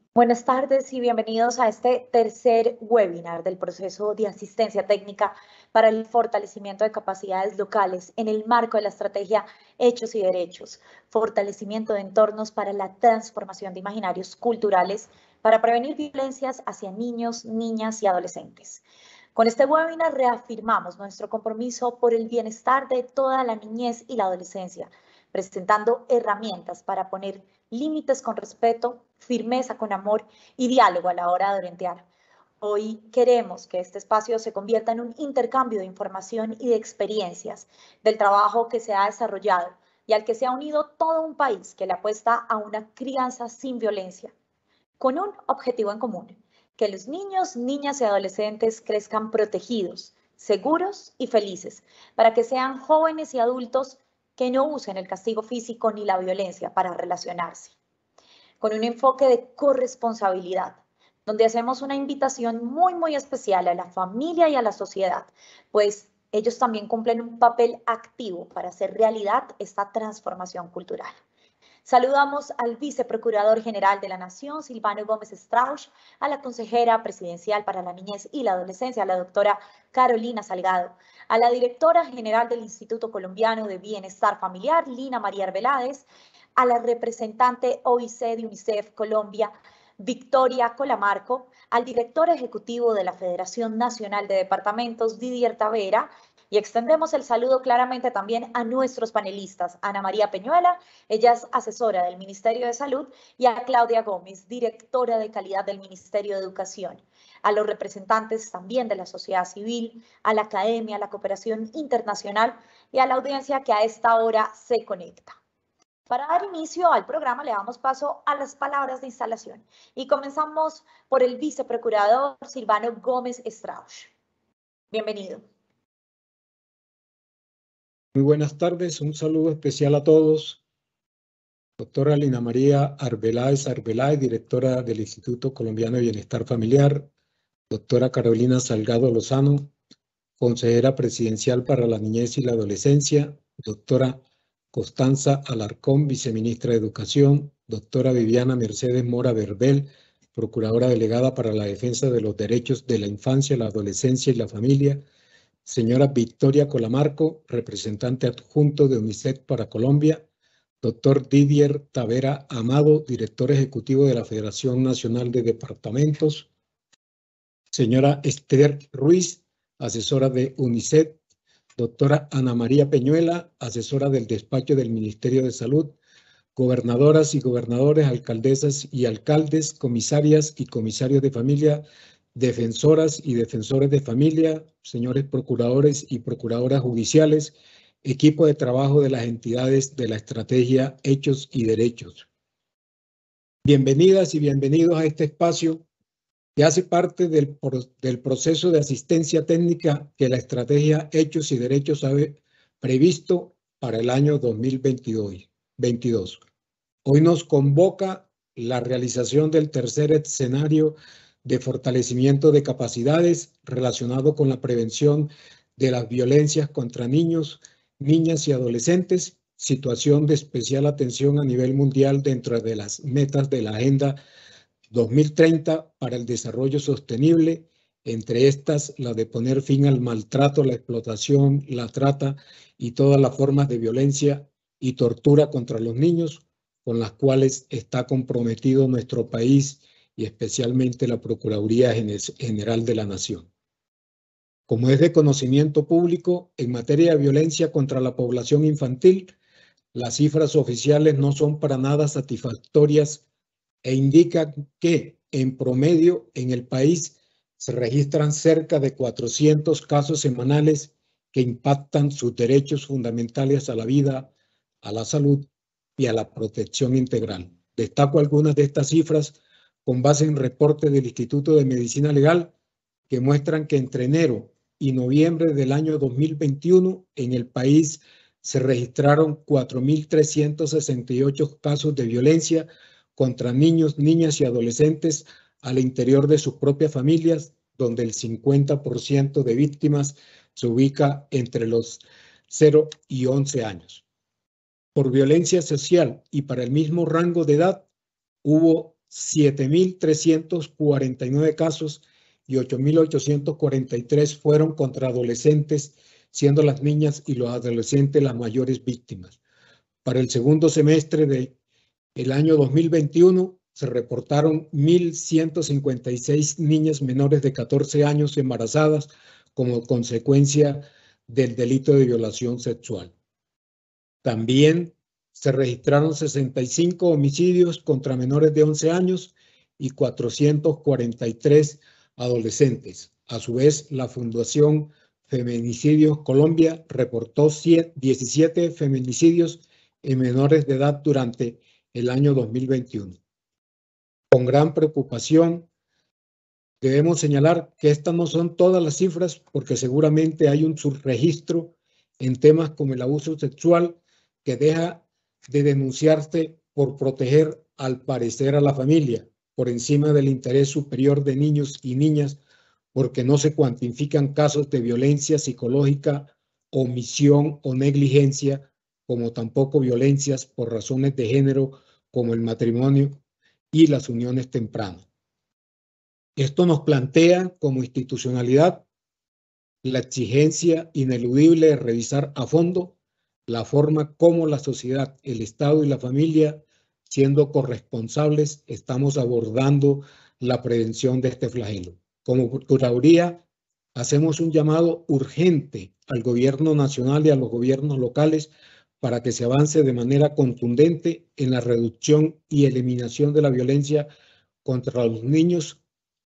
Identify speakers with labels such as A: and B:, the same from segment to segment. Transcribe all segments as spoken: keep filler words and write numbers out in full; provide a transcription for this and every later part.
A: Buenas tardes y bienvenidos a este tercer webinar del proceso de asistencia técnica para el fortalecimiento de capacidades locales en el marco de la estrategia Hechos y Derechos, fortalecimiento de entornos para la transformación de imaginarios culturales para prevenir violencias hacia niños, niñas y adolescentes. Con este webinar reafirmamos nuestro compromiso por el bienestar de toda la niñez y la adolescencia, presentando herramientas para poner límites con respeto, firmeza con amor y diálogo a la hora de orientar. Hoy queremos que este espacio se convierta en un intercambio de información y de experiencias del trabajo que se ha desarrollado y al que se ha unido todo un país que le apuesta a una crianza sin violencia, con un objetivo en común: que los niños, niñas y adolescentes crezcan protegidos, seguros y felices, para que sean jóvenes y adultos que no usen el castigo físico ni la violencia para relacionarse, con un enfoque de corresponsabilidad, donde hacemos una invitación muy, muy especial a la familia y a la sociedad, pues ellos también cumplen un papel activo para hacer realidad esta transformación cultural. Saludamos al Viceprocurador General de la Nación, Silvano Gómez Strauch, a la Consejera Presidencial para la Niñez y la Adolescencia, la doctora Carolina Salgado, a la Directora General del Instituto Colombiano de Bienestar Familiar, Lina María Arbeláez, a la representante O I C de UNICEF Colombia, Victoria Colamarco, al director ejecutivo de la Federación Nacional de Departamentos, Didier Tavera, y extendemos el saludo claramente también a nuestros panelistas, Ana María Peñuela, ella es asesora del Ministerio de Salud, y a Claudia Gómez, directora de calidad del Ministerio de Educación, a los representantes también de la sociedad civil, a la academia, a la cooperación internacional y a la audiencia que a esta hora se conecta. Para dar inicio al programa le damos paso a las palabras de instalación y comenzamos por el viceprocurador Silvano Gómez Strauch. Bienvenido.
B: Muy buenas tardes, un saludo especial a todos. Doctora Lina María Arbeláez Arbeláez, directora del Instituto Colombiano de Bienestar Familiar. Doctora Carolina Salgado Lozano, consejera presidencial para la niñez y la adolescencia. Doctora Constanza Alarcón, viceministra de Educación. Doctora Viviana Mercedes Mora Verbel, procuradora delegada para la defensa de los derechos de la infancia, la adolescencia y la familia. Señora Victoria Colamarco, representante adjunto de UNICEF para Colombia. Doctor Didier Tavera Amado, director ejecutivo de la Federación Nacional de Departamentos. Señora Esther Ruiz, asesora de UNICEF. Doctora Ana María Peñuela, asesora del despacho del Ministerio de Salud. Gobernadoras y gobernadores, alcaldesas y alcaldes, comisarias y comisarios de familia, defensoras y defensores de familia, señores procuradores y procuradoras judiciales, equipo de trabajo de las entidades de la estrategia Hechos y Derechos. Bienvenidas y bienvenidos a este espacio que hace parte del, del proceso de asistencia técnica que la estrategia Hechos y Derechos ha previsto para el año dos mil veintidós. Hoy nos convoca la realización del tercer escenario de fortalecimiento de capacidades relacionado con la prevención de las violencias contra niños, niñas y adolescentes, situación de especial atención a nivel mundial dentro de las metas de la Agenda dos mil treinta para el desarrollo sostenible, entre estas la de poner fin al maltrato, la explotación, la trata y todas las formas de violencia y tortura contra los niños, con las cuales está comprometido nuestro país y especialmente la Procuraduría General de la Nación. Como es de conocimiento público, en materia de violencia contra la población infantil, las cifras oficiales no son para nada satisfactorias e indican que, en promedio, en el país se registran cerca de cuatrocientos casos semanales que impactan sus derechos fundamentales a la vida, a la salud y a la protección integral. Destaco algunas de estas cifras con base en reportes del Instituto de Medicina Legal que muestran que entre enero y noviembre del año dos mil veintiuno en el país se registraron cuatro mil trescientos sesenta y ocho casos de violencia contra niños, niñas y adolescentes al interior de sus propias familias, donde el cincuenta por ciento de víctimas se ubica entre los cero y once años. Por violencia social y para el mismo rango de edad, hubo siete mil trescientos cuarenta y nueve casos y ocho mil ochocientos cuarenta y tres fueron contra adolescentes, siendo las niñas y los adolescentes las mayores víctimas. Para el segundo semestre del año dos mil veintiuno se reportaron mil ciento cincuenta y seis niñas menores de catorce años embarazadas como consecuencia del delito de violación sexual. También se registraron sesenta y cinco homicidios contra menores de once años y cuatrocientos cuarenta y tres adolescentes. A su vez, la Fundación Feminicidios Colombia reportó diecisiete feminicidios en menores de edad durante el año dos mil veintiuno. Con gran preocupación, debemos señalar que estas no son todas las cifras porque seguramente hay un subregistro en temas como el abuso sexual que deja de denunciarse por proteger al parecer a la familia por encima del interés superior de niños y niñas porque no se cuantifican casos de violencia psicológica, omisión o negligencia, como tampoco violencias por razones de género como el matrimonio y las uniones tempranas. Esto nos plantea como institucionalidad la exigencia ineludible de revisar a fondo la forma como la sociedad, el Estado y la familia, siendo corresponsables, estamos abordando la prevención de este flagelo. Como Procuraduría, hacemos un llamado urgente al gobierno nacional y a los gobiernos locales para que se avance de manera contundente en la reducción y eliminación de la violencia contra los niños,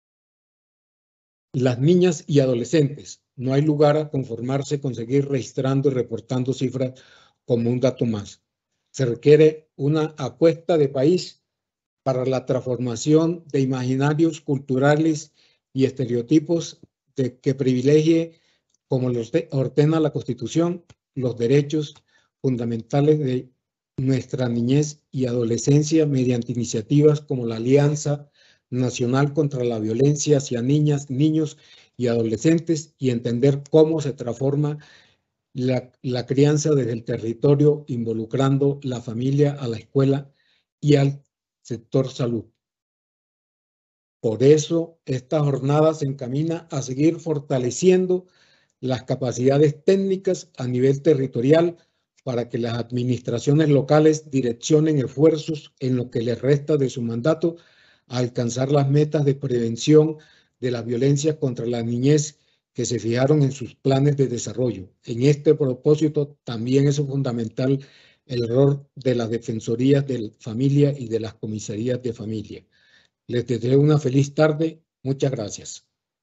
B: las niñas y adolescentes. No hay lugar a conformarse con seguir registrando y reportando cifras como un dato más. Se requiere una apuesta de país para la transformación de imaginarios culturales y estereotipos de que privilegie, como lo ordena la Constitución, los derechos fundamentales de nuestra niñez y adolescencia mediante iniciativas como la Alianza Nacional contra la Violencia hacia Niñas, Niños y Adolescentes y entender cómo se transforma la, la crianza desde el territorio involucrando la familia, a la escuela y al sector salud. Por eso, esta jornada se encamina a seguir fortaleciendo las capacidades técnicas a nivel territorial para que las administraciones locales direccionen esfuerzos en lo que les resta de su mandato a alcanzar las metas de prevención de la violencia contra la niñez que se fijaron en sus planes de desarrollo. En este propósito también es fundamental el rol de las defensorías de familia y de las comisarías de familia. Les deseo una feliz tarde. Muchas gracias.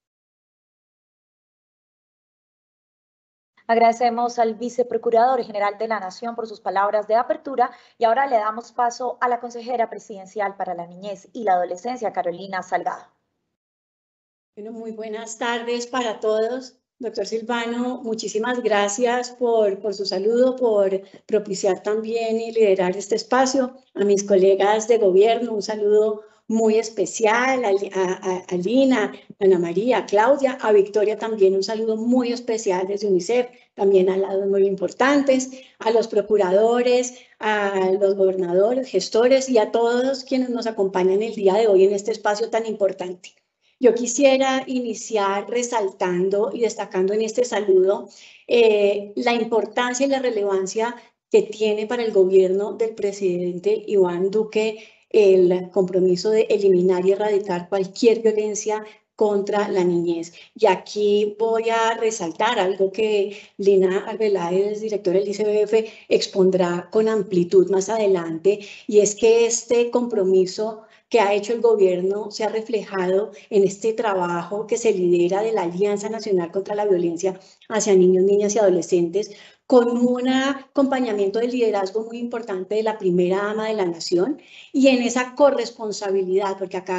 A: Agradecemos al Viceprocurador General de la Nación por sus palabras de apertura y ahora le damos paso a la Consejera Presidencial para la Niñez y la Adolescencia, Carolina Salgado.
C: Bueno, muy buenas tardes para todos. Doctor Silvano, muchísimas gracias por, por su saludo, por propiciar también y liderar este espacio. A mis colegas de gobierno, un saludo muy especial, a, a, a Lina, a Ana María, a Claudia, a Victoria también un saludo muy especial desde UNICEF, también a lados muy importantes, a los procuradores, a los gobernadores, gestores y a todos quienes nos acompañan el día de hoy en este espacio tan importante. Yo quisiera iniciar resaltando y destacando en este saludo eh, la importancia y la relevancia que tiene para el gobierno del presidente Iván Duque el compromiso de eliminar y erradicar cualquier violencia contra la niñez. Y aquí voy a resaltar algo que Lina Arbeláez, directora del I C B F, expondrá con amplitud más adelante, y es que este compromiso que ha hecho el gobierno se ha reflejado en este trabajo que se lidera de la Alianza Nacional contra la Violencia hacia Niños, Niñas y Adolescentes, con un acompañamiento de liderazgo muy importante de la primera dama de la nación y en esa corresponsabilidad, porque acá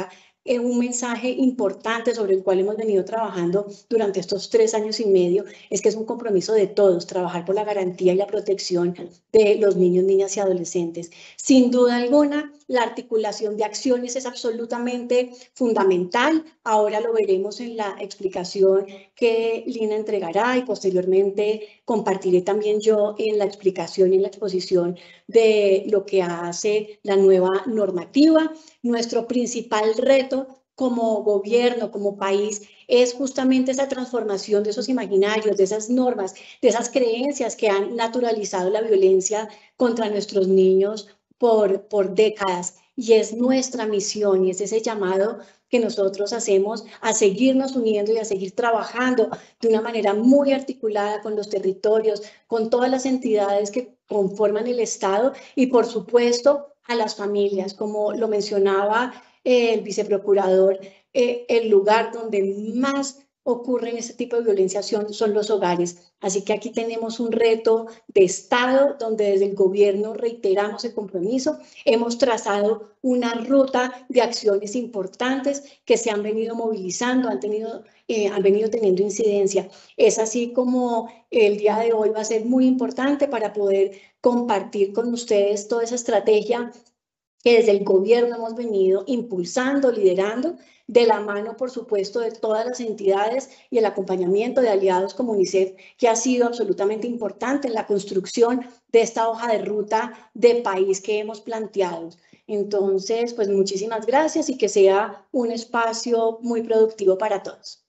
C: eh, un mensaje importante sobre el cual hemos venido trabajando durante estos tres años y medio, es que es un compromiso de todos, trabajar por la garantía y la protección de los niños, niñas y adolescentes. Sin duda alguna, la articulación de acciones es absolutamente fundamental. Ahora lo veremos en la explicación que Lina entregará y posteriormente compartiré también yo en la explicación y en la exposición de lo que hace la nueva normativa. Nuestro principal reto como gobierno, como país, es justamente esa transformación de esos imaginarios, de esas normas, de esas creencias que han naturalizado la violencia contra nuestros niños por, por décadas. Y es nuestra misión y es ese llamado que nosotros hacemos a seguirnos uniendo y a seguir trabajando de una manera muy articulada con los territorios, con todas las entidades que conforman el Estado y, por supuesto, a las familias. Como lo mencionaba eh, el viceprocurador, eh, el lugar donde más ocurren este tipo de violencia son, son los hogares. Así que aquí tenemos un reto de Estado donde desde el gobierno reiteramos el compromiso. Hemos trazado una ruta de acciones importantes que se han venido movilizando, han, tenido, eh, han venido teniendo incidencia. Es así como el día de hoy va a ser muy importante para poder compartir con ustedes toda esa estrategia que desde el gobierno hemos venido impulsando, liderando, de la mano, por supuesto, de todas las entidades y el acompañamiento de aliados como UNICEF, que ha sido absolutamente importante en la construcción de esta hoja de ruta de país que hemos planteado. Entonces, pues muchísimas gracias y que sea un espacio muy productivo para todos.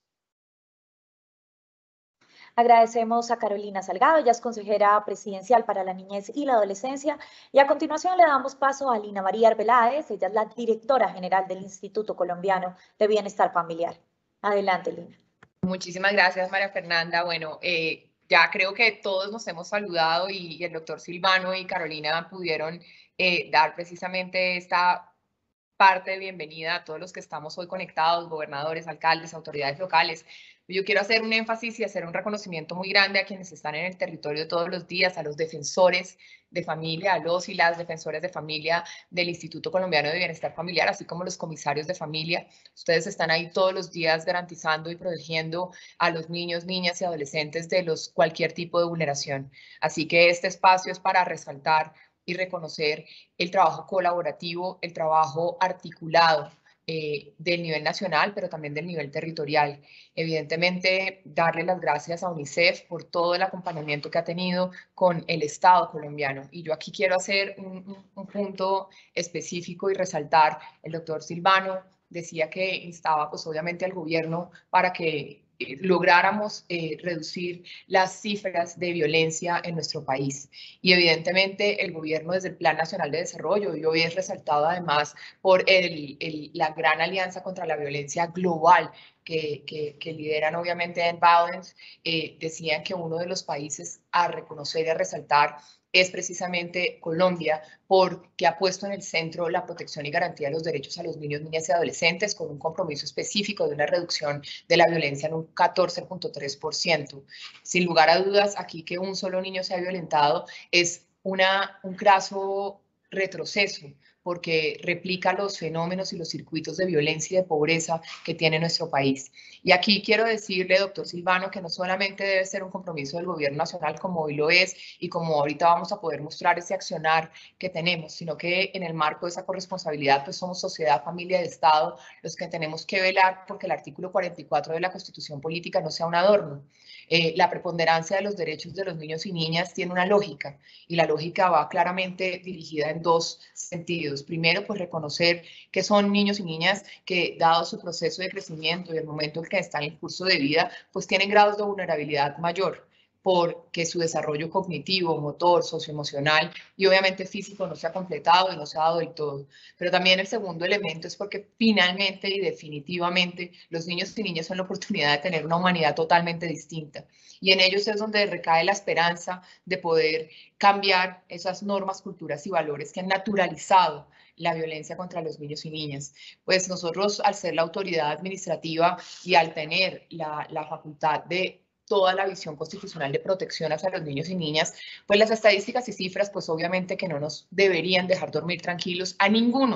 A: Agradecemos a Carolina Salgado, ella es consejera presidencial para la niñez y la adolescencia, y a continuación le damos paso a Lina María Arbeláez, ella es la directora general del Instituto Colombiano de Bienestar Familiar. Adelante, Lina.
D: Muchísimas gracias, María Fernanda. Bueno, eh, ya creo que todos nos hemos saludado y, y el doctor Silvano y Carolina pudieron eh, dar precisamente esta parte de bienvenida a todos los que estamos hoy conectados, gobernadores, alcaldes, autoridades locales. Yo quiero hacer un énfasis y hacer un reconocimiento muy grande a quienes están en el territorio todos los días, a los defensores de familia, a los y las defensores de familia del Instituto Colombiano de Bienestar Familiar, así como los comisarios de familia. Ustedes están ahí todos los días garantizando y protegiendo a los niños, niñas y adolescentes de los, cualquier tipo de vulneración. Así que este espacio es para resaltar y reconocer el trabajo colaborativo, el trabajo articulado eh, del nivel nacional, pero también del nivel territorial. Evidentemente, darle las gracias a UNICEF por todo el acompañamiento que ha tenido con el Estado colombiano. Y yo aquí quiero hacer un, un punto específico y resaltar, el doctor Silvano decía que instaba pues obviamente al gobierno para que eh, lográramos eh, reducir las cifras de violencia en nuestro país. Y evidentemente el gobierno desde el Plan Nacional de Desarrollo, y hoy es resaltado además por el, el, la gran alianza contra la violencia global que, que, que lideran obviamente End Violence, eh, decían que uno de los países a reconocer y a resaltar es precisamente Colombia, porque ha puesto en el centro la protección y garantía de los derechos a los niños, niñas y adolescentes, con un compromiso específico de una reducción de la violencia en un catorce punto tres por ciento. Sin lugar a dudas, aquí que un solo niño sea violentado es una, un craso retroceso, porque replica los fenómenos y los circuitos de violencia y de pobreza que tiene nuestro país. Y aquí quiero decirle, doctor Silvano, que no solamente debe ser un compromiso del gobierno nacional, como hoy lo es, y como ahorita vamos a poder mostrar ese accionar que tenemos, sino que en el marco de esa corresponsabilidad, pues somos sociedad, familia y Estado los que tenemos que velar porque el artículo cuarenta y cuatro de la Constitución Política no sea un adorno. Eh, la preponderancia de los derechos de los niños y niñas tiene una lógica, y la lógica va claramente dirigida en dos sentidos. Primero, pues reconocer que son niños y niñas que, dado su proceso de crecimiento y el momento en que están en el curso de vida, pues tienen grados de vulnerabilidad mayor, porque su desarrollo cognitivo, motor, socioemocional y obviamente físico no se ha completado y no se ha dado del todo. Pero también el segundo elemento es porque finalmente y definitivamente los niños y niñas son la oportunidad de tener una humanidad totalmente distinta. Y en ellos es donde recae la esperanza de poder cambiar esas normas, culturas y valores que han naturalizado la violencia contra los niños y niñas. Pues nosotros, al ser la autoridad administrativa y al tener la, la facultad de toda la visión constitucional de protección hacia los niños y niñas, pues las estadísticas y cifras, pues obviamente que no nos deberían dejar dormir tranquilos a ninguno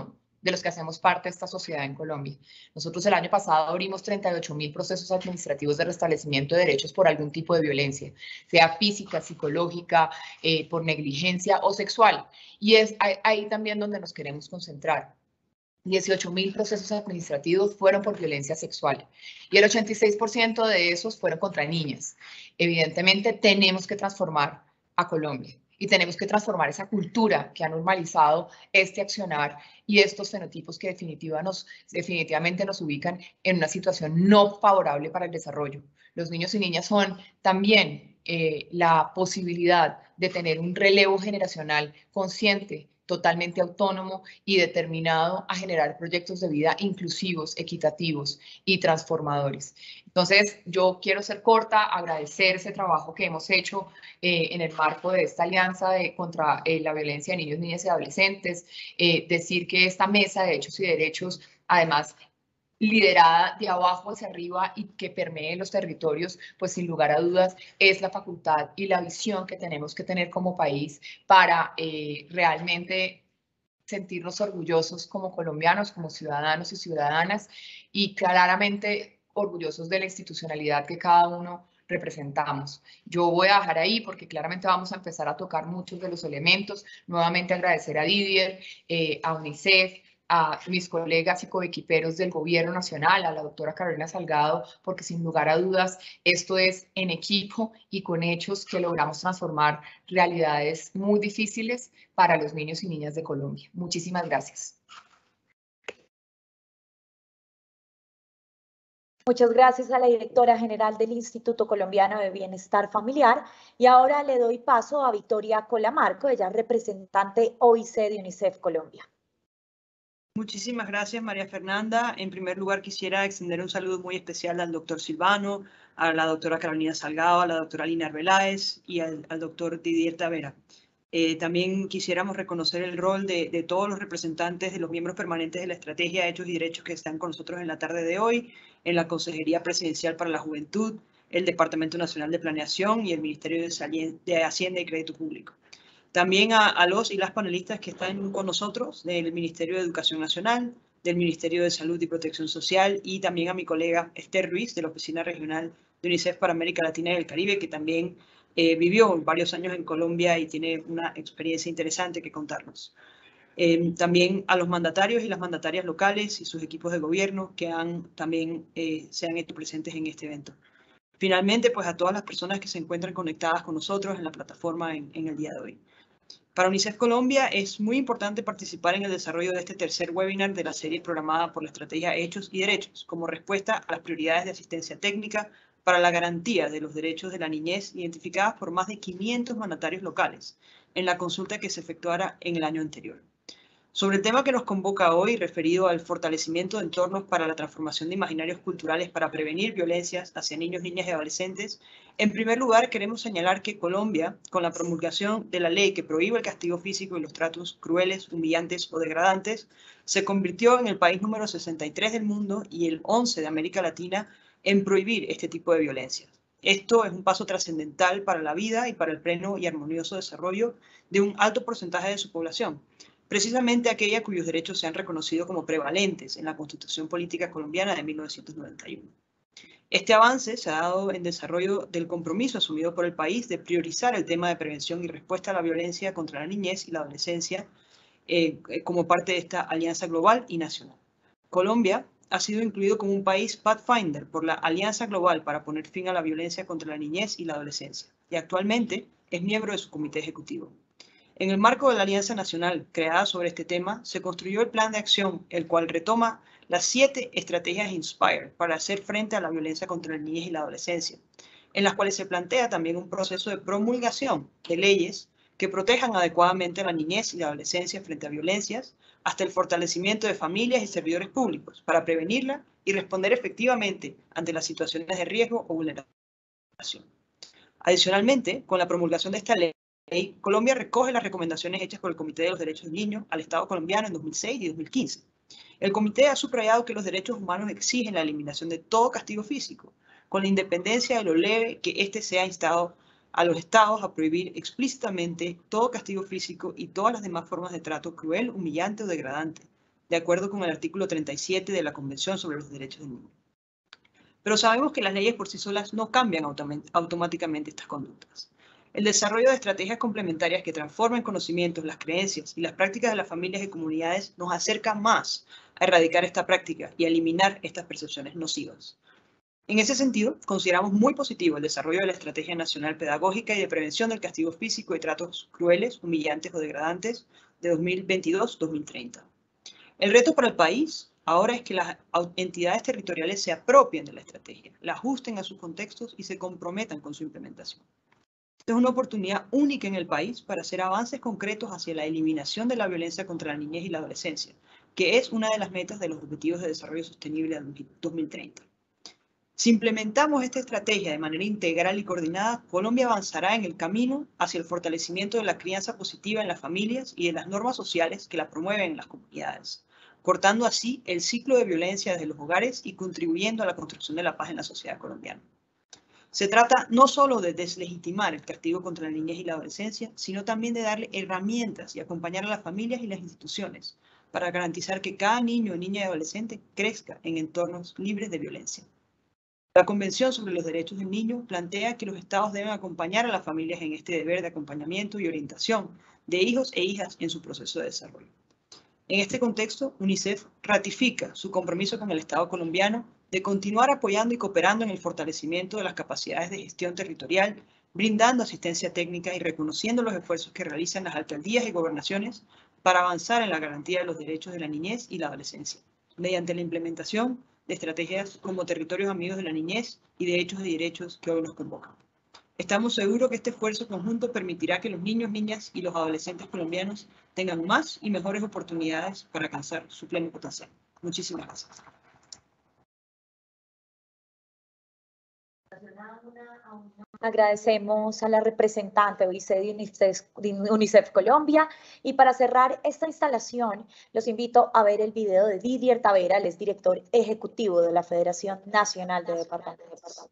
D: de los que hacemos parte de esta sociedad en Colombia. Nosotros el año pasado abrimos treinta y ocho mil procesos administrativos de restablecimiento de derechos por algún tipo de violencia, sea física, psicológica, eh, por negligencia o sexual. Y es ahí también donde nos queremos concentrar. dieciocho mil procesos administrativos fueron por violencia sexual y el ochenta y seis por ciento de esos fueron contra niñas. Evidentemente tenemos que transformar a Colombia y tenemos que transformar esa cultura que ha normalizado este accionar y estos fenotipos que definitiva nos, definitivamente nos ubican en una situación no favorable para el desarrollo. Los niños y niñas son también eh, la posibilidad de tener un relevo generacional consciente, totalmente autónomo y determinado a generar proyectos de vida inclusivos, equitativos y transformadores. Entonces, yo quiero ser corta, agradecer ese trabajo que hemos hecho eh, en el marco de esta alianza de, contra eh, la violencia de niños, niñas y adolescentes, eh, decir que esta mesa de hechos y derechos, además, liderada de abajo hacia arriba y que permee los territorios, pues sin lugar a dudas es la facultad y la visión que tenemos que tener como país para eh, realmente sentirnos orgullosos como colombianos, como ciudadanos y ciudadanas y claramente orgullosos de la institucionalidad que cada uno representamos. Yo voy a dejar ahí porque claramente vamos a empezar a tocar muchos de los elementos. Nuevamente agradecer a Didier, eh, a UNICEF, a mis colegas y coequiperos del Gobierno Nacional, a la doctora Carolina Salgado, porque sin lugar a dudas esto es en equipo y con hechos que logramos transformar realidades muy difíciles para los niños y niñas de Colombia. Muchísimas gracias.
A: Muchas gracias a la directora general del Instituto Colombiano de Bienestar Familiar y ahora le doy paso a Victoria Colamarco, ella es representante O I C de UNICEF Colombia.
E: Muchísimas gracias, María Fernanda. En primer lugar, quisiera extender un saludo muy especial al doctor Silvano, a la doctora Carolina Salgado, a la doctora Lina Arbeláez y al, al doctor Didier Tavera. Eh, también quisiéramos reconocer el rol de, de todos los representantes de los miembros permanentes de la Estrategia de Hechos y Derechos que están con nosotros en la tarde de hoy, en la Consejería Presidencial para la Juventud, el Departamento Nacional de Planeación y el Ministerio de, de Hacienda y Crédito Público. También a, a los y las panelistas que están con nosotros del Ministerio de Educación Nacional, del Ministerio de Salud y Protección Social y también a mi colega Esther Ruiz de la Oficina Regional de UNICEF para América Latina y el Caribe, que también eh, vivió varios años en Colombia y tiene una experiencia interesante que contarnos. Eh, también a los mandatarios y las mandatarias locales y sus equipos de gobierno que han, también eh, se han hecho presentes en este evento. Finalmente, pues a todas las personas que se encuentran conectadas con nosotros en la plataforma en, en el día de hoy. Para UNICEF Colombia es muy importante participar en el desarrollo de este tercer webinar de la serie programada por la Estrategia Hechos y Derechos como respuesta a las prioridades de asistencia técnica para la garantía de los derechos de la niñez identificadas por más de quinientos mandatarios locales en la consulta que se efectuara en el año anterior. Sobre el tema que nos convoca hoy, referido al fortalecimiento de entornos para la transformación de imaginarios culturales para prevenir violencias hacia niños, niñas y adolescentes, en primer lugar queremos señalar que Colombia, con la promulgación de la ley que prohíbe el castigo físico y los tratos crueles, humillantes o degradantes, se convirtió en el país número sesenta y tres del mundo y el once de América Latina en prohibir este tipo de violencias. Esto es un paso trascendental para la vida y para el pleno y armonioso desarrollo de un alto porcentaje de su población, precisamente aquella cuyos derechos se han reconocido como prevalentes en la Constitución Política Colombiana de mil novecientos noventa y uno. Este avance se ha dado en desarrollo del compromiso asumido por el país de priorizar el tema de prevención y respuesta a la violencia contra la niñez y la adolescencia eh, como parte de esta alianza global y nacional. Colombia ha sido incluido como un país Pathfinder por la Alianza Global para poner fin a la violencia contra la niñez y la adolescencia y actualmente es miembro de su comité ejecutivo. En el marco de la Alianza Nacional creada sobre este tema, se construyó el plan de acción, el cual retoma las siete estrategias INSPIRE para hacer frente a la violencia contra la niñez y la adolescencia, en las cuales se plantea también un proceso de promulgación de leyes que protejan adecuadamente a la niñez y la adolescencia frente a violencias, hasta el fortalecimiento de familias y servidores públicos para prevenirla y responder efectivamente ante las situaciones de riesgo o vulneración. Adicionalmente, con la promulgación de esta ley, Colombia recoge las recomendaciones hechas por el Comité de los Derechos del Niño al Estado colombiano en dos mil seis y dos mil quince. El comité ha subrayado que los derechos humanos exigen la eliminación de todo castigo físico, con la independencia de lo leve que éste sea instado a los estados a prohibir explícitamente todo castigo físico y todas las demás formas de trato cruel, humillante o degradante, de acuerdo con el artículo treinta y siete de la Convención sobre los Derechos del Niño. Pero sabemos que las leyes por sí solas no cambian automáticamente estas conductas. El desarrollo de estrategias complementarias que transformen conocimientos, las creencias y las prácticas de las familias y comunidades nos acerca más a erradicar esta práctica y a eliminar estas percepciones nocivas. En ese sentido, consideramos muy positivo el desarrollo de la Estrategia Nacional Pedagógica y de Prevención del Castigo Físico y Tratos Crueles, Humillantes o Degradantes de dos mil veintidós a dos mil treinta. El reto para el país ahora es que las entidades territoriales se apropien de la estrategia, la ajusten a sus contextos y se comprometan con su implementación. Esta es una oportunidad única en el país para hacer avances concretos hacia la eliminación de la violencia contra la niñez y la adolescencia, que es una de las metas de los Objetivos de Desarrollo Sostenible dos mil treinta. Si implementamos esta estrategia de manera integral y coordinada, Colombia avanzará en el camino hacia el fortalecimiento de la crianza positiva en las familias y de las normas sociales que la promueven en las comunidades, cortando así el ciclo de violencia desde los hogares y contribuyendo a la construcción de la paz en la sociedad colombiana. Se trata no solo de deslegitimar el castigo contra la niñez y la adolescencia, sino también de darle herramientas y acompañar a las familias y las instituciones para garantizar que cada niño, niña y adolescente crezca en entornos libres de violencia. La Convención sobre los Derechos del Niño plantea que los Estados deben acompañar a las familias en este deber de acompañamiento y orientación de hijos e hijas en su proceso de desarrollo. En este contexto, UNICEF ratifica su compromiso con el Estado colombiano de continuar apoyando y cooperando en el fortalecimiento de las capacidades de gestión territorial, brindando asistencia técnica y reconociendo los esfuerzos que realizan las alcaldías y gobernaciones para avanzar en la garantía de los derechos de la niñez y la adolescencia, mediante la implementación de estrategias como Territorios Amigos de la Niñez y de Hechos y Derechos que hoy nos convocan. Estamos seguros que este esfuerzo conjunto permitirá que los niños, niñas y los adolescentes colombianos tengan más y mejores oportunidades para alcanzar su pleno potencial. Muchísimas gracias.
A: Agradecemos a la representante O I C E de UNICEF, de UNICEF Colombia, y para cerrar esta instalación los invito a ver el video de Didier Tavera, el director ejecutivo de la Federación Nacional de Departamentos.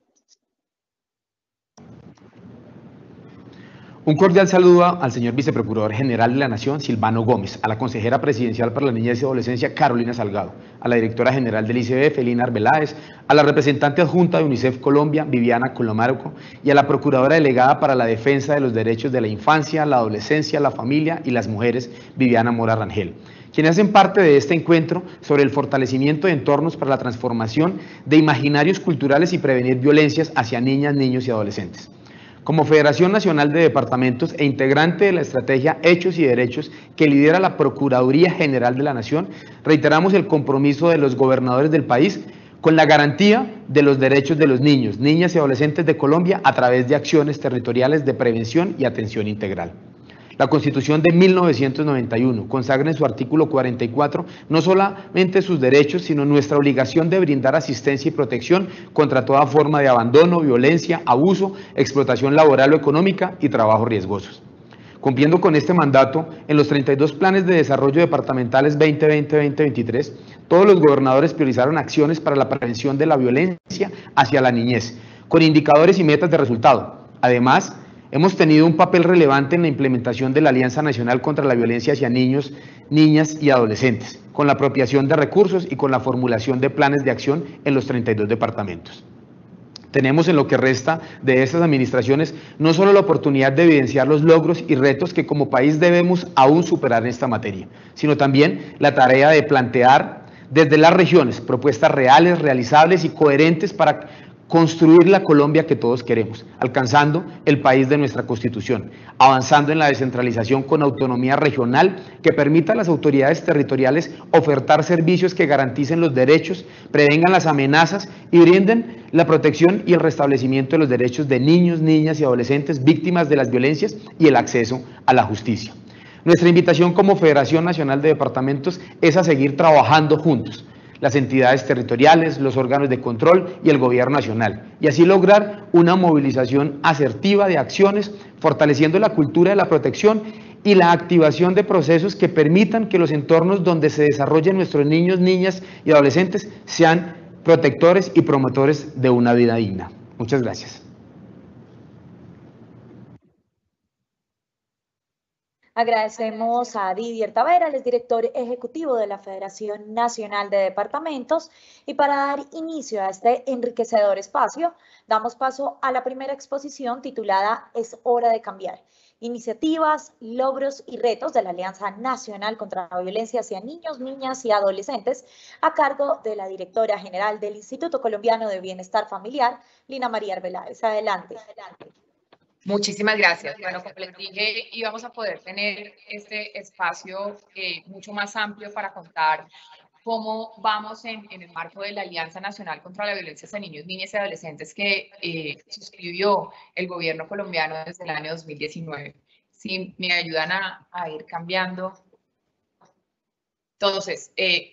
F: Un cordial saludo al señor Viceprocurador General de la Nación, Silvano Gómez, a la Consejera Presidencial para la Niñez y Adolescencia, Carolina Salgado, a la Directora General del I C B F, Elina Arbeláez, a la representante adjunta de UNICEF Colombia, Viviana Colomarco, y a la Procuradora Delegada para la Defensa de los Derechos de la Infancia, la Adolescencia, la Familia y las Mujeres, Viviana Mora Rangel, quienes hacen parte de este encuentro sobre el fortalecimiento de entornos para la transformación de imaginarios culturales y prevenir violencias hacia niñas, niños y adolescentes. Como Federación Nacional de Departamentos e integrante de la estrategia Hechos y Derechos que lidera la Procuraduría General de la Nación, reiteramos el compromiso de los gobernadores del país con la garantía de los derechos de los niños, niñas y adolescentes de Colombia a través de acciones territoriales de prevención y atención integral. La Constitución de mil novecientos noventa y uno consagra en su artículo cuarenta y cuatro no solamente sus derechos, sino nuestra obligación de brindar asistencia y protección contra toda forma de abandono, violencia, abuso, explotación laboral o económica y trabajos riesgosos. Cumpliendo con este mandato, en los treinta y dos planes de desarrollo departamentales veinte veinte a veinte veintitrés, todos los gobernadores priorizaron acciones para la prevención de la violencia hacia la niñez, con indicadores y metas de resultado. Además, hemos tenido un papel relevante en la implementación de la Alianza Nacional contra la Violencia hacia Niños, Niñas y Adolescentes, con la apropiación de recursos y con la formulación de planes de acción en los treinta y dos departamentos. Tenemos en lo que resta de estas administraciones no solo la oportunidad de evidenciar los logros y retos que como país debemos aún superar en esta materia, sino también la tarea de plantear desde las regiones propuestas reales, realizables y coherentes para construir la Colombia que todos queremos, alcanzando el país de nuestra Constitución, avanzando en la descentralización con autonomía regional que permita a las autoridades territoriales ofertar servicios que garanticen los derechos, prevengan las amenazas y brinden la protección y el restablecimiento de los derechos de niños, niñas y adolescentes víctimas de las violencias y el acceso a la justicia. Nuestra invitación como Federación Nacional de Departamentos es a seguir trabajando juntos, las entidades territoriales, los órganos de control y el gobierno nacional, y así lograr una movilización asertiva de acciones, fortaleciendo la cultura de la protección y la activación de procesos que permitan que los entornos donde se desarrollen nuestros niños, niñas y adolescentes sean protectores y promotores de una vida digna. Muchas gracias.
A: Agradecemos a Didier Tavera, el director ejecutivo de la Federación Nacional de Departamentos. Y para dar inicio a este enriquecedor espacio, damos paso a la primera exposición titulada Es hora de cambiar. Iniciativas, logros y retos de la Alianza Nacional contra la Violencia hacia Niños, Niñas y Adolescentes, a cargo de la directora general del Instituto Colombiano de Bienestar Familiar, Lina María Arbeláez. Adelante. Adelante.
D: Muchísimas gracias. Bueno, como les dije, íbamos a poder tener este espacio eh, mucho más amplio para contar cómo vamos en, en el marco de la Alianza Nacional contra la Violencia hacia Niños, Niñas y Adolescentes que eh, suscribió el gobierno colombiano desde el año dos mil diecinueve. Si me ayudan a, a ir cambiando. Entonces, eh,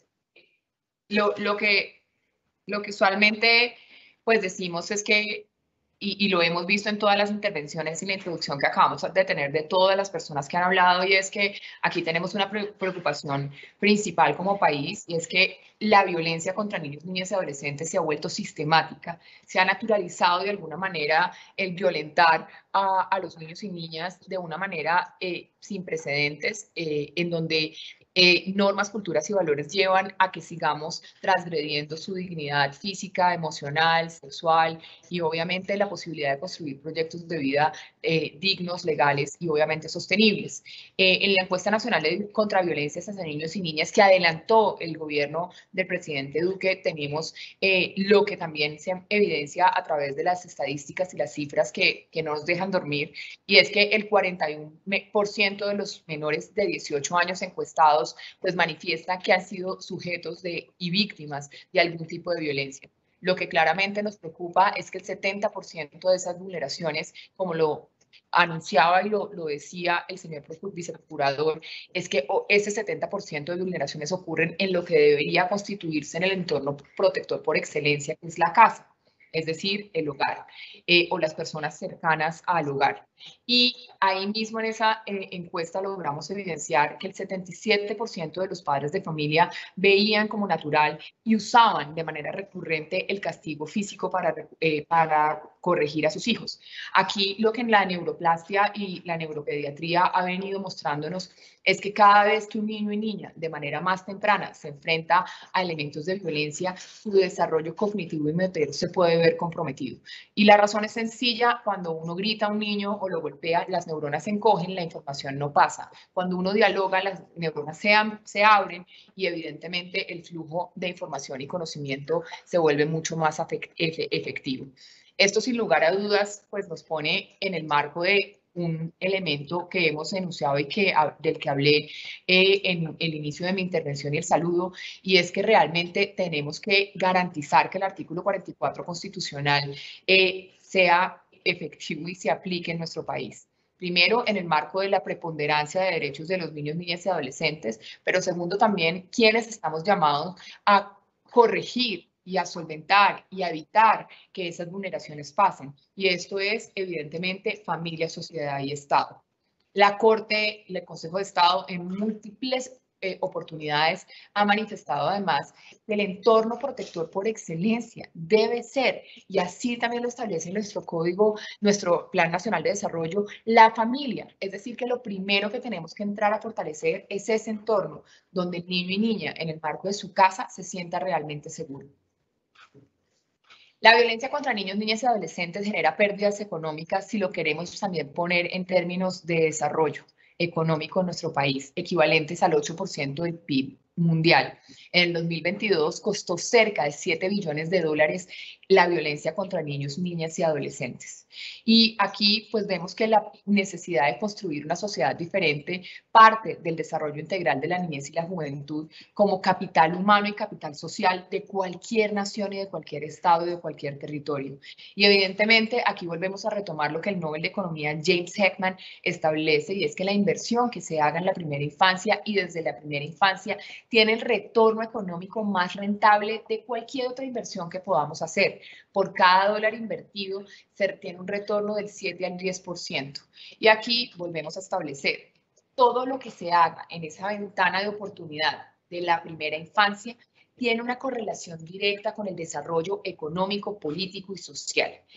D: lo, lo, que, lo que usualmente pues decimos es que Y, y lo hemos visto en todas las intervenciones y la introducción que acabamos de tener de todas las personas que han hablado, y es que aquí tenemos una preocupación principal como país, y es que la violencia contra niños, niñas y adolescentes se ha vuelto sistemática, se ha naturalizado de alguna manera el violentar a, a los niños y niñas de una manera eh, sin precedentes, eh, en donde Eh, normas, culturas y valores llevan a que sigamos transgrediendo su dignidad física, emocional, sexual y obviamente la posibilidad de construir proyectos de vida eh, dignos, legales y obviamente sostenibles. Eh, en la encuesta nacional de contra violencias hacia niños y niñas que adelantó el gobierno del presidente Duque, tenemos eh, lo que también se evidencia a través de las estadísticas y las cifras que, que no nos dejan dormir, y es que el cuarenta y uno por ciento de los menores de dieciocho años encuestados pues manifiestan que han sido sujetos de, y víctimas de algún tipo de violencia. Lo que claramente nos preocupa es que el setenta por ciento de esas vulneraciones, como lo anunciaba y lo, lo decía el señor viceprocurador, es que ese setenta por ciento de vulneraciones ocurren en lo que debería constituirse en el entorno protector por excelencia, que es la casa, es decir, el hogar, eh, o las personas cercanas al hogar. Y ahí mismo en esa eh, encuesta logramos evidenciar que el setenta y siete por ciento de los padres de familia veían como natural y usaban de manera recurrente el castigo físico para, eh, para corregir a sus hijos. Aquí lo que en la neuroplastia y la neuropediatría ha venido mostrándonos es que cada vez que un niño y niña de manera más temprana se enfrenta a elementos de violencia, su desarrollo cognitivo y motor se puede ver comprometido. Y la razón es sencilla: cuando uno grita a un niño o lo golpea, las neuronas se encogen, la información no pasa. Cuando uno dialoga, las neuronas se, se abren y evidentemente el flujo de información y conocimiento se vuelve mucho más efectivo. Esto, sin lugar a dudas, pues nos pone en el marco de un elemento que hemos enunciado y que, del que hablé eh, en el inicio de mi intervención y el saludo, y es que realmente tenemos que garantizar que el artículo cuarenta y cuatro constitucional eh, sea efectivo y se aplique en nuestro país. Primero, en el marco de la preponderancia de derechos de los niños, niñas y adolescentes, pero segundo también, quienes estamos llamados a corregir y a solventar y a evitar que esas vulneraciones pasen. Y esto es, evidentemente, familia, sociedad y Estado. La Corte, el Consejo de Estado, en múltiples eh, oportunidades ha manifestado además que el entorno protector por excelencia debe ser, y así también lo establece nuestro código, nuestro Plan Nacional de Desarrollo, la familia. Es decir, que lo primero que tenemos que entrar a fortalecer es ese entorno donde el niño y niña, en el marco de su casa, se sienta realmente seguro. La violencia contra niños, niñas y adolescentes genera pérdidas económicas, si lo queremos también poner en términos de desarrollo económico en nuestro país, equivalentes al ocho por ciento del P I B mundial. En el dos mil veintidós costó cerca de siete billones de dólares la violencia contra niños, niñas y adolescentes. Y aquí pues vemos que la necesidad de construir una sociedad diferente parte del desarrollo integral de la niñez y la juventud como capital humano y capital social de cualquier nación y de cualquier estado y de cualquier territorio. Y evidentemente aquí volvemos a retomar lo que el Nobel de Economía James Heckman establece, y es que la inversión que se haga en la primera infancia y desde la primera infancia tiene el retorno económico más rentable de cualquier otra inversión que podamos hacer. Por cada dólar invertido se tiene un retorno del siete al diez por ciento. Y aquí volvemos a establecer todo lo que se haga en esa ventana de oportunidad de la primera infancia tiene una correlación directa con el desarrollo económico, político y social.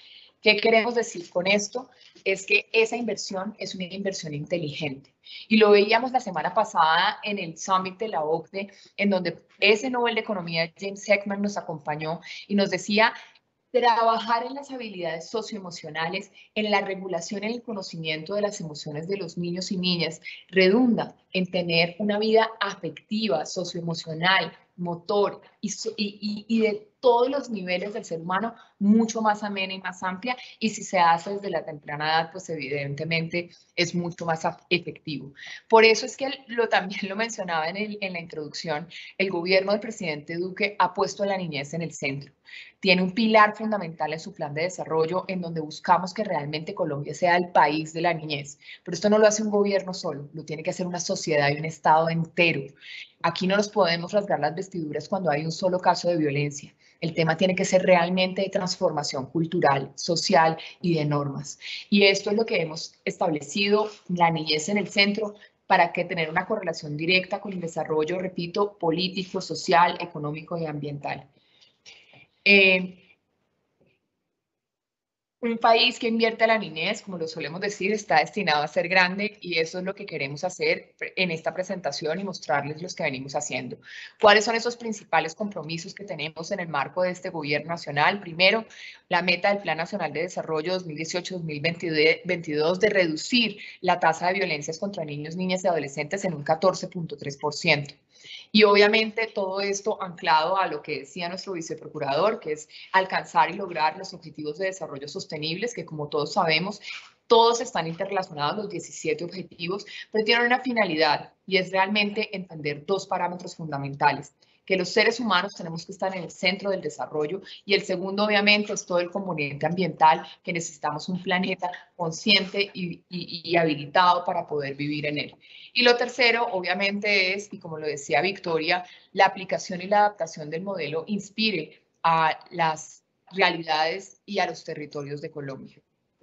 D: ¿Qué queremos decir con esto? Es que esa inversión es una inversión inteligente. Y lo veíamos la semana pasada en el Summit de la O C D E, en donde ese Nobel de Economía, James Heckman, nos acompañó y nos decía: trabajar en las habilidades socioemocionales, en la regulación y el conocimiento de las emociones de los niños y niñas, redunda en tener una vida afectiva, socioemocional, motor y, y, y de todos los niveles del ser humano mucho más amena y más amplia, y si se hace desde la temprana edad, pues evidentemente es mucho más efectivo. Por eso es que lo, también lo mencionaba en, el, en la introducción, el gobierno del presidente Duque ha puesto a la niñez en el centro. Tiene un pilar fundamental en su plan de desarrollo en donde buscamos que realmente Colombia sea el país de la niñez. Pero esto no lo hace un gobierno solo, lo tiene que hacer una sociedad y un Estado entero. Aquí no nos podemos rasgar las vestiduras cuando hay un solo caso de violencia. El tema tiene que ser realmente de transformación cultural, social y de normas. Y esto es lo que hemos establecido, la niñez en el centro, para que tener una correlación directa con el desarrollo, repito, político, social, económico y ambiental. Eh, un país que invierte a la niñez, como lo solemos decir, está destinado a ser grande, y eso es lo que queremos hacer en esta presentación y mostrarles los que venimos haciendo. ¿Cuáles son esos principales compromisos que tenemos en el marco de este gobierno nacional? Primero, la meta del Plan Nacional de Desarrollo dos mil dieciocho a dos mil veintidós de reducir la tasa de violencias contra niños, niñas y adolescentes en un catorce punto tres por ciento. Y obviamente todo esto anclado a lo que decía nuestro viceprocurador, que es alcanzar y lograr los objetivos de desarrollo sostenibles, que como todos sabemos, todos están interrelacionados, los diecisiete objetivos, pero tienen una finalidad, y es realmente entender dos parámetros fundamentales: que los seres humanos tenemos que estar en el centro del desarrollo, y el segundo obviamente es todo el componente ambiental, que necesitamos un planeta consciente y, y, y habilitado para poder vivir en él. Y lo tercero obviamente es, y como lo decía Victoria, la aplicación y la adaptación del modelo INSPIRE a las realidades y a los territorios de Colombia.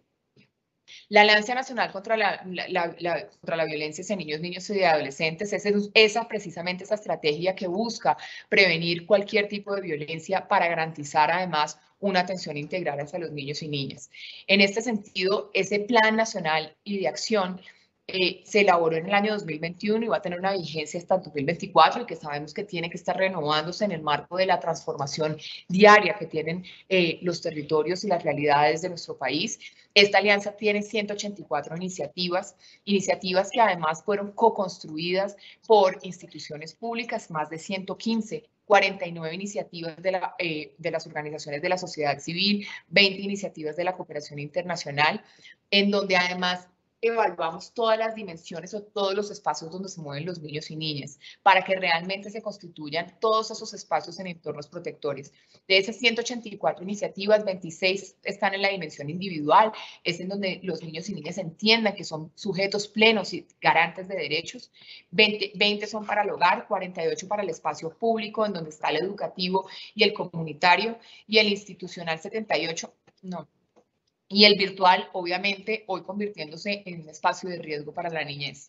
D: La Alianza Nacional contra la, la, la, contra la Violencia hacia Niños, Niños y Adolescentes es esa, precisamente esa estrategia que busca prevenir cualquier tipo de violencia para garantizar además una atención integral hacia los niños y niñas. En este sentido, ese Plan Nacional y de Acción Eh, se elaboró en el año dos mil veintiuno y va a tener una vigencia hasta el dos mil veinticuatro, y que sabemos que tiene que estar renovándose en el marco de la transformación diaria que tienen eh, los territorios y las realidades de nuestro país. Esta alianza tiene ciento ochenta y cuatro iniciativas, iniciativas que además fueron co-construidas por instituciones públicas, más de ciento quince, cuarenta y nueve iniciativas de, la, eh, de las organizaciones de la sociedad civil, veinte iniciativas de la cooperación internacional, en donde además evaluamos todas las dimensiones o todos los espacios donde se mueven los niños y niñas, para que realmente se constituyan todos esos espacios en entornos protectores. De esas ciento ochenta y cuatro iniciativas, veintiséis están en la dimensión individual, es en donde los niños y niñas entiendan que son sujetos plenos y garantes de derechos, veinte, veinte son para el hogar, cuarenta y ocho para el espacio público, en donde está el educativo y el comunitario, y el institucional setenta y ocho, no. Y el virtual, obviamente, hoy convirtiéndose en un espacio de riesgo para la niñez.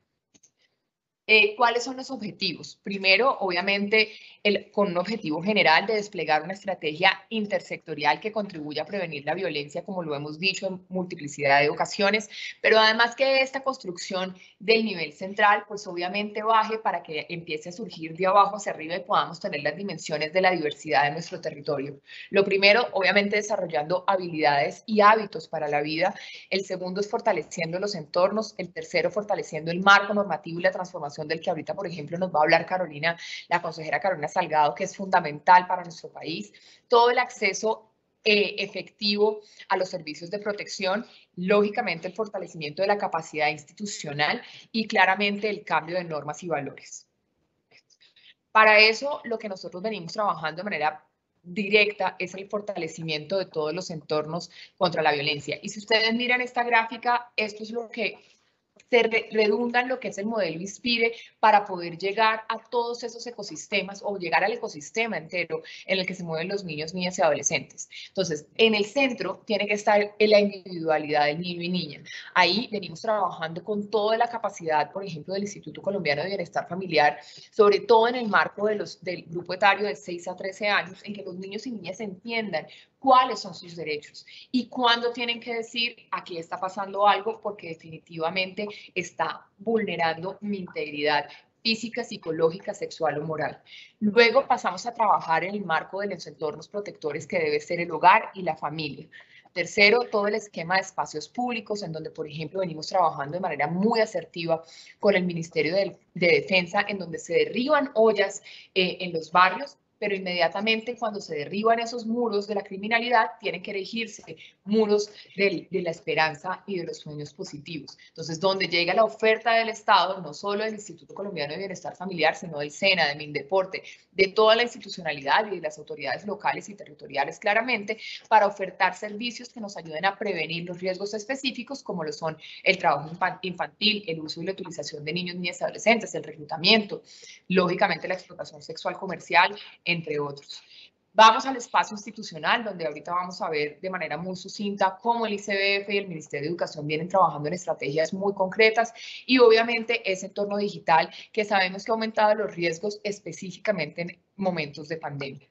D: Eh, ¿Cuáles son los objetivos? Primero, obviamente, el, con un objetivo general de desplegar una estrategia intersectorial que contribuya a prevenir la violencia, como lo hemos dicho en multiplicidad de ocasiones, pero además que esta construcción del nivel central, pues obviamente baje para que empiece a surgir de abajo hacia arriba y podamos tener las dimensiones de la diversidad de nuestro territorio. Lo primero, obviamente, desarrollando habilidades y hábitos para la vida. El segundo es fortaleciendo los entornos. El tercero, fortaleciendo el marco normativo y la transformación del que ahorita, por ejemplo, nos va a hablar Carolina, la consejera Carolina Salgado, que es fundamental para nuestro país. Todo el acceso eh, efectivo a los servicios de protección, lógicamente el fortalecimiento de la capacidad institucional y claramente el cambio de normas y valores. Para eso, lo que nosotros venimos trabajando de manera directa es el fortalecimiento de todos los entornos contra la violencia. Y si ustedes miran esta gráfica, esto es lo que se re redunda en lo que es el modelo INSPIRE para poder llegar a todos esos ecosistemas o llegar al ecosistema entero en el que se mueven los niños, niñas y adolescentes. Entonces, en el centro tiene que estar la individualidad del niño y niña. Ahí venimos trabajando con toda la capacidad, por ejemplo, del Instituto Colombiano de Bienestar Familiar, sobre todo en el marco de los, del grupo etario de seis a trece años, en que los niños y niñas entiendan cuáles son sus derechos y cuándo tienen que decir aquí está pasando algo porque definitivamente está vulnerando mi integridad física, psicológica, sexual o moral. Luego pasamos a trabajar en el marco de los entornos protectores que debe ser el hogar y la familia. Tercero, todo el esquema de espacios públicos, en donde, por ejemplo, venimos trabajando de manera muy asertiva con el Ministerio de, de Defensa, en donde se derriban ollas eh, en los barrios, pero inmediatamente cuando se derriban esos muros de la criminalidad, tienen que erigirse muros de, de la esperanza y de los sueños positivos. Entonces, donde llega la oferta del Estado, no solo del Instituto Colombiano de Bienestar Familiar, sino del SENA, de Mindeporte, de toda la institucionalidad y de las autoridades locales y territoriales claramente, para ofertar servicios que nos ayuden a prevenir los riesgos específicos, como lo son el trabajo infantil, el uso y la utilización de niños, niñas y adolescentes, el reclutamiento, lógicamente la explotación sexual comercial, entre otros. Vamos al espacio institucional, donde ahorita vamos a ver de manera muy sucinta cómo el I C B F y el Ministerio de Educación vienen trabajando en estrategias muy concretas y obviamente ese entorno digital que sabemos que ha aumentado los riesgos específicamente en momentos de pandemia.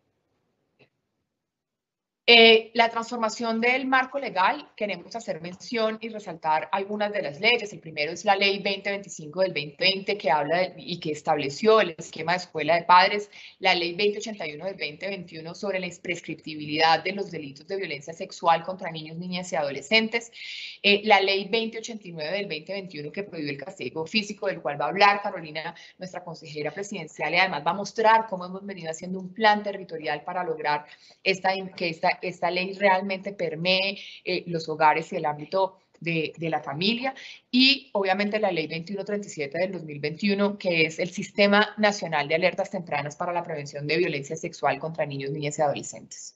D: Eh, la transformación del marco legal, queremos hacer mención y resaltar algunas de las leyes. El primero es la ley veinte veinticinco del veinte veinte que habla de, y que estableció el esquema de escuela de padres, la ley veinte ochenta y uno del veinte veintiuno sobre la imprescriptibilidad de los delitos de violencia sexual contra niños, niñas y adolescentes, eh, la ley veinte ochenta y nueve del veinte veintiuno que prohíbe el castigo físico, del cual va a hablar Carolina, nuestra consejera presidencial, y además va a mostrar cómo hemos venido haciendo un plan territorial para lograr esta, que esta esta ley realmente permee eh, los hogares y el ámbito de, de la familia, y obviamente la ley veintiuno treinta y siete del dos mil veintiuno, que es el Sistema Nacional de Alertas Tempranas para la Prevención de Violencia Sexual contra Niños, Niñas y Adolescentes.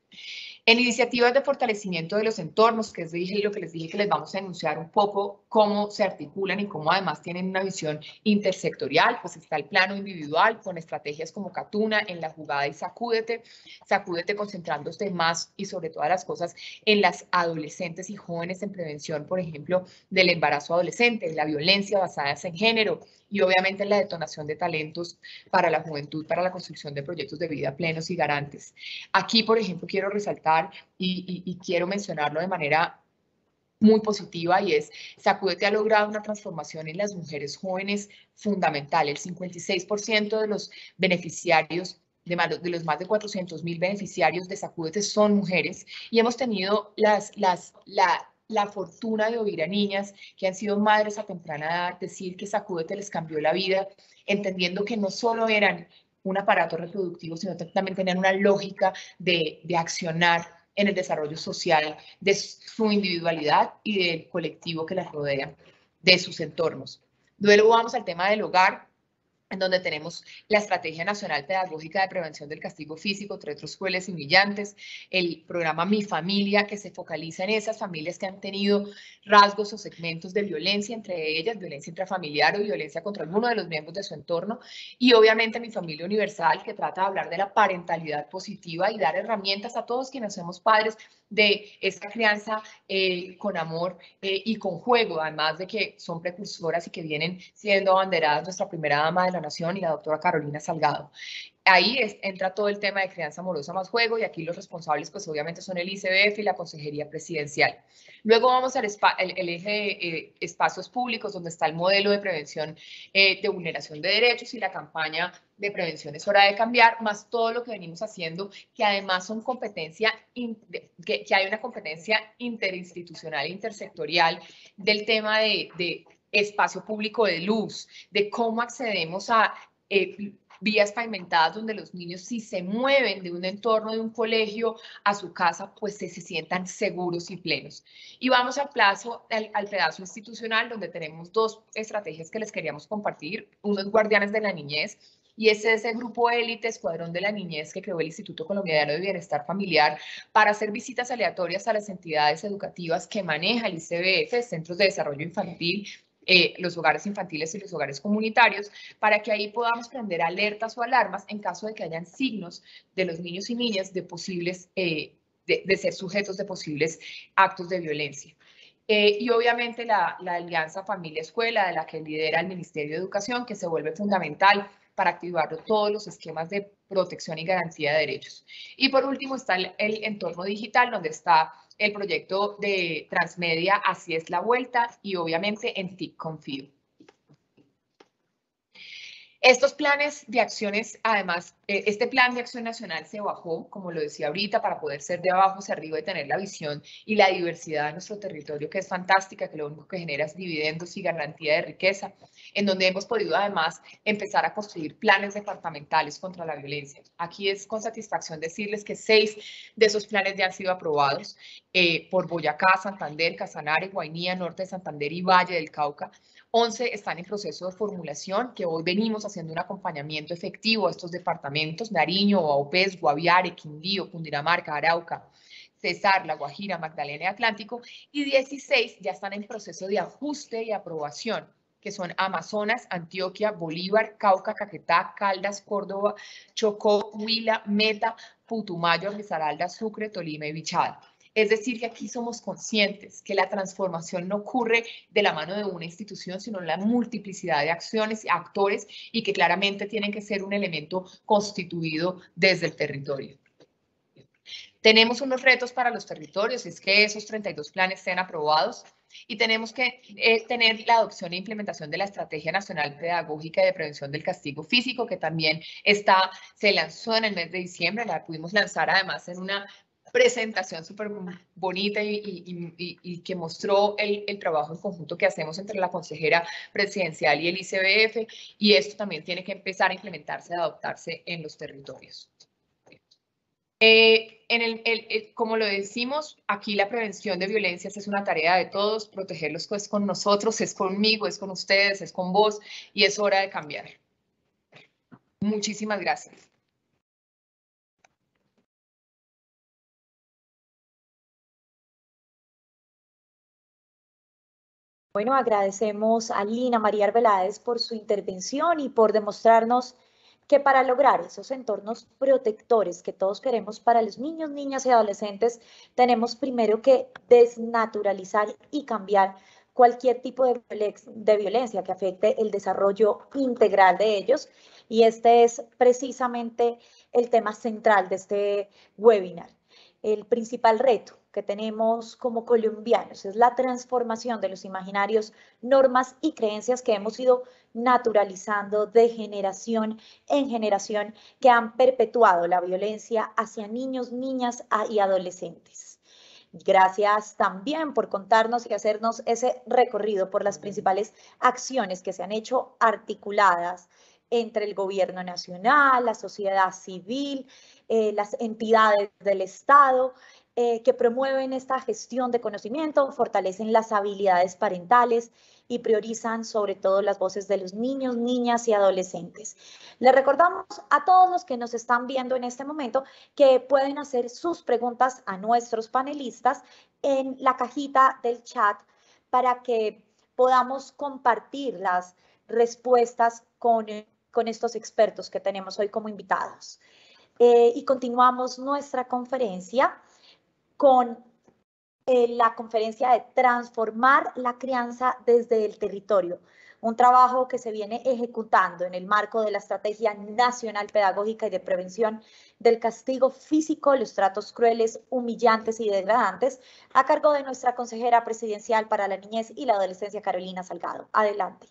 D: En iniciativas de fortalecimiento de los entornos, que es lo que les dije que les vamos a enunciar un poco cómo se articulan y cómo además tienen una visión intersectorial, pues está el plano individual con estrategias como Catuna, En la Jugada y Sacúdete, Sacúdete concentrándose más y sobre todas las cosas en las adolescentes y jóvenes en prevención, por ejemplo, del embarazo adolescente, la violencia basada en género y obviamente la detonación de talentos para la juventud, para la construcción de proyectos de vida plenos y garantes. Aquí, por ejemplo, quiero resaltar y, y, y quiero mencionarlo de manera muy positiva, y es, Sacúdete ha logrado una transformación en las mujeres jóvenes fundamental. El cincuenta y seis por ciento de los beneficiarios, de, más, de los más de cuatrocientos mil beneficiarios de Sacúdete son mujeres, y hemos tenido las, las, la, la fortuna de oír a niñas que han sido madres a temprana edad decir que Sacúdete les cambió la vida, entendiendo que no solo eran un aparato reproductivo, sino que también tenían una lógica de, de accionar en el desarrollo social de su individualidad y del colectivo que las rodea, de sus entornos. Luego vamos al tema del hogar, en donde tenemos la Estrategia Nacional Pedagógica de Prevención del Castigo Físico, Tratos Crueles y Humillantes, el programa Mi Familia, que se focaliza en esas familias que han tenido rasgos o segmentos de violencia, entre ellas violencia intrafamiliar o violencia contra alguno de los miembros de su entorno, y obviamente Mi Familia Universal, que trata de hablar de la parentalidad positiva y dar herramientas a todos quienes somos padres de esta crianza eh, con amor eh, y con juego, además de que son precursoras y que vienen siendo abanderadas nuestra primera dama de la Nación y la doctora Carolina Salgado. Ahí es, entra todo el tema de crianza amorosa más juego, y aquí los responsables pues obviamente son el I C B F y la Consejería Presidencial. Luego vamos al el, el eje de eh, espacios públicos, donde está el modelo de prevención eh, de vulneración de derechos y la campaña de prevención Es Hora de Cambiar, más todo lo que venimos haciendo, que además son competencia, in, de, que, que hay una competencia interinstitucional, intersectorial del tema de, de espacio público de luz, de cómo accedemos a eh, vías pavimentadas donde los niños, si se mueven de un entorno de un colegio a su casa, pues se, se sientan seguros y plenos. Y vamos al, plazo, al, al pedazo institucional, donde tenemos dos estrategias que les queríamos compartir. Uno es Guardianes de la Niñez, y ese es el grupo élite, Escuadrón de la Niñez, que creó el Instituto Colombiano de Bienestar Familiar para hacer visitas aleatorias a las entidades educativas que maneja el I C B F, Centros de Desarrollo Infantil, Eh, los hogares infantiles y los hogares comunitarios, para que ahí podamos prender alertas o alarmas en caso de que hayan signos de los niños y niñas de posibles, eh, de, de ser sujetos de posibles actos de violencia. Eh, y obviamente la, la alianza familia-escuela, de la que lidera el Ministerio de Educación, que se vuelve fundamental para activar todos los esquemas de protección y garantía de derechos. Y por último está el, el entorno digital, donde está el proyecto de Transmedia Así es la Vuelta y obviamente en T I C Confío. Estos planes de acciones, además, eh, este plan de acción nacional se bajó, como lo decía ahorita, para poder ser de abajo hacia arriba y tener la visión y la diversidad de nuestro territorio, que es fantástica, que lo único que genera es dividendos y garantía de riqueza, en donde hemos podido además empezar a construir planes departamentales contra la violencia. Aquí es con satisfacción decirles que seis de esos planes ya han sido aprobados eh, por Boyacá, Santander, Casanare, Guainía, Norte de Santander y Valle del Cauca. once están en proceso de formulación, que hoy venimos haciendo un acompañamiento efectivo a estos departamentos: Nariño, Vaupés, Guaviare, Quindío, Cundinamarca, Arauca, Cesar, La Guajira, Magdalena y Atlántico, y dieciséis ya están en proceso de ajuste y aprobación, que son Amazonas, Antioquia, Bolívar, Cauca, Caquetá, Caldas, Córdoba, Chocó, Huila, Meta, Putumayo, Risaralda, Sucre, Tolima y Bichada. Es decir, que aquí somos conscientes que la transformación no ocurre de la mano de una institución, sino la multiplicidad de acciones y actores, y que claramente tienen que ser un elemento constituido desde el territorio. Tenemos unos retos para los territorios, es que esos treinta y dos planes sean aprobados, y tenemos que eh, tener la adopción e implementación de la Estrategia Nacional Pedagógica de Prevención del Castigo Físico, que también está, se lanzó en el mes de diciembre, la pudimos lanzar además en una presentación súper bonita y, y, y, y que mostró el, el trabajo en conjunto que hacemos entre la consejera presidencial y el I C B F, y esto también tiene que empezar a implementarse, a adoptarse en los territorios. Eh, en el, el, el, como lo decimos, aquí la prevención de violencias es una tarea de todos, protegerlos es con nosotros, es conmigo, es con ustedes, es con vos, y es hora de cambiar. Muchísimas gracias.
A: Bueno, agradecemos a Lina María Arbeláez por su intervención y por demostrarnos que para lograr esos entornos protectores que todos queremos para los niños, niñas y adolescentes, tenemos primero que desnaturalizar y cambiar cualquier tipo de, de violencia que afecte el desarrollo integral de ellos. Y este es precisamente el tema central de este webinar. El principal reto que tenemos como colombianos es la transformación de los imaginarios, normas y creencias que hemos ido naturalizando de generación en generación, que han perpetuado la violencia hacia niños, niñas y adolescentes. Gracias también por contarnos y hacernos ese recorrido por las principales acciones que se han hecho articuladas entre el gobierno nacional, la sociedad civil, eh, las entidades del Estado, eh, que promueven esta gestión de conocimiento, fortalecen las habilidades parentales y priorizan sobre todo las voces de los niños, niñas y adolescentes. Les recordamos a todos los que nos están viendo en este momento que pueden hacer sus preguntas a nuestros panelistas en la cajita del chat para que podamos compartir las respuestas con, con estos expertos que tenemos hoy como invitados. Eh, y continuamos nuestra conferencia con eh, la conferencia de Transformar la crianza desde el territorio, un trabajo que se viene ejecutando en el marco de la Estrategia Nacional Pedagógica y de Prevención del Castigo Físico, los tratos crueles, humillantes y degradantes, a cargo de nuestra consejera presidencial para la niñez y la adolescencia, Carolina Salgado. Adelante.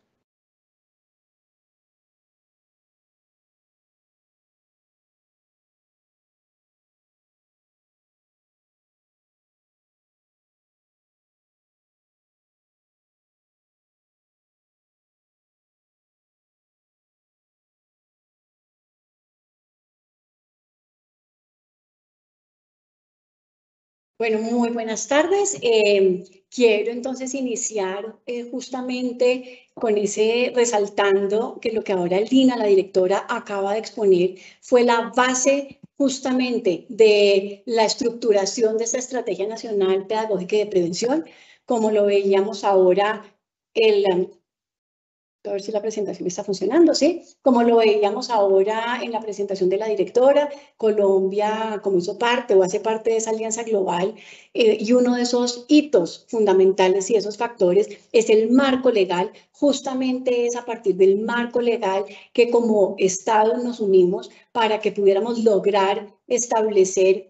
C: Bueno, muy buenas tardes. Eh, quiero entonces iniciar eh, justamente con ese resaltando que lo que ahora Lina, la directora, acaba de exponer fue la base justamente de la estructuración de esta Estrategia Nacional Pedagógica y de Prevención, como lo veíamos ahora el A ver si la presentación está funcionando, ¿sí? Como lo veíamos ahora en la presentación de la directora, Colombia, como hizo parte o hace parte de esa alianza global, eh, y uno de esos hitos fundamentales y esos factores es el marco legal. Justamente es a partir del marco legal que como Estado nos unimos para que pudiéramos lograr establecer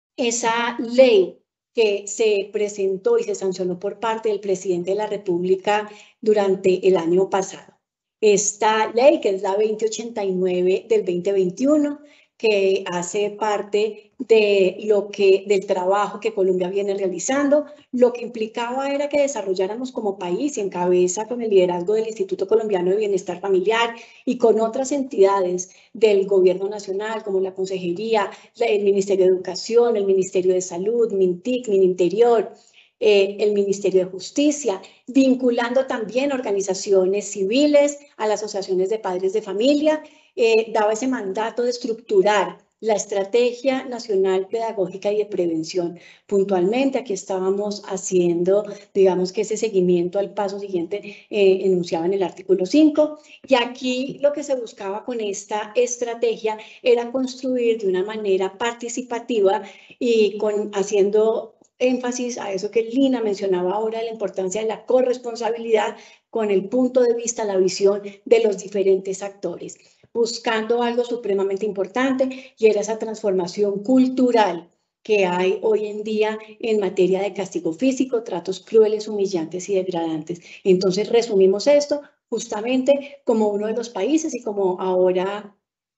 C: esa ley que se presentó y se sancionó por parte del presidente de la República durante el año pasado. Esta ley, que es la veinte ochenta y nueve del veinte veintiuno, que hace parte de lo que, del trabajo que Colombia viene realizando, lo que implicaba era que desarrolláramos como país, y en cabeza con el liderazgo del Instituto Colombiano de Bienestar Familiar y con otras entidades del Gobierno Nacional, como la Consejería, el Ministerio de Educación, el Ministerio de Salud, MINTIC, MININTERIOR, eh, el Ministerio de Justicia, vinculando también organizaciones civiles a las asociaciones de padres de familia, eh, daba ese mandato de estructurar la Estrategia Nacional Pedagógica y de Prevención. Puntualmente, aquí estábamos haciendo, digamos que ese seguimiento al paso siguiente eh, enunciado en el artículo cinco, y aquí lo que se buscaba con esta estrategia era construir de una manera participativa y con, haciendo énfasis a eso que Lina mencionaba ahora, la importancia de la corresponsabilidad con el punto de vista, la visión de los diferentes actores, buscando algo supremamente importante, y era esa transformación cultural que hay hoy en día en materia de castigo físico, tratos crueles, humillantes y degradantes. Entonces resumimos esto justamente como uno de los países, y como ahora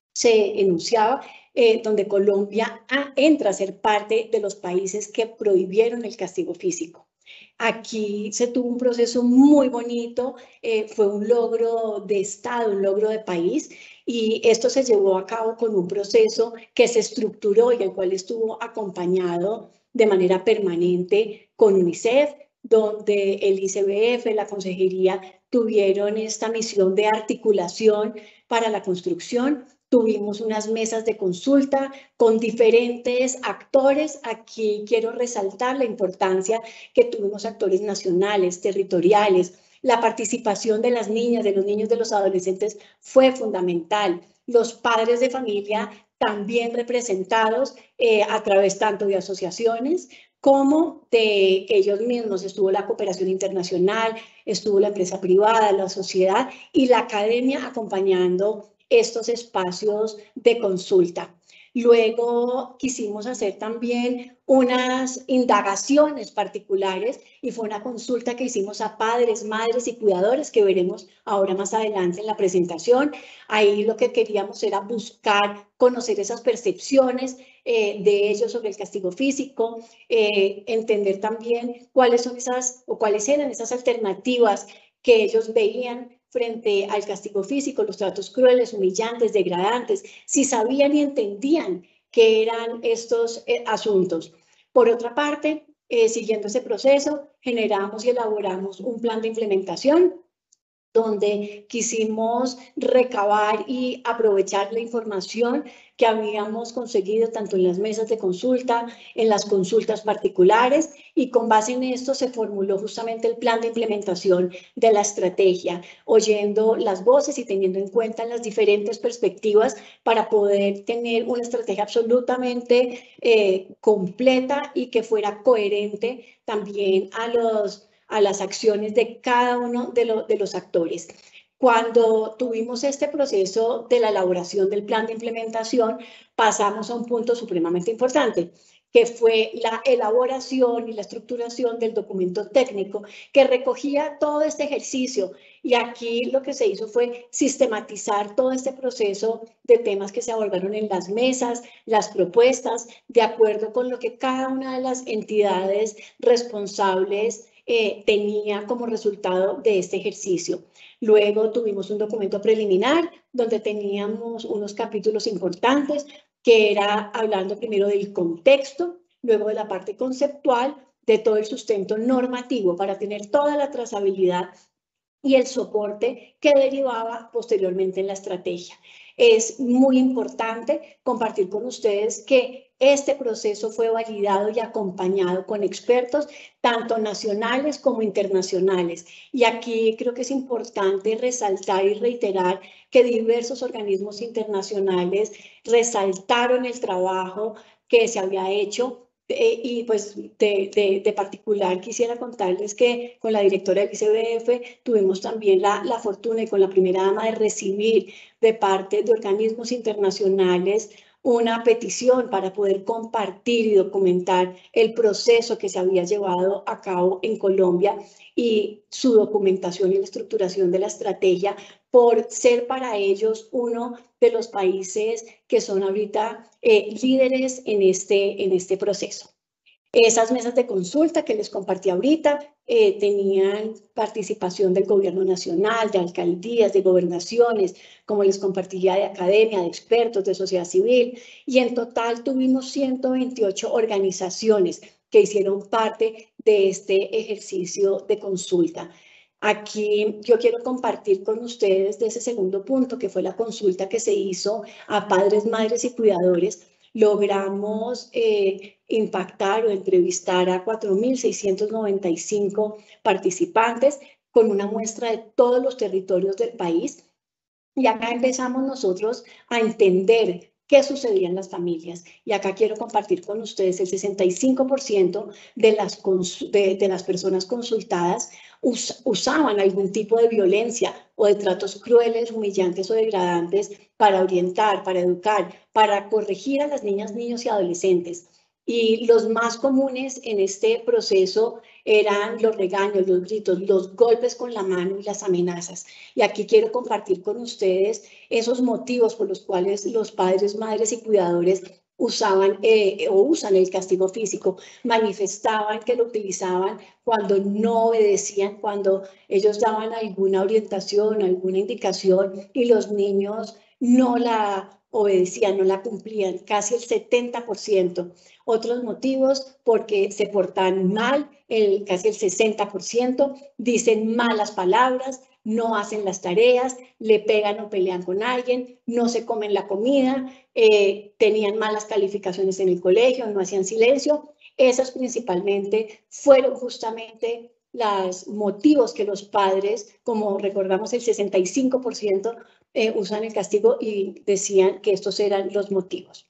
C: se enunciaba, eh, donde Colombia ah, entra a ser parte de los países que prohibieron el castigo físico. Aquí se tuvo un proceso muy bonito, eh, fue un logro de Estado, un logro de país, y esto se llevó a cabo con un proceso que se estructuró y el cual estuvo acompañado de manera permanente con UNICEF, donde el I C B F, la Consejería, tuvieron esta misión de articulación para la construcción. Tuvimos unas mesas de consulta con diferentes actores. Aquí quiero resaltar la importancia que tuvimos actores nacionales, territoriales. La participación de las niñas, de los niños, de los adolescentes fue fundamental. Los padres de familia también representados eh, a través tanto de asociaciones como de ellos mismos. Estuvo la cooperación internacional, estuvo la empresa privada, la sociedad y la academia acompañando estos espacios de consulta. Luego quisimos hacer también unas indagaciones particulares, y fue una consulta que hicimos a padres, madres y cuidadores, que veremos ahora más adelante en la presentación. Ahí lo que queríamos era buscar conocer esas percepciones eh, de ellos sobre el castigo físico, eh, entender también cuáles son esas o cuáles eran esas alternativas que ellos veían frente al castigo físico, los tratos crueles, humillantes, degradantes, si sabían y entendían qué eran estos eh, asuntos. Por otra parte, eh, siguiendo ese proceso, generamos y elaboramos un plan de implementación donde quisimos recabar y aprovechar la información que habíamos conseguido tanto en las mesas de consulta, en las consultas particulares, y con base en esto se formuló justamente el plan de implementación de la estrategia, oyendo las voces y teniendo en cuenta las diferentes perspectivas para poder tener una estrategia absolutamente eh, completa y que fuera coherente también a los a las acciones de cada uno de, lo, de los actores. Cuando tuvimos este proceso de la elaboración del plan de implementación, pasamos a un punto supremamente importante, que fue la elaboración y la estructuración del documento técnico que recogía todo este ejercicio. Y aquí lo que se hizo fue sistematizar todo este proceso de temas que se abordaron en las mesas, las propuestas, de acuerdo con lo que cada una de las entidades responsables Eh, tenía como resultado de este ejercicio. Luego tuvimos un documento preliminar donde teníamos unos capítulos importantes, que era hablando primero del contexto, luego de la parte conceptual, de todo el sustento normativo para tener toda la trazabilidad y el soporte que derivaba posteriormente en la estrategia. Es muy importante compartir con ustedes que este proceso fue validado y acompañado con expertos, tanto nacionales como internacionales. Y aquí creo que es importante resaltar y reiterar que diversos organismos internacionales resaltaron el trabajo que se había hecho. Eh, y pues de, de, de particular quisiera contarles que con la directora del I C B F tuvimos también la, la fortuna y con la primera dama de recibir de parte de organismos internacionales una petición para poder compartir y documentar el proceso que se había llevado a cabo en Colombia y su documentación y la estructuración de la estrategia, por ser para ellos uno de los países que son ahorita eh, líderes en este, en este proceso. Esas mesas de consulta que les compartí ahorita eh, tenían participación del gobierno nacional, de alcaldías, de gobernaciones, como les compartía, de academia, de expertos, de sociedad civil, y en total tuvimos ciento veintiocho organizaciones que hicieron parte de este ejercicio de consulta. Aquí yo quiero compartir con ustedes de ese segundo punto, que fue la consulta que se hizo a padres, madres y cuidadores. Logramos eh, impactar o entrevistar a cuatro mil seiscientos noventa y cinco participantes con una muestra de todos los territorios del país. Y acá empezamos nosotros a entender qué sucedía en las familias. Y acá quiero compartir con ustedes el sesenta y cinco por ciento de las, de, de las personas consultadas us, usaban algún tipo de violencia o de tratos crueles, humillantes o degradantes para orientar, para educar, para corregir a las niñas, niños y adolescentes. Y los más comunes en este proceso eran los regaños, los gritos, los golpes con la mano y las amenazas. Y aquí quiero compartir con ustedes esos motivos por los cuales los padres, madres y cuidadores usaban eh, o usan el castigo físico. Manifestaban que lo utilizaban cuando no obedecían, cuando ellos daban alguna orientación, alguna indicación y los niños no la obedecían, no la cumplían, casi el setenta por ciento. Otros motivos, porque se portan mal, el, casi el sesenta por ciento, dicen malas palabras, no hacen las tareas, le pegan o pelean con alguien, no se comen la comida, eh, tenían malas calificaciones en el colegio, no hacían silencio. Esos principalmente fueron justamente los motivos que los padres, como recordamos el sesenta y cinco por ciento, eh, usan el castigo y decían que estos eran los motivos.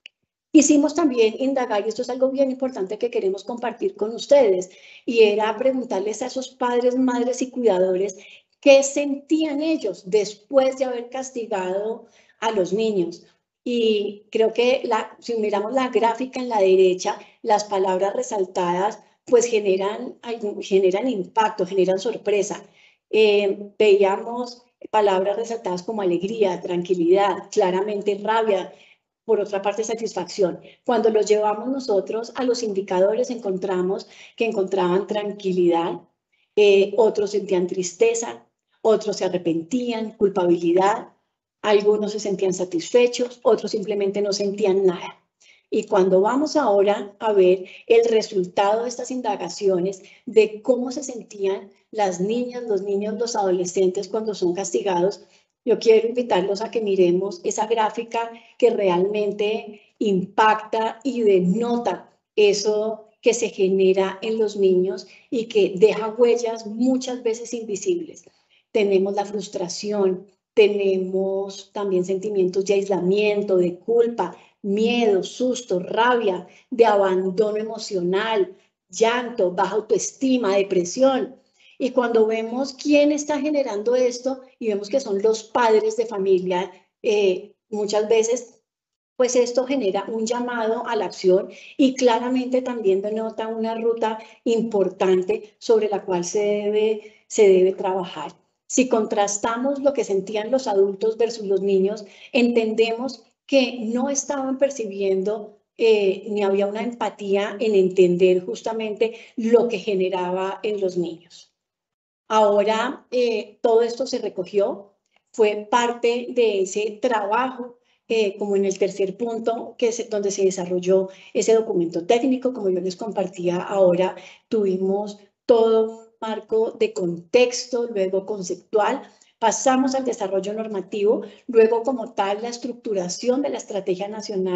C: Hicimos también indagar, y esto es algo bien importante que queremos compartir con ustedes, y era preguntarles a esos padres, madres y cuidadores qué sentían ellos después de haber castigado a los niños. Y creo que la, si miramos la gráfica en la derecha, las palabras resaltadas pues generan, generan impacto, generan sorpresa. Eh, veíamos palabras resaltadas como alegría, tranquilidad, claramente rabia, por otra parte satisfacción. Cuando los llevamos nosotros a los indicadores encontramos que encontraban tranquilidad, eh, otros sentían tristeza, otros se arrepentían, culpabilidad, algunos se sentían satisfechos, otros simplemente no sentían nada. Y cuando vamos ahora a ver el resultado de estas indagaciones de cómo se sentían las niñas, los niños, los adolescentes cuando son castigados, yo quiero invitarlos a que miremos esa gráfica que realmente impacta y denota eso que se genera en los niños y que deja huellas muchas veces invisibles. Tenemos la frustración, tenemos también sentimientos de aislamiento, de culpa, miedo, susto, rabia, de abandono emocional, llanto, baja autoestima, depresión. Y cuando vemos quién está generando esto y vemos que son los padres de familia, eh, muchas veces, pues esto genera un llamado a la acción y claramente también denota una ruta importante sobre la cual se debe, se debe trabajar. Si contrastamos lo que sentían los adultos versus los niños, entendemos que no estaban percibiendo eh, ni había una empatía en entender justamente lo que generaba en los niños. Ahora eh, todo esto se recogió, fue parte de ese trabajo, eh, como en el tercer punto, que es donde se desarrolló ese documento técnico, como yo les compartía ahora, tuvimos todo un marco de contexto, luego conceptual, pasamos al desarrollo normativo, luego como tal la estructuración de la Estrategia Nacional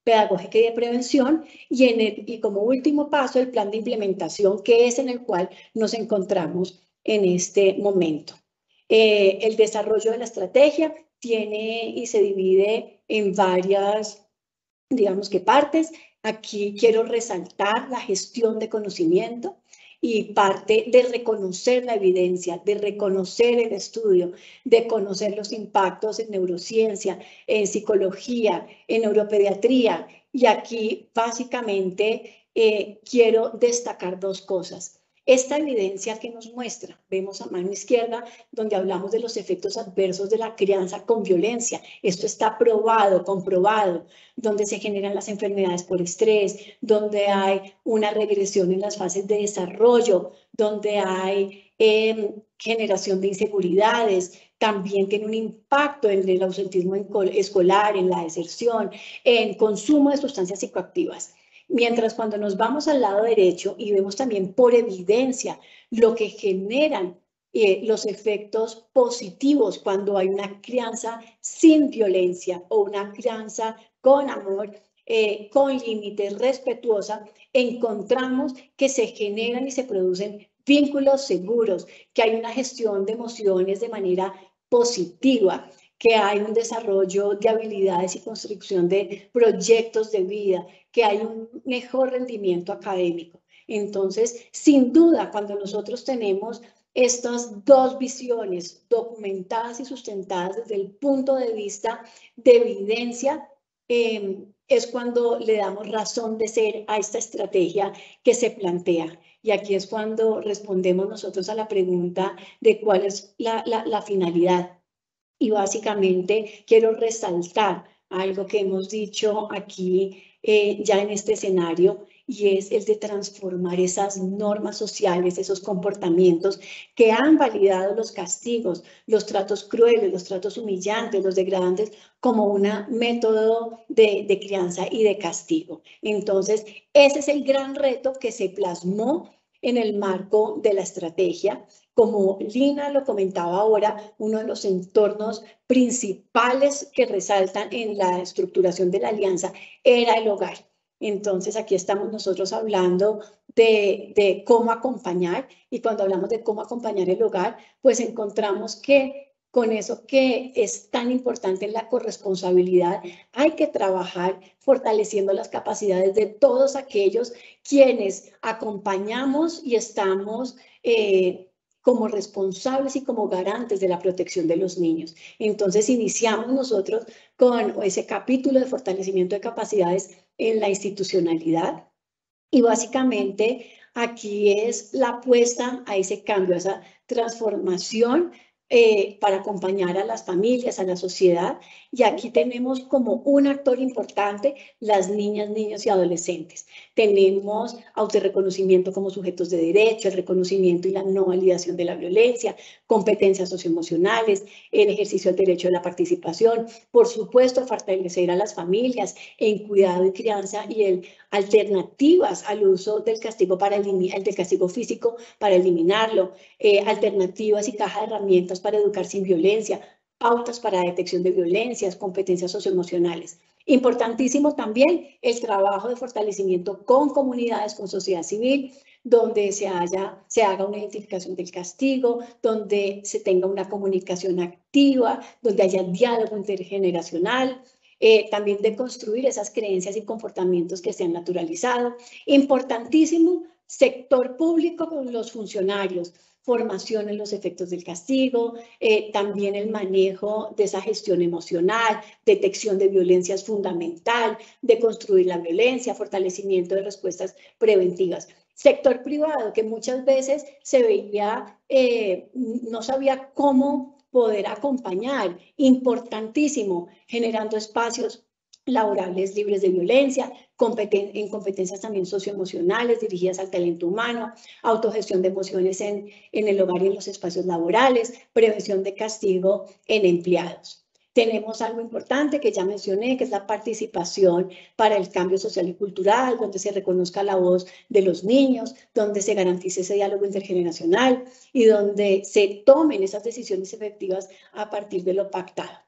C: pedagógica y de prevención, y, en el, y como último paso el plan de implementación, que es en el cual nos encontramos en este momento. Eh, el desarrollo de la estrategia tiene y se divide en varias, digamos que partes. Aquí quiero resaltar la gestión de conocimiento y parte de reconocer la evidencia, de reconocer el estudio, de conocer los impactos en neurociencia, en psicología, en neuropediatría. Y aquí básicamente eh, quiero destacar dos cosas. Esta evidencia que nos muestra, vemos a mano izquierda, donde hablamos de los efectos adversos de la crianza con violencia. Esto está probado, comprobado, donde se generan las enfermedades por estrés, donde hay una regresión en las fases de desarrollo, donde hay eh, generación de inseguridades, también tiene un impacto en el ausentismo escolar, en la deserción, en consumo de sustancias psicoactivas. Mientras cuando nos vamos al lado derecho y vemos también por evidencia lo que generan eh, los efectos positivos cuando hay una crianza sin violencia o una crianza con amor, eh, con límites, respetuosa, encontramos que se generan y se producen vínculos seguros, que hay una gestión de emociones de manera positiva, que hay un desarrollo de habilidades y construcción de proyectos de vida, que hay un mejor rendimiento académico. Entonces, sin duda, cuando nosotros tenemos estas dos visiones documentadas y sustentadas desde el punto de vista de evidencia, eh, es cuando le damos razón de ser a esta estrategia que se plantea. Y aquí es cuando respondemos nosotros a la pregunta de cuál es la, la, la finalidad. Y básicamente quiero resaltar algo que hemos dicho aquí eh, ya en este escenario, y es el de transformar esas normas sociales, esos comportamientos que han validado los castigos, los tratos crueles, los tratos humillantes, los degradantes, como un método de, de crianza y de castigo. Entonces, ese es el gran reto que se plasmó en el marco de la estrategia. Como Lina lo comentaba ahora, uno de los entornos principales que resaltan en la estructuración de la alianza era el hogar. Entonces, aquí estamos nosotros hablando de, de cómo acompañar, y cuando hablamos de cómo acompañar el hogar, pues encontramos que con eso que es tan importante en la corresponsabilidad, hay que trabajar fortaleciendo las capacidades de todos aquellos quienes acompañamos y estamos eh, como responsables y como garantes de la protección de los niños. Entonces, iniciamos nosotros con ese capítulo de fortalecimiento de capacidades en la institucionalidad, y básicamente aquí es la apuesta a ese cambio, a esa transformación eh, para acompañar a las familias, a la sociedad. Y aquí tenemos como un actor importante las niñas, niños y adolescentes. Tenemos autorreconocimiento como sujetos de derecho, el reconocimiento y la no validación de la violencia, competencias socioemocionales, el ejercicio del derecho de la participación, por supuesto fortalecer a las familias en cuidado y crianza y el alternativas al uso del castigo, para eliminar, del castigo físico para eliminarlo, eh, alternativas y caja de herramientas para educar sin violencia, pautas para detección de violencias, competencias socioemocionales. Importantísimo también el trabajo de fortalecimiento con comunidades, con sociedad civil, donde se, haya, se haga una identificación del castigo, donde se tenga una comunicación activa, donde haya diálogo intergeneracional, eh, también de construir esas creencias y comportamientos que se han naturalizado. Importantísimo, sector público con los funcionarios, formación en los efectos del castigo, eh, también el manejo de esa gestión emocional, detección de violencia es fundamental, de construir la violencia, fortalecimiento de respuestas preventivas. Sector privado, que muchas veces se veía, eh, no sabía cómo poder acompañar, importantísimo, generando espacios laborales libres de violencia, competen en competencias también socioemocionales dirigidas al talento humano, autogestión de emociones en, en el hogar y en los espacios laborales, prevención de castigo en empleados. Tenemos algo importante que ya mencioné, que es la participación para el cambio social y cultural, donde se reconozca la voz de los niños, donde se garantice ese diálogo intergeneracional y donde se tomen esas decisiones efectivas a partir de lo pactado.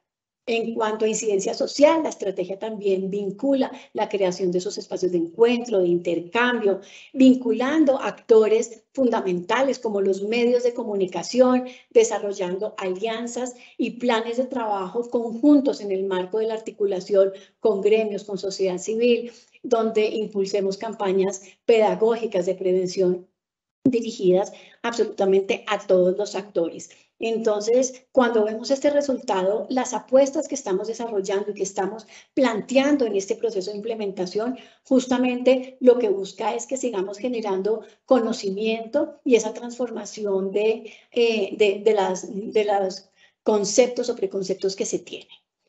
C: En cuanto a incidencia social, la estrategia también vincula la creación de esos espacios de encuentro, de intercambio, vinculando actores fundamentales como los medios de comunicación, desarrollando alianzas y planes de trabajo conjuntos en el marco de la articulación con gremios, con sociedad civil, donde impulsemos campañas pedagógicas de prevención dirigidas absolutamente a todos los actores. Entonces, cuando vemos este resultado, las apuestas que estamos desarrollando y que estamos planteando en este proceso de implementación, justamente lo que busca es que sigamos generando conocimiento y esa transformación de, eh, de, de, las, de los conceptos o preconceptos que se tienen.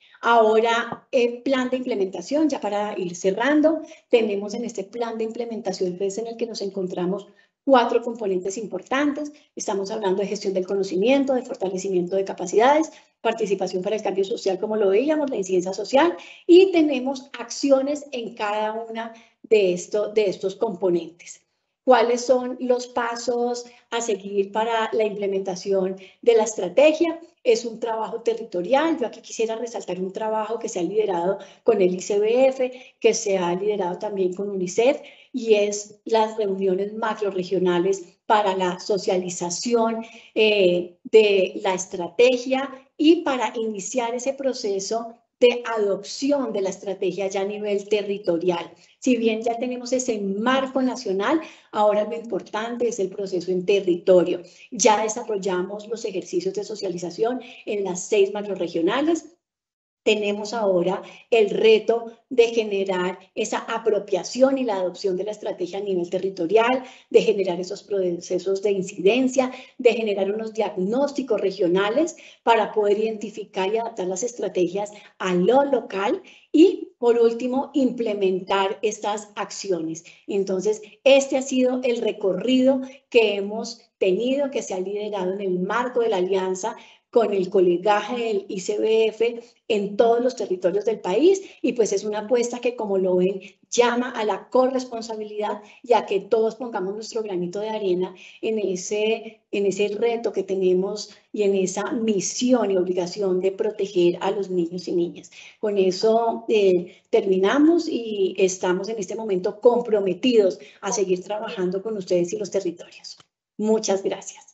C: Ahora, el plan de implementación, ya para ir cerrando, tenemos en este plan de implementación pues, en el que nos encontramos cuatro componentes importantes. Estamos hablando de gestión del conocimiento, de fortalecimiento de capacidades, participación para el cambio social, como lo veíamos, la incidencia social, y tenemos acciones en cada una de, esto, de estos componentes. ¿Cuáles son los pasos a seguir para la implementación de la estrategia? Es un trabajo territorial. Yo aquí quisiera resaltar un trabajo que se ha liderado con el I C B F, que se ha liderado también con UNICEF, y es las reuniones macrorregionales para la socialización eh, de la estrategia y para iniciar ese proceso de adopción de la estrategia ya a nivel territorial. Si bien ya tenemos ese marco nacional, ahora lo importante es el proceso en territorio. Ya desarrollamos los ejercicios de socialización en las seis macrorregionales. Tenemos ahora el reto de generar esa apropiación y la adopción de la estrategia a nivel territorial, de generar esos procesos de incidencia, de generar unos diagnósticos regionales para poder identificar y adaptar las estrategias a lo local y, por último, implementar estas acciones. Entonces, este ha sido el recorrido que hemos tenido, que se ha liderado en el marco de la alianza con el colegaje del I C B F en todos los territorios del país, y pues es una apuesta que, como lo ven, llama a la corresponsabilidad y a que todos pongamos nuestro granito de arena en ese, en ese reto que tenemos y en esa misión y obligación de proteger a los niños y niñas. Con eso eh, terminamos y estamos en este momento comprometidos a seguir trabajando con ustedes y los territorios. Muchas gracias.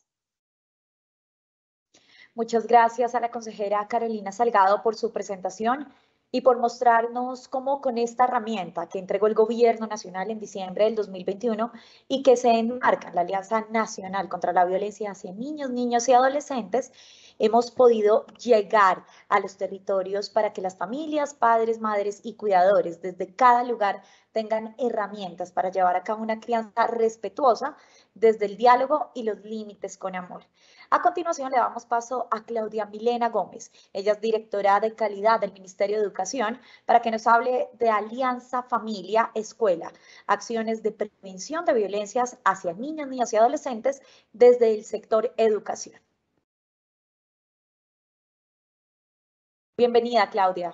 A: Muchas gracias a la consejera Carolina Salgado por su presentación y por mostrarnos cómo con esta herramienta que entregó el Gobierno Nacional en diciembre del dos mil veintiuno y que se enmarca en la Alianza Nacional contra la Violencia hacia Niños, Niñas y Adolescentes, hemos podido llegar a los territorios para que las familias, padres, madres y cuidadores desde cada lugar tengan herramientas para llevar a cabo una crianza respetuosa desde el diálogo y los límites con amor. A continuación le damos paso a Claudia Milena Gómez. Ella es directora de calidad del Ministerio de Educación para que nos hable de Alianza Familia Escuela, acciones de prevención de violencias hacia niños, niñas y adolescentes desde el sector educación. Bienvenida, Claudia.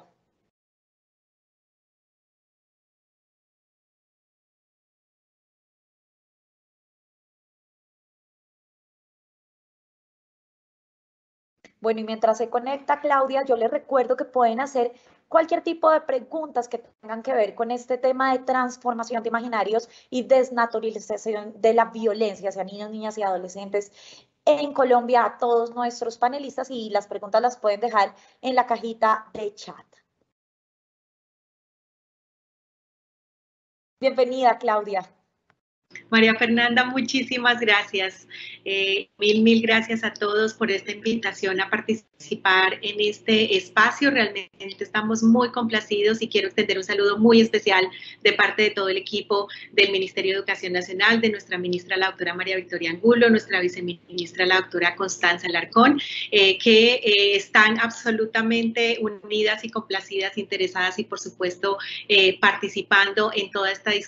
A: Bueno, y mientras se conecta Claudia, yo les recuerdo que pueden hacer cualquier tipo de preguntas que tengan que ver con este tema de transformación de imaginarios y desnaturalización de la violencia hacia niños, niñas y adolescentes en Colombia a todos nuestros panelistas, y las preguntas las pueden dejar en la cajita de chat. Bienvenida, Claudia.
G: María Fernanda, muchísimas gracias. Eh, mil, mil gracias a todos por esta invitación a participar en este espacio. Realmente estamos muy complacidos y quiero extender un saludo muy especial de parte de todo el equipo del Ministerio de Educación Nacional, de nuestra ministra, la doctora María Victoria Angulo, nuestra viceministra, la doctora Constanza Alarcón, eh, que eh, están absolutamente unidas y complacidas, interesadas y, por supuesto, eh, participando en toda esta discusión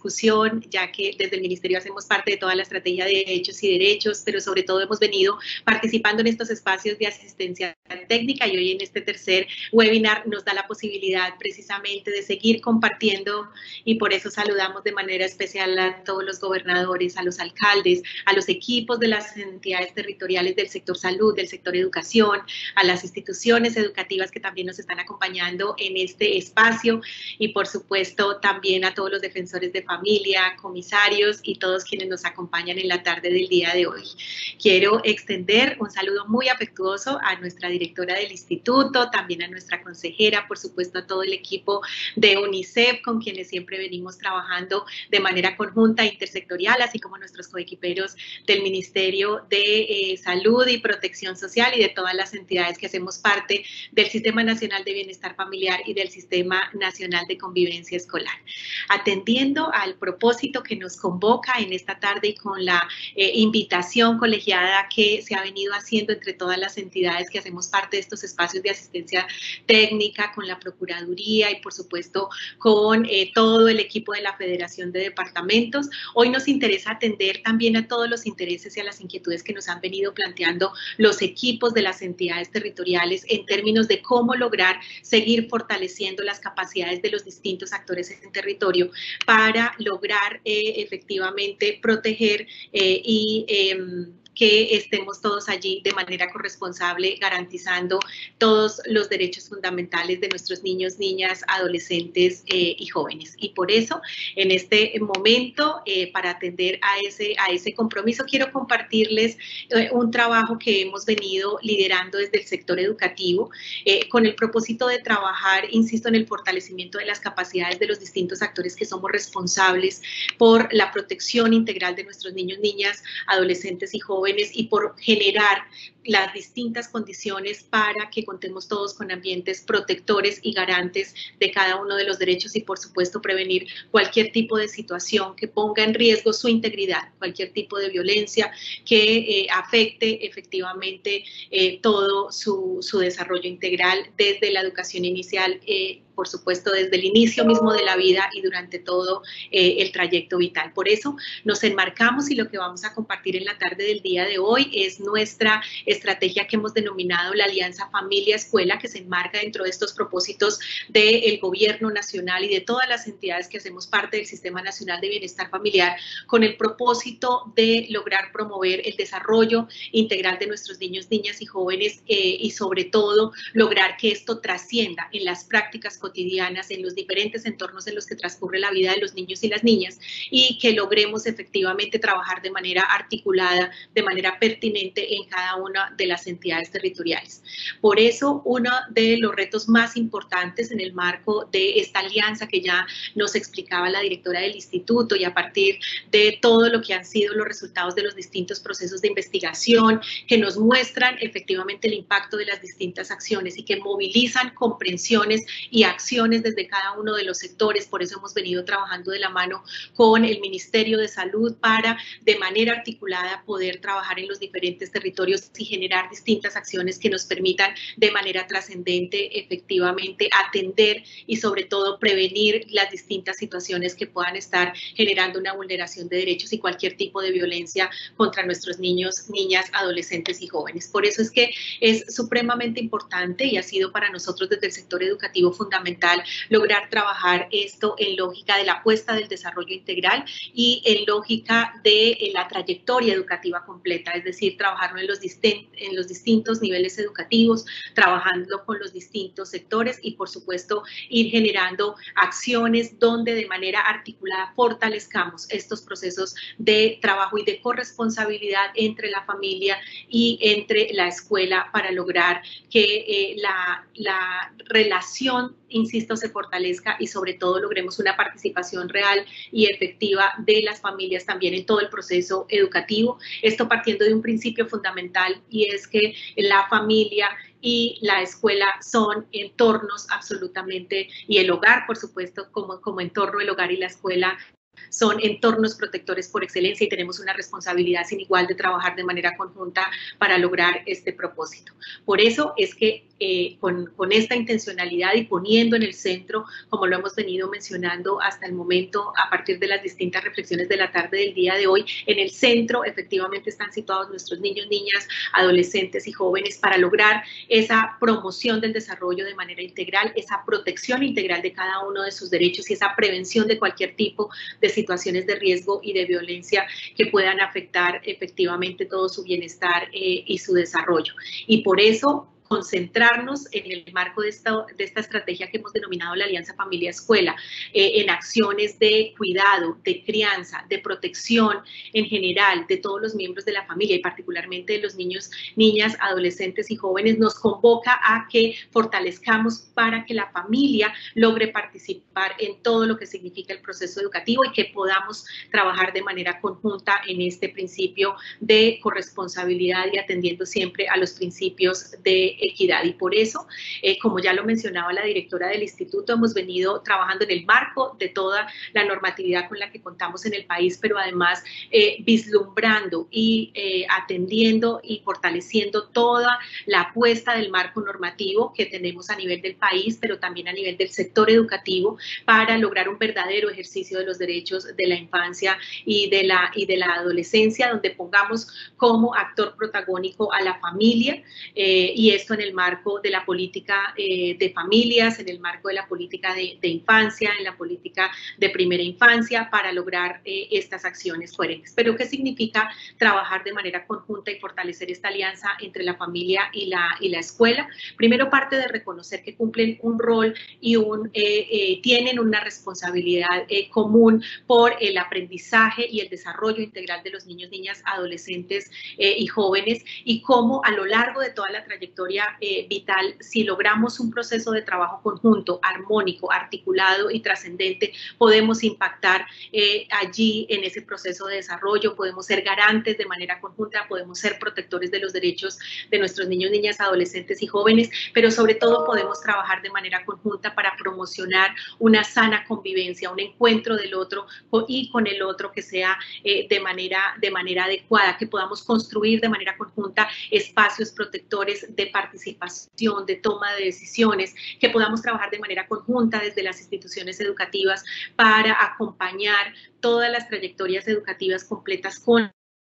G: discusión, ya que desde el Ministerio hacemos parte de toda la estrategia de hechos y derechos, pero sobre todo hemos venido participando en estos espacios de asistencia técnica y hoy en este tercer webinar nos da la posibilidad precisamente de seguir compartiendo y por eso saludamos de manera especial a todos los gobernadores, a los alcaldes, a los equipos de las entidades territoriales del sector salud, del sector educación, a las instituciones educativas que también nos están acompañando en este espacio y por supuesto también a todos los defensores de familia, comisarios y todos quienes nos acompañan en la tarde del día de hoy. Quiero extender un saludo muy afectuoso a nuestra directora del instituto, también a nuestra consejera, por supuesto a todo el equipo de UNICEF con quienes siempre venimos trabajando de manera conjunta e intersectorial, así como nuestros coequiperos del Ministerio de eh, Salud y Protección Social y de todas las entidades que hacemos parte del Sistema Nacional de Bienestar Familiar y del Sistema Nacional de Convivencia Escolar. Atendiendo al propósito que nos convoca en esta tarde y con la eh, invitación colegiada que se ha venido haciendo entre todas las entidades que hacemos parte de estos espacios de asistencia técnica, con la Procuraduría y por supuesto con eh, todo el equipo de la Federación de Departamentos. Hoy nos interesa atender también a todos los intereses y a las inquietudes que nos han venido planteando los equipos de las entidades territoriales en términos de cómo lograr seguir fortaleciendo las capacidades de los distintos actores en territorio para lograr eh, efectivamente proteger eh, y eh, que estemos todos allí de manera corresponsable, garantizando todos los derechos fundamentales de nuestros niños, niñas, adolescentes eh, y jóvenes. Y por eso, en este momento, eh, para atender a ese, a ese compromiso, quiero compartirles eh, un trabajo que hemos venido liderando desde el sector educativo, eh, con el propósito de trabajar, insisto, en el fortalecimiento de las capacidades de los distintos actores que somos responsables por la protección integral de nuestros niños, niñas, adolescentes y jóvenes, y por generar las distintas condiciones para que contemos todos con ambientes protectores y garantes de cada uno de los derechos y por supuesto prevenir cualquier tipo de situación que ponga en riesgo su integridad, cualquier tipo de violencia que eh, afecte efectivamente eh, todo su, su desarrollo integral desde la educación inicial, eh, por supuesto desde el inicio mismo de la vida y durante todo eh, el trayecto vital. Por eso nos enmarcamos y lo que vamos a compartir en la tarde del día de hoy es nuestra estrategia que hemos denominado la Alianza Familia-Escuela, que se enmarca dentro de estos propósitos del Gobierno Nacional y de todas las entidades que hacemos parte del Sistema Nacional de Bienestar Familiar, con el propósito de lograr promover el desarrollo integral de nuestros niños, niñas y jóvenes eh, y sobre todo lograr que esto trascienda en las prácticas cotidianas, en los diferentes entornos en los que transcurre la vida de los niños y las niñas y que logremos efectivamente trabajar de manera articulada, de manera pertinente en cada una de las entidades territoriales. Por eso, uno de los retos más importantes en el marco de esta alianza que ya nos explicaba la directora del instituto y a partir de todo lo que han sido los resultados de los distintos procesos de investigación que nos muestran efectivamente el impacto de las distintas acciones y que movilizan comprensiones y acciones desde cada uno de los sectores. Por eso hemos venido trabajando de la mano con el Ministerio de Salud para de manera articulada poder trabajar en los diferentes territorios y generar distintas acciones que nos permitan de manera trascendente efectivamente atender y sobre todo prevenir las distintas situaciones que puedan estar generando una vulneración de derechos y cualquier tipo de violencia contra nuestros niños, niñas, adolescentes y jóvenes. Por eso es que es supremamente importante y ha sido para nosotros desde el sector educativo fundamental lograr trabajar esto en lógica de la apuesta del desarrollo integral y en lógica de la trayectoria educativa completa, es decir, trabajarlo en los, en los distintos niveles educativos, trabajando con los distintos sectores y por supuesto ir generando acciones donde de manera articulada fortalezcamos estos procesos de trabajo y de corresponsabilidad entre la familia y entre la escuela para lograr que eh, la, la relación, insisto, se fortalezca y sobre todo logremos una participación real y efectiva de las familias también en todo el proceso educativo. Esto partiendo de un principio fundamental y es que la familia y la escuela son entornos absolutamente, y el hogar, por supuesto, como, como entorno, el hogar y la escuela son entornos protectores por excelencia y tenemos una responsabilidad sin igual de trabajar de manera conjunta para lograr este propósito. Por eso es que eh, con, con esta intencionalidad y poniendo en el centro, como lo hemos venido mencionando hasta el momento a partir de las distintas reflexiones de la tarde del día de hoy, en el centro efectivamente están situados nuestros niños, niñas, adolescentes y jóvenes para lograr esa promoción del desarrollo de manera integral, esa protección integral de cada uno de sus derechos y esa prevención de cualquier tipo de situaciones de riesgo y de violencia que puedan afectar efectivamente todo su bienestar eh, y su desarrollo. Y por eso concentrarnos en el marco de esta, de esta estrategia que hemos denominado la Alianza Familia Escuela, eh, en acciones de cuidado, de crianza, de protección en general de todos los miembros de la familia y particularmente de los niños, niñas, adolescentes y jóvenes, nos convoca a que fortalezcamos para que la familia logre participar en todo lo que significa el proceso educativo y que podamos trabajar de manera conjunta en este principio de corresponsabilidad y atendiendo siempre a los principios de equidad. Y por eso, eh, como ya lo mencionaba la directora del instituto, hemos venido trabajando en el marco de toda la normatividad con la que contamos en el país, pero además eh, vislumbrando y eh, atendiendo y fortaleciendo toda la apuesta del marco normativo que tenemos a nivel del país, pero también a nivel del sector educativo, para lograr un verdadero ejercicio de los derechos de la infancia y de la, y de la adolescencia, donde pongamos como actor protagónico a la familia, eh, y esto en el marco de la política eh, de familias, en el marco de la política de, de infancia, en la política de primera infancia, para lograr eh, estas acciones coherentes. Pero ¿qué significa trabajar de manera conjunta y fortalecer esta alianza entre la familia y la, y la escuela? Primero, parte de reconocer que cumplen un rol y un, eh, eh, tienen una responsabilidad eh, común por el aprendizaje y el desarrollo integral de los niños, niñas, adolescentes eh, y jóvenes, y cómo a lo largo de toda la trayectoria eh, vital, si logramos un proceso de trabajo conjunto, armónico, articulado y trascendente, podemos impactar eh, allí en ese proceso de desarrollo, podemos ser garantes de manera conjunta, podemos ser protectores de los derechos de nuestros niños, niñas, adolescentes y jóvenes, pero sobre todo podemos trabajar de manera conjunta para promocionar una sana convivencia, un encuentro del otro y con el otro que sea eh, de, manera, de manera adecuada, que podamos construir de manera conjunta espacios protectores de participación, de toma de decisiones, que podamos trabajar de manera conjunta desde las instituciones educativas para acompañar todas las trayectorias educativas completas con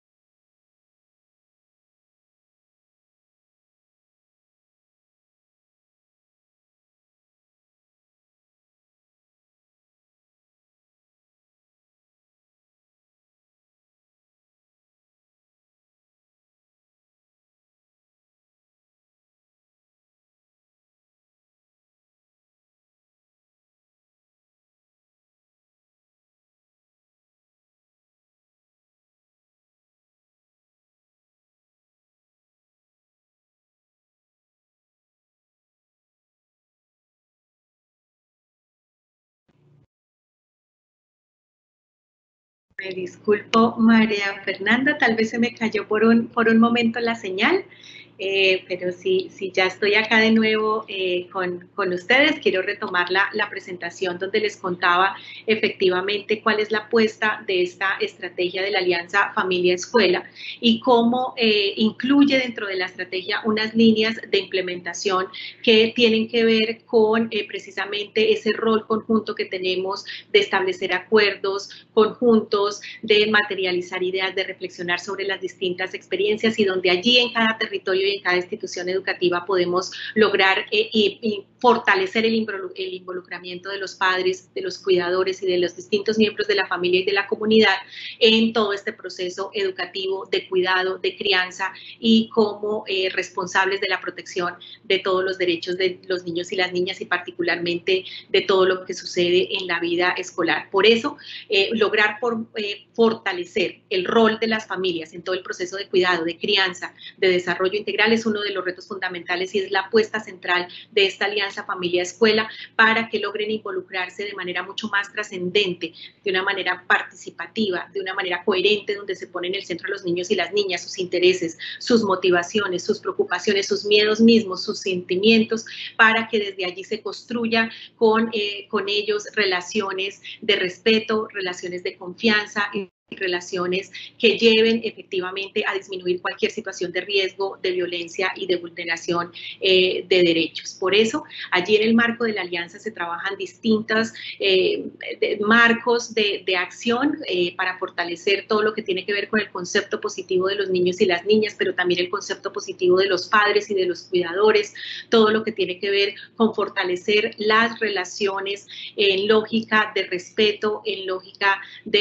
G: Me disculpo, María Fernanda, tal vez se me cayó por un, por un momento la señal, eh, pero sí, sí, ya estoy acá de nuevo eh, con, con ustedes. Quiero retomar la, la presentación donde les contaba efectivamente cuál es la apuesta de esta estrategia de la Alianza Familia Escuela y cómo eh, incluye dentro de la estrategia unas líneas de implementación que tienen que ver con eh, precisamente ese rol conjunto que tenemos de establecer acuerdos conjuntos, de materializar ideas, de reflexionar sobre las distintas experiencias y donde allí en cada territorio y en cada institución educativa podemos lograr eh, y, y fortalecer el, el involucramiento de los padres, de los cuidadores y de los distintos miembros de la familia y de la comunidad en todo este proceso educativo de cuidado, de crianza y como eh, responsables de la protección de todos los derechos de los niños y las niñas y particularmente de todo lo que sucede en la vida escolar. Por eso, eh, lograr por, eh, fortalecer el rol de las familias en todo el proceso de cuidado, de crianza, de desarrollo integral es uno de los retos fundamentales y es la apuesta central de esta alianza Alianza Familia Escuela, para que logren involucrarse de manera mucho más trascendente, de una manera participativa, de una manera coherente, donde se ponen en el centro a los niños y las niñas, sus intereses, sus motivaciones, sus preocupaciones, sus miedos mismos, sus sentimientos, para que desde allí se construya con, eh, con ellos relaciones de respeto, relaciones de confianza, relaciones que lleven efectivamente a disminuir cualquier situación de riesgo, de violencia y de vulneración eh, de derechos. Por eso, allí en el marco de la alianza se trabajan distintos eh, marcos de, de acción eh, para fortalecer todo lo que tiene que ver con el concepto positivo de los niños y las niñas, pero también el concepto positivo de los padres y de los cuidadores, todo lo que tiene que ver con fortalecer las relaciones en lógica de respeto, en lógica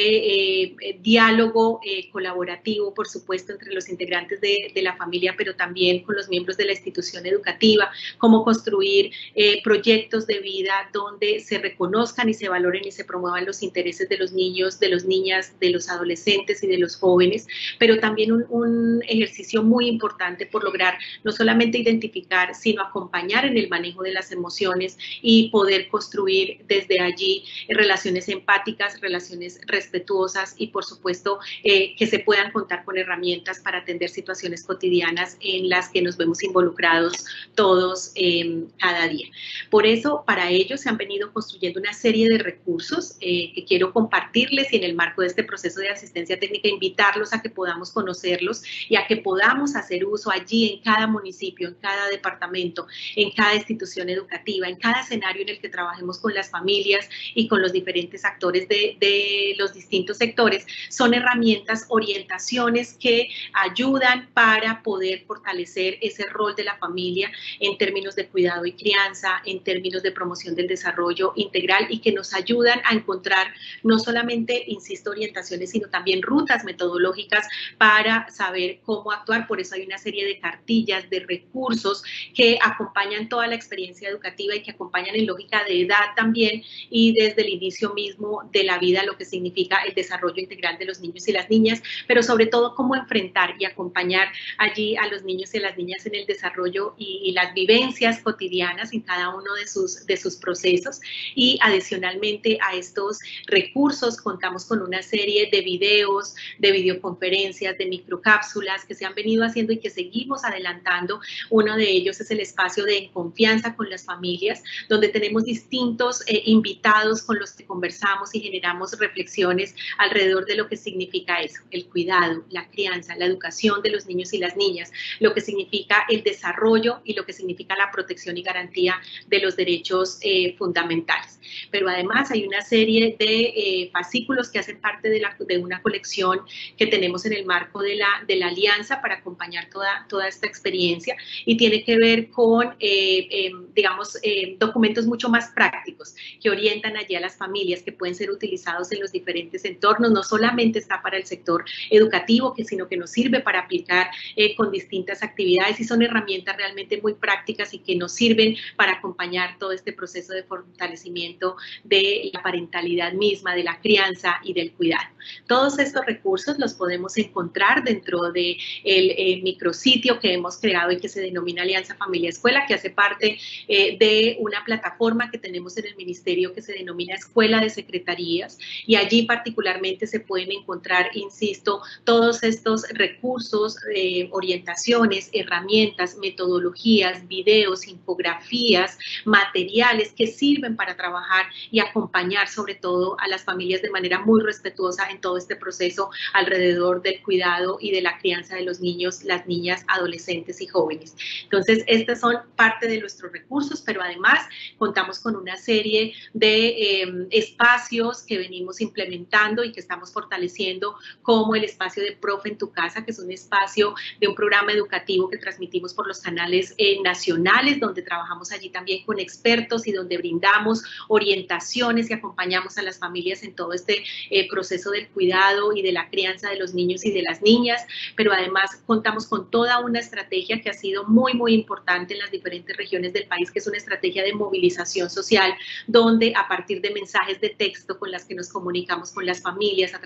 G: de eh, diálogo eh, colaborativo, por supuesto, entre los integrantes de, de la familia, pero también con los miembros de la institución educativa, cómo construir eh, proyectos de vida donde se reconozcan y se valoren y se promuevan los intereses de los niños, de las niñas, de los adolescentes y de los jóvenes, pero también un, un ejercicio muy importante por lograr no solamente identificar, sino acompañar en el manejo de las emociones y poder construir desde allí relaciones empáticas, relaciones respetuosas y, por supuesto, eh, que se puedan contar con herramientas para atender situaciones cotidianas en las que nos vemos involucrados todos eh, cada día. Por eso, para ello se han venido construyendo una serie de recursos eh, que quiero compartirles y en el marco de este proceso de asistencia técnica invitarlos a que podamos conocerlos y a que podamos hacer uso allí en cada municipio, en cada departamento, en cada institución educativa, en cada escenario en el que trabajemos con las familias y con los diferentes actores de, de los distintos sectores. Son herramientas, orientaciones que ayudan para poder fortalecer ese rol de la familia en términos de cuidado y crianza, en términos de promoción del desarrollo integral y que nos ayudan a encontrar no solamente, insisto, orientaciones, sino también rutas metodológicas para saber cómo actuar. Por eso hay una serie de cartillas, de recursos que acompañan toda la experiencia educativa y que acompañan en lógica de edad también y desde el inicio mismo de la vida, lo que significa el desarrollo integral de los niños y las niñas, pero sobre todo cómo enfrentar y acompañar allí a los niños y a las niñas en el desarrollo y, y las vivencias cotidianas en cada uno de sus, de sus procesos. Y adicionalmente a estos recursos contamos con una serie de videos, de videoconferencias, de microcápsulas que se han venido haciendo y que seguimos adelantando. Uno de ellos es el espacio de En Confianza con las Familias, donde tenemos distintos eh, invitados con los que conversamos y generamos reflexiones alrededor de lo que significa eso, el cuidado, la crianza, la educación de los niños y las niñas, lo que significa el desarrollo y lo que significa la protección y garantía de los derechos eh, fundamentales. Pero además hay una serie de eh, fascículos que hacen parte de, la, de una colección que tenemos en el marco de la, de la alianza para acompañar toda, toda esta experiencia y tiene que ver con, eh, eh, digamos, eh, documentos mucho más prácticos que orientan allí a las familias, que pueden ser utilizados en los diferentes entornos. No solamente está para el sector educativo, que, sino que nos sirve para aplicar eh, con distintas actividades y son herramientas realmente muy prácticas y que nos sirven para acompañar todo este proceso de fortalecimiento de la parentalidad misma, de la crianza y del cuidado. Todos estos recursos los podemos encontrar dentro del de eh, micrositio que hemos creado y que se denomina Alianza Familia Escuela, que hace parte eh, de una plataforma que tenemos en el Ministerio que se denomina Escuela de Secretarías y allí particularmente se pueden encontrar, insisto, todos estos recursos, eh, orientaciones, herramientas, metodologías, videos, infografías, materiales que sirven para trabajar y acompañar sobre todo a las familias de manera muy respetuosa en todo este proceso alrededor del cuidado y de la crianza de los niños, las niñas, adolescentes y jóvenes. Entonces, estos son parte de nuestros recursos, pero además contamos con una serie de eh, espacios que venimos implementando y que estamos fortaleciendo, como el espacio de Profe en tu Casa, que es un espacio de un programa educativo que transmitimos por los canales eh, nacionales, donde trabajamos allí también con expertos y donde brindamos orientaciones y acompañamos a las familias en todo este eh, proceso del cuidado y de la crianza de los niños y de las niñas, pero además contamos con toda una estrategia que ha sido muy, muy importante en las diferentes regiones del país, que es una estrategia de movilización social, donde a partir de mensajes de texto con las que nos comunicamos con las familias, a través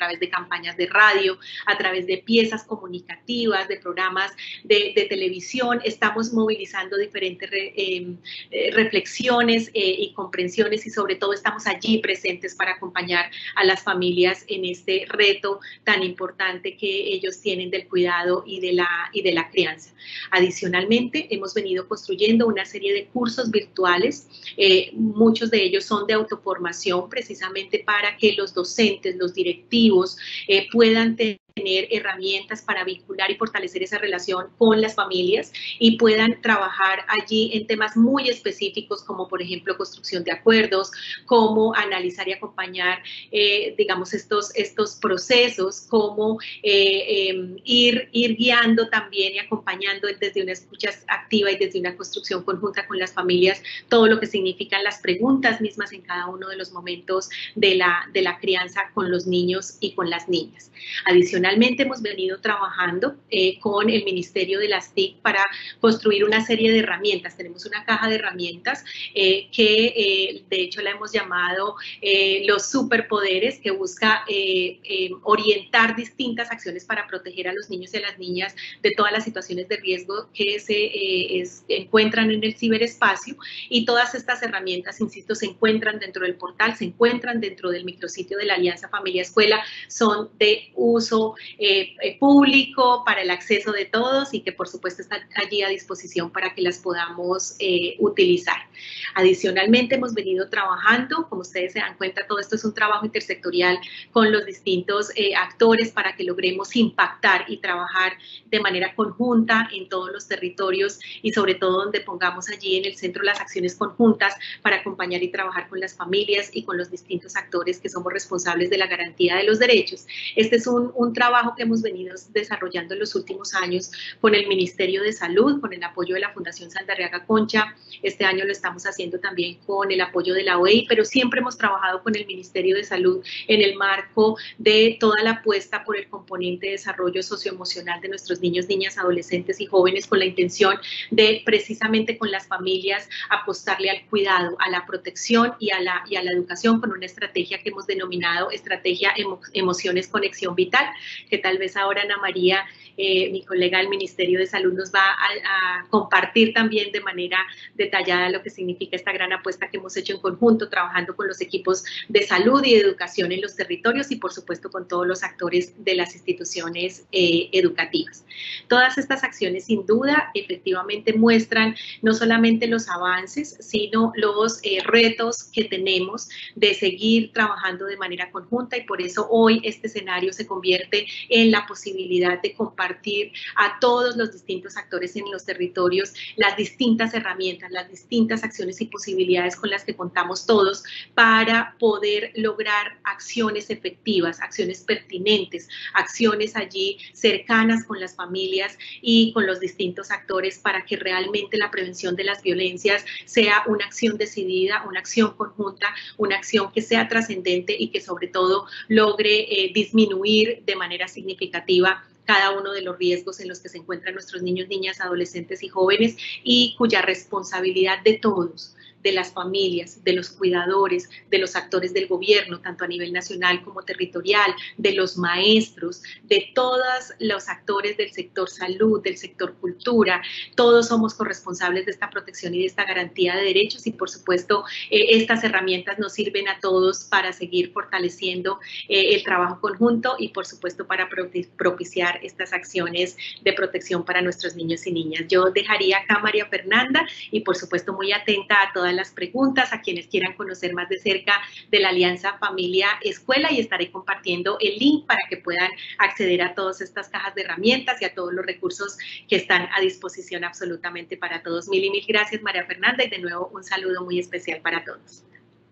G: través de campañas de radio, a través de piezas comunicativas, de programas de, de televisión. Estamos movilizando diferentes re, eh, eh, reflexiones eh, y comprensiones, y sobre todo estamos allí presentes para acompañar a las familias en este reto tan importante que ellos tienen del cuidado y de la, y de la crianza. Adicionalmente, hemos venido construyendo una serie de cursos virtuales, eh, muchos de ellos son de autoformación, precisamente para que los docentes, los directivos eh, puedan tener tener herramientas para vincular y fortalecer esa relación con las familias y puedan trabajar allí en temas muy específicos, como por ejemplo construcción de acuerdos, cómo analizar y acompañar, eh, digamos, estos, estos procesos, cómo eh, eh, ir, ir guiando también y acompañando desde una escucha activa y desde una construcción conjunta con las familias, todo lo que significan las preguntas mismas en cada uno de los momentos de la, de la crianza con los niños y con las niñas. Adicionalmente, Finalmente hemos venido trabajando eh, con el Ministerio de las T I C para construir una serie de herramientas. Tenemos una caja de herramientas eh, que eh, de hecho la hemos llamado eh, los superpoderes, que busca eh, eh, orientar distintas acciones para proteger a los niños y a las niñas de todas las situaciones de riesgo que se eh, es, encuentran en el ciberespacio, y todas estas herramientas, insisto, se encuentran dentro del portal, se encuentran dentro del micrositio de la Alianza Familia Escuela, son de uso Eh, eh, público para el acceso de todos y que por supuesto están allí a disposición para que las podamos eh, utilizar. Adicionalmente hemos venido trabajando, como ustedes se dan cuenta, todo esto es un trabajo intersectorial con los distintos eh, actores para que logremos impactar y trabajar de manera conjunta en todos los territorios y sobre todo donde pongamos allí en el centro las acciones conjuntas para acompañar y trabajar con las familias y con los distintos actores que somos responsables de la garantía de los derechos. Este es un, un trabajo que hemos venido desarrollando en los últimos años con el Ministerio de Salud, con el apoyo de la Fundación Saldarriaga Concha. Este año lo estamos haciendo también con el apoyo de la O E I, pero siempre hemos trabajado con el Ministerio de Salud en el marco de toda la apuesta por el componente de desarrollo socioemocional de nuestros niños, niñas, adolescentes y jóvenes, con la intención de precisamente con las familias apostarle al cuidado, a la protección y a la, y a la educación, con una estrategia que hemos denominado Estrategia Emo- Emociones Conexión Vital, que tal vez ahora Ana María, eh, mi colega del Ministerio de Salud, nos va a, a compartir también de manera detallada lo que significa esta gran apuesta que hemos hecho en conjunto, trabajando con los equipos de salud y de educación en los territorios y por supuesto con todos los actores de las instituciones eh, educativas. Todas estas acciones sin duda efectivamente muestran no solamente los avances, sino los eh, retos que tenemos de seguir trabajando de manera conjunta, y por eso hoy este escenario se convierte en la posibilidad de compartir a todos los distintos actores en los territorios las distintas herramientas, las distintas acciones y posibilidades con las que contamos todos para poder lograr acciones efectivas, acciones pertinentes, acciones allí cercanas con las familias y con los distintos actores para que realmente la prevención de las violencias sea una acción decidida, una acción conjunta, una acción que sea trascendente y que sobre todo logre eh, disminuir de manera significativa cada uno de los riesgos en los que se encuentran nuestros niños, niñas, adolescentes y jóvenes, y cuya responsabilidad de todos, de las familias, de los cuidadores, de los actores del gobierno, tanto a nivel nacional como territorial, de los maestros, de todos los actores del sector salud, del sector cultura, todos somos corresponsables de esta protección y de esta garantía de derechos, y por supuesto eh, estas herramientas nos sirven a todos para seguir fortaleciendo eh, el trabajo conjunto y por supuesto para propiciar estas acciones de protección para nuestros niños y niñas. Yo dejaría acá a María Fernanda y por supuesto muy atenta a todas las preguntas, a quienes quieran conocer más de cerca de la Alianza Familia Escuela, y estaré compartiendo el link para que puedan acceder a todas estas cajas de herramientas y a todos los recursos que están a disposición absolutamente para todos. Mil y mil gracias, María Fernanda, y de nuevo un saludo muy especial para todos.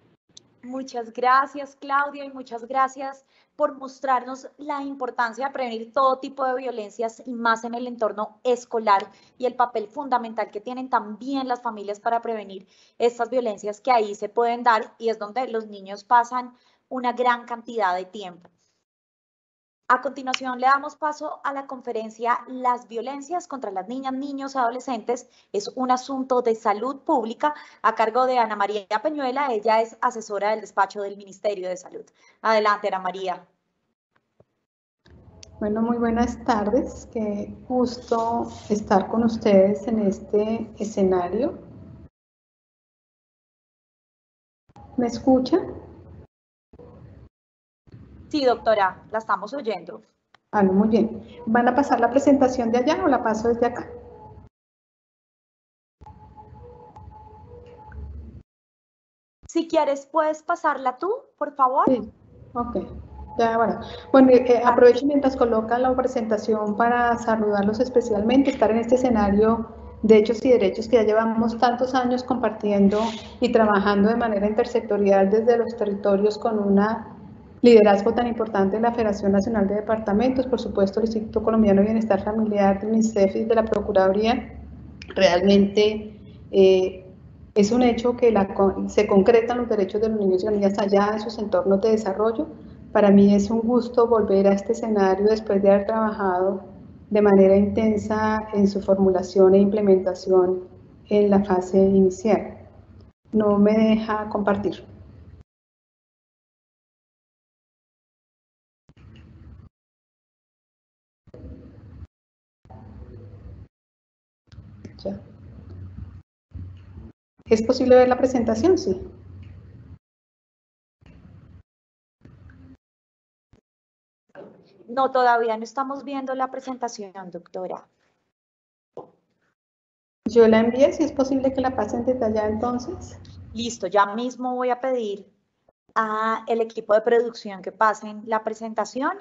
A: Muchas gracias, Claudia, y muchas gracias por mostrarnos la importancia de prevenir todo tipo de violencias y más en el entorno escolar, y el papel fundamental que tienen también las familias para prevenir estas violencias que ahí se pueden dar, y es donde los niños pasan una gran cantidad de tiempo. A continuación le damos paso a la conferencia Las violencias contra las niñas, niños y adolescentes es un asunto de salud pública, a cargo de Ana María Peñuela. Ella es asesora del despacho del Ministerio de Salud. Adelante, Ana María.
H: Bueno, muy buenas tardes. Qué gusto estar con ustedes en este escenario. ¿Me escuchan?
A: Sí, doctora, la estamos oyendo.
H: Ah, muy bien. ¿Van a pasar la presentación de allá o la paso desde acá?
A: Si quieres, puedes pasarla tú, por favor.
H: Sí, ok. Ya, bueno, bueno eh, aprovecho mientras colocan la presentación para saludarlos especialmente, estar en este escenario de hechos y derechos que ya llevamos tantos años compartiendo y trabajando de manera intersectorial desde los territorios con una liderazgo tan importante de la Federación Nacional de Departamentos, por supuesto el Instituto Colombiano de Bienestar Familiar, del UNICEF y de la Procuraduría. Realmente eh, es un hecho que la, se concretan los derechos de los niños y las niñas allá en sus entornos de desarrollo. Para mí es un gusto volver a este escenario después de haber trabajado de manera intensa en su formulación e implementación en la fase inicial. No me deja compartir. Ya. ¿Es posible ver la presentación? Sí.
A: No, todavía no estamos viendo la presentación, doctora.
H: Yo la envié, si es posible que la pasen desde allá entonces.
A: Listo, ya mismo voy a pedir al equipo de producción que pasen la presentación.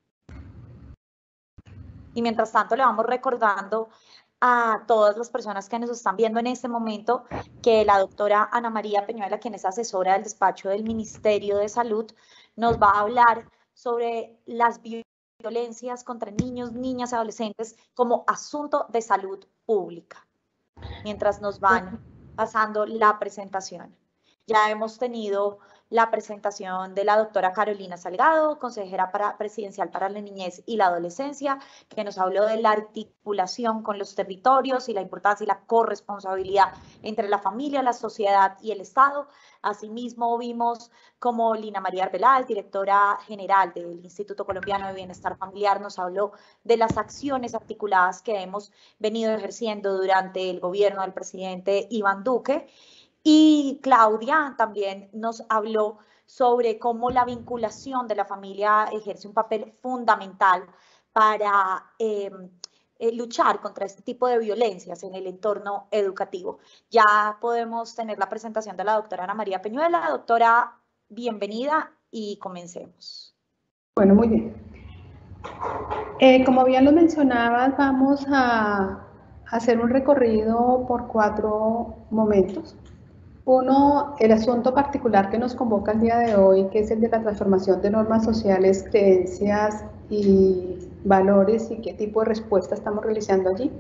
A: Y mientras tanto le vamos recordando a todas las personas que nos están viendo en este momento que la doctora Ana María Peñuela, quien es asesora del despacho del Ministerio de Salud, nos va a hablar sobre las violencias contra niños, niñas y adolescentes como asunto de salud pública, mientras nos van pasando la presentación. Ya hemos tenido la presentación de la doctora Carolina Salgado, consejera para, presidencial para la niñez y la adolescencia, que nos habló de la articulación con los territorios y la importancia y la corresponsabilidad entre la familia, la sociedad y el Estado. Asimismo, vimos como Lina María Arbeláez, directora general del Instituto Colombiano de Bienestar Familiar, nos habló de las acciones articuladas que hemos venido ejerciendo durante el gobierno del presidente Iván Duque. Y Claudia también nos habló sobre cómo la vinculación de la familia ejerce un papel fundamental para eh, eh, luchar contra este tipo de violencias en el entorno educativo. Ya podemos tener la presentación de la doctora Ana María Peñuela. Doctora, bienvenida y comencemos.
H: Bueno, muy bien. Eh, como bien lo mencionabas, vamos a hacer un recorrido por cuatro momentos. Uno, el asunto particular que nos convoca el día de hoy, que es el de la transformación de normas sociales, creencias y valores y qué tipo de respuesta estamos realizando allí.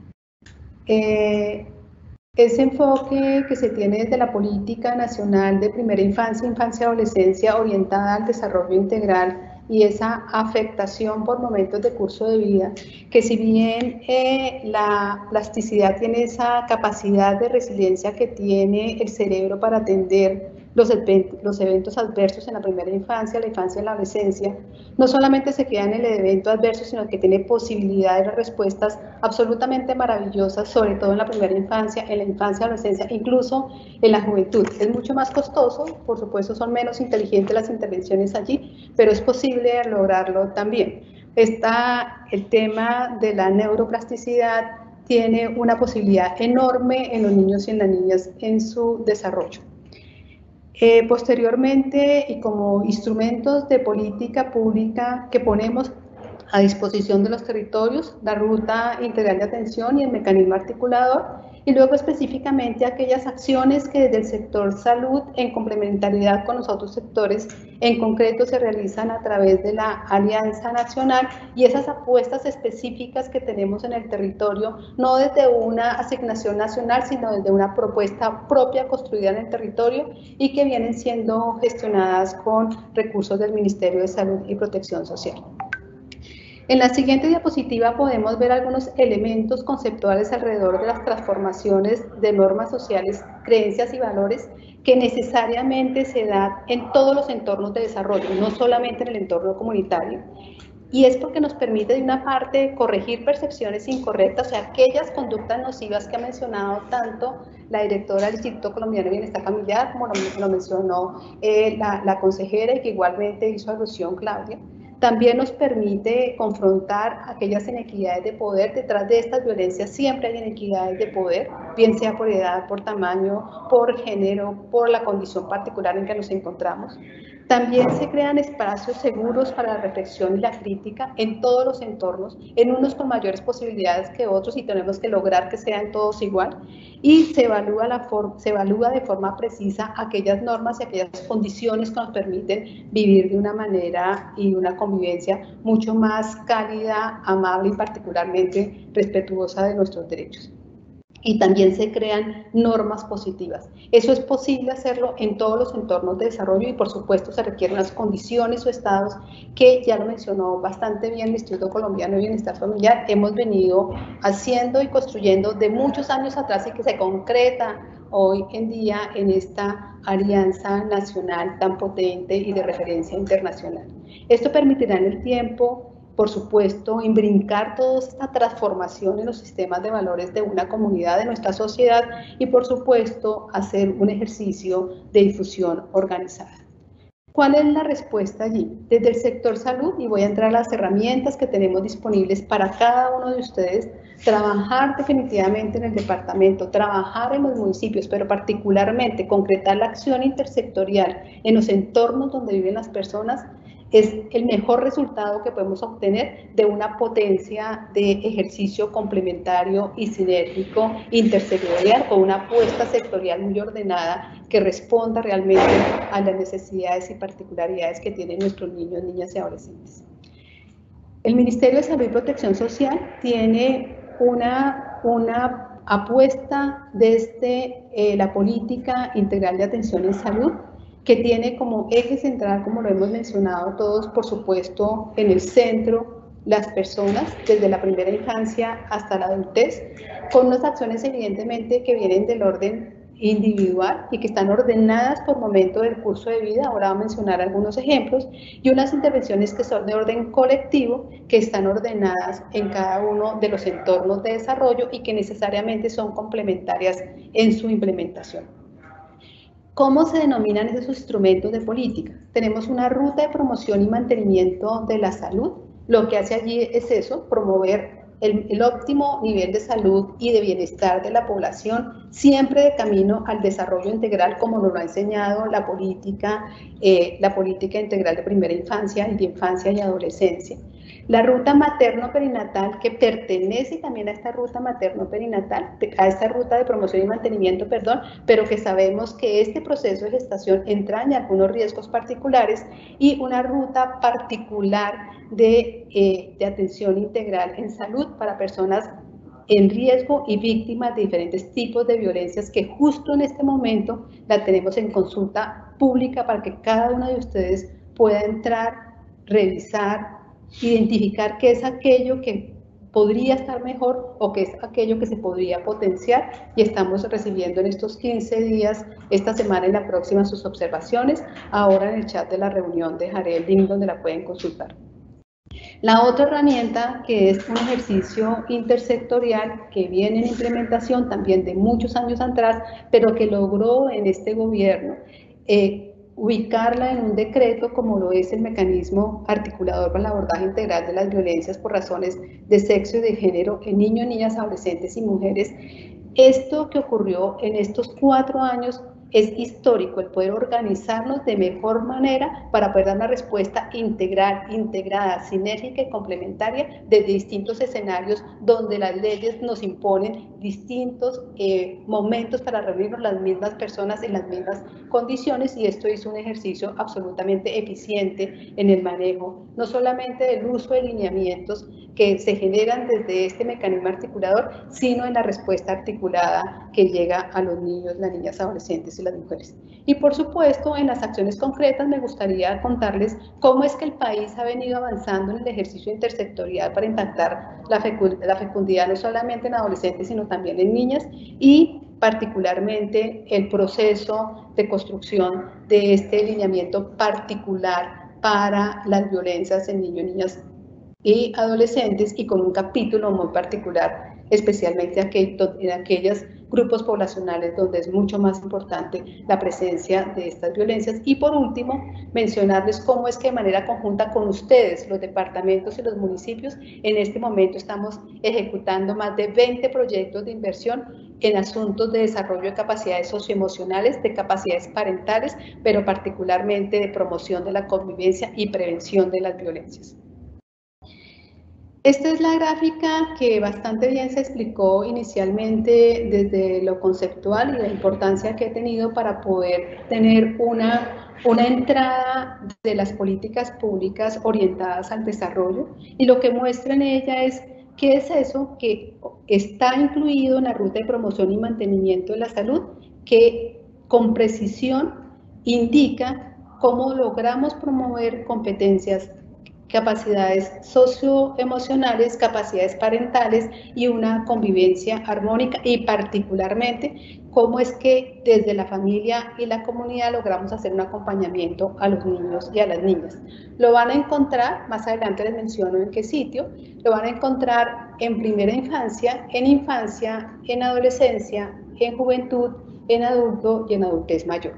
H: Eh, ese enfoque que se tiene desde la política nacional de primera infancia, infancia y adolescencia orientada al desarrollo integral y esa afectación por momentos de curso de vida, que si bien eh, la plasticidad tiene esa capacidad de resiliencia que tiene el cerebro para atender los, los eventos adversos en la primera infancia, la infancia y la adolescencia, no solamente se queda en el evento adverso, sino que tiene posibilidades de respuestas absolutamente maravillosas, sobre todo en la primera infancia, en la infancia y adolescencia, incluso en la juventud. Es mucho más costoso, por supuesto son menos inteligentes las intervenciones allí, pero es posible lograrlo también. Está el tema de la neuroplasticidad, tiene una posibilidad enorme en los niños y en las niñas en su desarrollo. Eh, posteriormente, y como instrumentos de política pública que ponemos a disposición de los territorios, la ruta integral de atención y el mecanismo articulador, y luego específicamente aquellas acciones que desde el sector salud, en complementariedad con los otros sectores, en concreto se realizan a través de la Alianza Nacional y esas apuestas específicas que tenemos en el territorio, no desde una asignación nacional, sino desde una propuesta propia construida en el territorio y que vienen siendo gestionadas con recursos del Ministerio de Salud y Protección Social. En la siguiente diapositiva podemos ver algunos elementos conceptuales alrededor de las transformaciones de normas sociales, creencias y valores que necesariamente se dan en todos los entornos de desarrollo, no solamente en el entorno comunitario. y es porque nos permite de una parte corregir percepciones incorrectas, o sea, aquellas conductas nocivas que ha mencionado tanto la directora del Instituto Colombiano de Bienestar Familiar, como lo, lo mencionó eh, la, la consejera y que igualmente hizo alusión Claudia. También nos permite confrontar aquellas inequidades de poder. Detrás de estas violencias siempre hay inequidades de poder, bien sea por edad, por tamaño, por género, por la condición particular en que nos encontramos. También se crean espacios seguros para la reflexión y la crítica en todos los entornos, en unos con mayores posibilidades que otros, y tenemos que lograr que sean todos igual. Y se evalúa, la se evalúa de forma precisa aquellas normas y aquellas condiciones que nos permiten vivir de una manera y una convivencia mucho más cálida, amable y particularmente respetuosa de nuestros derechos. Y también se crean normas positivas. Eso es posible hacerlo en todos los entornos de desarrollo y por supuesto se requieren unas condiciones o estados que ya lo mencionó bastante bien el Instituto Colombiano de Bienestar Familiar. Hemos venido haciendo y construyendo de muchos años atrás y que se concreta hoy en día en esta alianza nacional tan potente y de referencia internacional. Esto permitirá en el tiempo, por supuesto, imbrincar toda esta transformación en los sistemas de valores de una comunidad, de nuestra sociedad y, por supuesto, hacer un ejercicio de difusión organizada. ¿Cuál es la respuesta allí? Desde el sector salud, y voy a entrar a las herramientas que tenemos disponibles para cada uno de ustedes, trabajar definitivamente en el departamento, trabajar en los municipios, pero particularmente concretar la acción intersectorial en los entornos donde viven las personas, es el mejor resultado que podemos obtener de una potencia de ejercicio complementario y sinérgico intersectorial con una apuesta sectorial muy ordenada que responda realmente a las necesidades y particularidades que tienen nuestros niños, niñas y adolescentes. El Ministerio de Salud y Protección Social tiene una, una apuesta desde eh, la política integral de atención en salud, que tiene como eje central, como lo hemos mencionado todos, por supuesto, en el centro las personas, desde la primera infancia hasta la adultez, con unas acciones evidentemente que vienen del orden individual y que están ordenadas por momento del curso de vida, ahora voy a mencionar algunos ejemplos, y unas intervenciones que son de orden colectivo, que están ordenadas en cada uno de los entornos de desarrollo y que necesariamente son complementarias en su implementación. ¿Cómo se denominan esos instrumentos de política? Tenemos una ruta de promoción y mantenimiento de la salud. Lo que hace allí es eso, promover el, el óptimo nivel de salud y de bienestar de la población, siempre de camino al desarrollo integral, como nos lo ha enseñado la política, eh, la política integral de primera infancia y de infancia y adolescencia. La ruta materno-perinatal, que pertenece también a esta ruta materno-perinatal, a esta ruta de promoción y mantenimiento, perdón, pero que sabemos que este proceso de gestación entraña algunos riesgos particulares, y una ruta particular de, eh, de atención integral en salud para personas en riesgo y víctimas de diferentes tipos de violencias, que justo en este momento la tenemos en consulta pública para que cada uno de ustedes pueda entrar, revisar, identificar qué es aquello que podría estar mejor o qué es aquello que se podría potenciar, y estamos recibiendo en estos quince días, esta semana y la próxima, sus observaciones. Ahora en el chat de la reunión dejaré el link donde la pueden consultar. La otra herramienta, que es un ejercicio intersectorial que viene en implementación también de muchos años atrás, pero que logró en este gobierno eh, ubicarla en un decreto, como lo es el mecanismo articulador para el abordaje integral de las violencias por razones de sexo y de género en niños, niñas, adolescentes y mujeres. Esto que ocurrió en estos cuatro años es histórico, el poder organizarnos de mejor manera para poder dar una respuesta integral, integrada, sinérgica y complementaria desde distintos escenarios donde las leyes nos imponen distintos eh, momentos para reunirnos las mismas personas en las mismas condiciones, y esto hizo un ejercicio absolutamente eficiente en el manejo, no solamente del uso de lineamientos que se generan desde este mecanismo articulador, sino en la respuesta articulada que llega a los niños, las niñas, adolescentes y las mujeres. Y por supuesto, en las acciones concretas me gustaría contarles cómo es que el país ha venido avanzando en el ejercicio intersectorial para impactar la, fecund la fecundidad no solamente en adolescentes, sino también en niñas, y particularmente el proceso de construcción de este lineamiento particular para las violencias en niños, niñas y adolescentes, y con un capítulo muy particular, especialmente aquel, en aquellos grupos poblacionales donde es mucho más importante la presencia de estas violencias. Y por último, mencionarles cómo es que de manera conjunta con ustedes, los departamentos y los municipios, en este momento estamos ejecutando más de veinte proyectos de inversión en asuntos de desarrollo de capacidades socioemocionales, de capacidades parentales, pero particularmente de promoción de la convivencia y prevención de las violencias. Esta es la gráfica que bastante bien se explicó inicialmente desde lo conceptual y la importancia que he tenido para poder tener una, una entrada de las políticas públicas orientadas al desarrollo, y lo que muestra en ella es qué es eso que está incluido en la ruta de promoción y mantenimiento de la salud, que con precisión indica cómo logramos promover competencias, capacidades socioemocionales, capacidades parentales y una convivencia armónica, y particularmente cómo es que desde la familia y la comunidad logramos hacer un acompañamiento a los niños y a las niñas. Lo van a encontrar, más adelante les menciono en qué sitio, lo van a encontrar en primera infancia, en infancia, en adolescencia, en juventud, en adulto y en adultez mayor.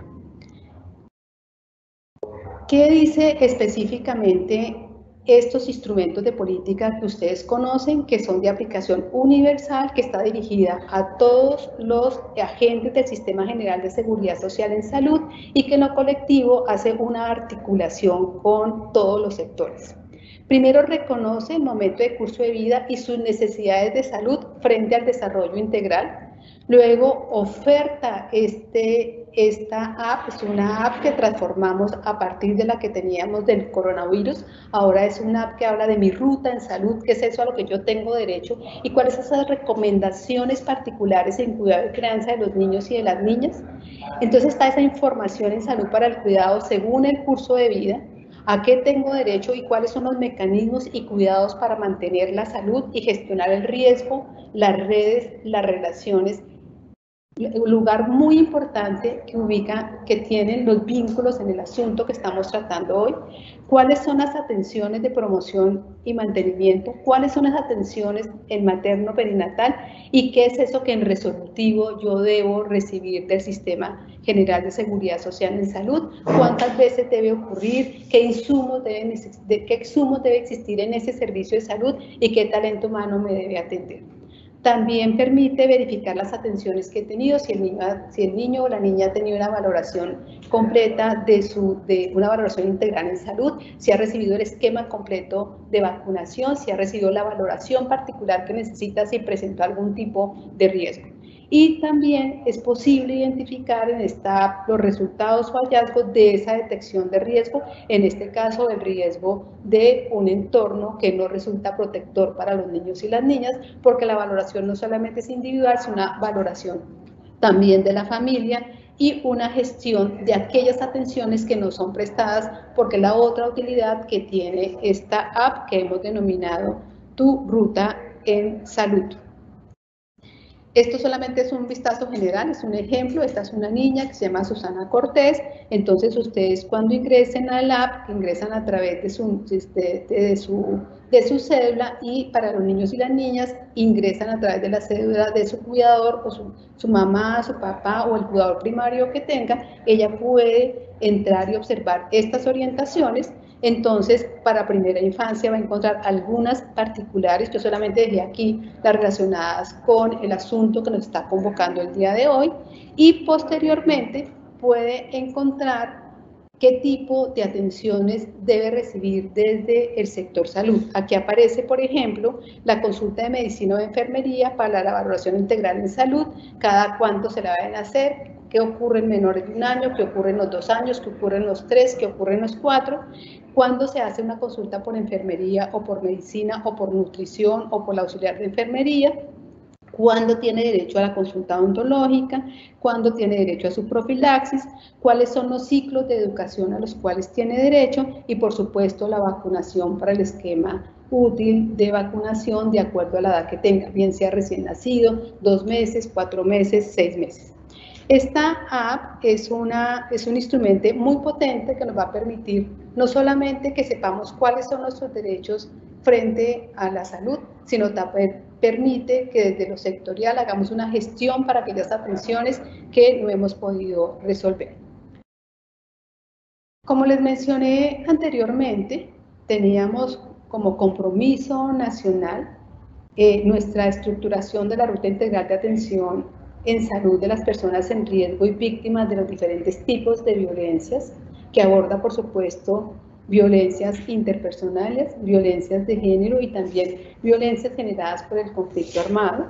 H: ¿Qué dice específicamente estos instrumentos de política que ustedes conocen, que son de aplicación universal, que está dirigida a todos los agentes del Sistema General de Seguridad Social en Salud, y que en lo colectivo hace una articulación con todos los sectores? Primero, reconoce el momento de curso de vida y sus necesidades de salud frente al desarrollo integral. Luego, oferta este, esta app, es una app que transformamos a partir de la que teníamos del coronavirus. Ahora es una app que habla de mi ruta en salud, qué es eso a lo que yo tengo derecho y cuáles son esas recomendaciones particulares en cuidado y crianza de los niños y de las niñas. Entonces está esa información en salud para el cuidado según el curso de vida, a qué tengo derecho y cuáles son los mecanismos y cuidados para mantener la salud y gestionar el riesgo, las redes, las relaciones. Un lugar muy importante que ubica, que tienen los vínculos en el asunto que estamos tratando hoy. ¿Cuáles son las atenciones de promoción y mantenimiento? ¿Cuáles son las atenciones en materno perinatal? ¿Y qué es eso que en resolutivo yo debo recibir del Sistema General de Seguridad Social en Salud? ¿Cuántas veces debe ocurrir? ¿Qué insumos deben, qué insumos debe existir en ese servicio de salud? ¿Y qué talento humano me debe atender? También permite verificar las atenciones que he tenido, si el niño, si el niño o la niña ha tenido una valoración completa de, su, de una valoración integral en salud, si ha recibido el esquema completo de vacunación, si ha recibido la valoración particular que necesita, si presentó algún tipo de riesgo. Y también es posible identificar en esta app los resultados o hallazgos de esa detección de riesgo, en este caso el riesgo de un entorno que no resulta protector para los niños y las niñas, porque la valoración no solamente es individual, sino una valoración también de la familia y una gestión de aquellas atenciones que no son prestadas, porque la otra utilidad que tiene esta app que hemos denominado Tu Ruta en Salud. Esto solamente es un vistazo general, es un ejemplo. Esta es una niña que se llama Susana Cortés. Entonces ustedes cuando ingresen al app, ingresan a través de su, de, de, su, de su cédula, y para los niños y las niñas ingresan a través de la cédula de su cuidador o su, su mamá, su papá o el cuidador primario que tenga. Ella puede entrar y observar estas orientaciones. Entonces, para primera infancia va a encontrar algunas particulares, yo solamente dejé aquí las relacionadas con el asunto que nos está convocando el día de hoy, y posteriormente puede encontrar qué tipo de atenciones debe recibir desde el sector salud. Aquí aparece, por ejemplo, la consulta de medicina o de enfermería para la valoración integral en salud, cada cuánto se la deben hacer, qué ocurre en menores de un año, qué ocurre en los dos años, qué ocurre en los tres, qué ocurre en los cuatro, cuándo se hace una consulta por enfermería o por medicina o por nutrición o por la auxiliar de enfermería, cuándo tiene derecho a la consulta odontológica, cuándo tiene derecho a su profilaxis, cuáles son los ciclos de educación a los cuales tiene derecho y por supuesto la vacunación para el esquema útil de vacunación de acuerdo a la edad que tenga, bien sea recién nacido, dos meses, cuatro meses, seis meses. Esta app es, una, es un instrumento muy potente que nos va a permitir no solamente que sepamos cuáles son nuestros derechos frente a la salud, sino también permite que desde lo sectorial hagamos una gestión para aquellas atenciones que no hemos podido resolver. Como les mencioné anteriormente, teníamos como compromiso nacional eh, nuestra estructuración de la ruta integral de atención en salud de las personas en riesgo y víctimas de los diferentes tipos de violencias, que aborda, por supuesto, violencias interpersonales, violencias de género y también violencias generadas por el conflicto armado.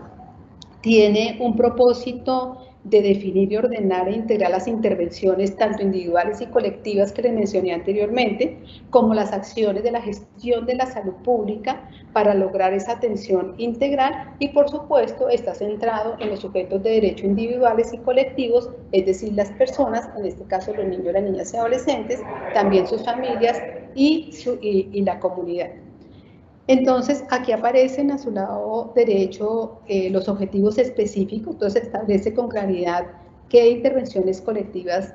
H: Tiene un propósito de definir y ordenar e integrar las intervenciones tanto individuales y colectivas que les mencioné anteriormente, como las acciones de la gestión de la salud pública para lograr esa atención integral y, por supuesto, está centrado en los sujetos de derecho individuales y colectivos, es decir, las personas, en este caso los niños, las niñas y adolescentes, también sus familias y, su, y, y la comunidad. Entonces, aquí aparecen a su lado derecho eh, los objetivos específicos, entonces establece con claridad qué intervenciones colectivas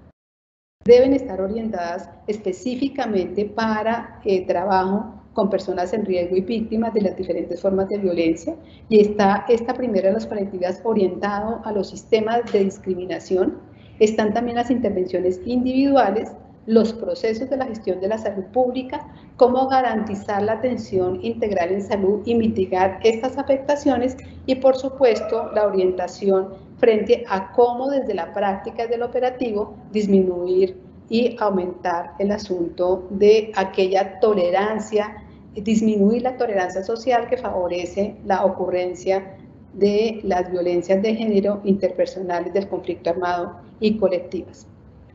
H: deben estar orientadas específicamente para eh, trabajo con personas en riesgo y víctimas de las diferentes formas de violencia, y está esta primera de las colectivas orientado a los sistemas de discriminación. Están también las intervenciones individuales, los procesos de la gestión de la salud pública, cómo garantizar la atención integral en salud y mitigar estas afectaciones, y por supuesto la orientación frente a cómo desde la práctica del operativo disminuir y aumentar el asunto de aquella tolerancia, disminuir la tolerancia social que favorece la ocurrencia de las violencias de género interpersonales, del conflicto armado y colectivas.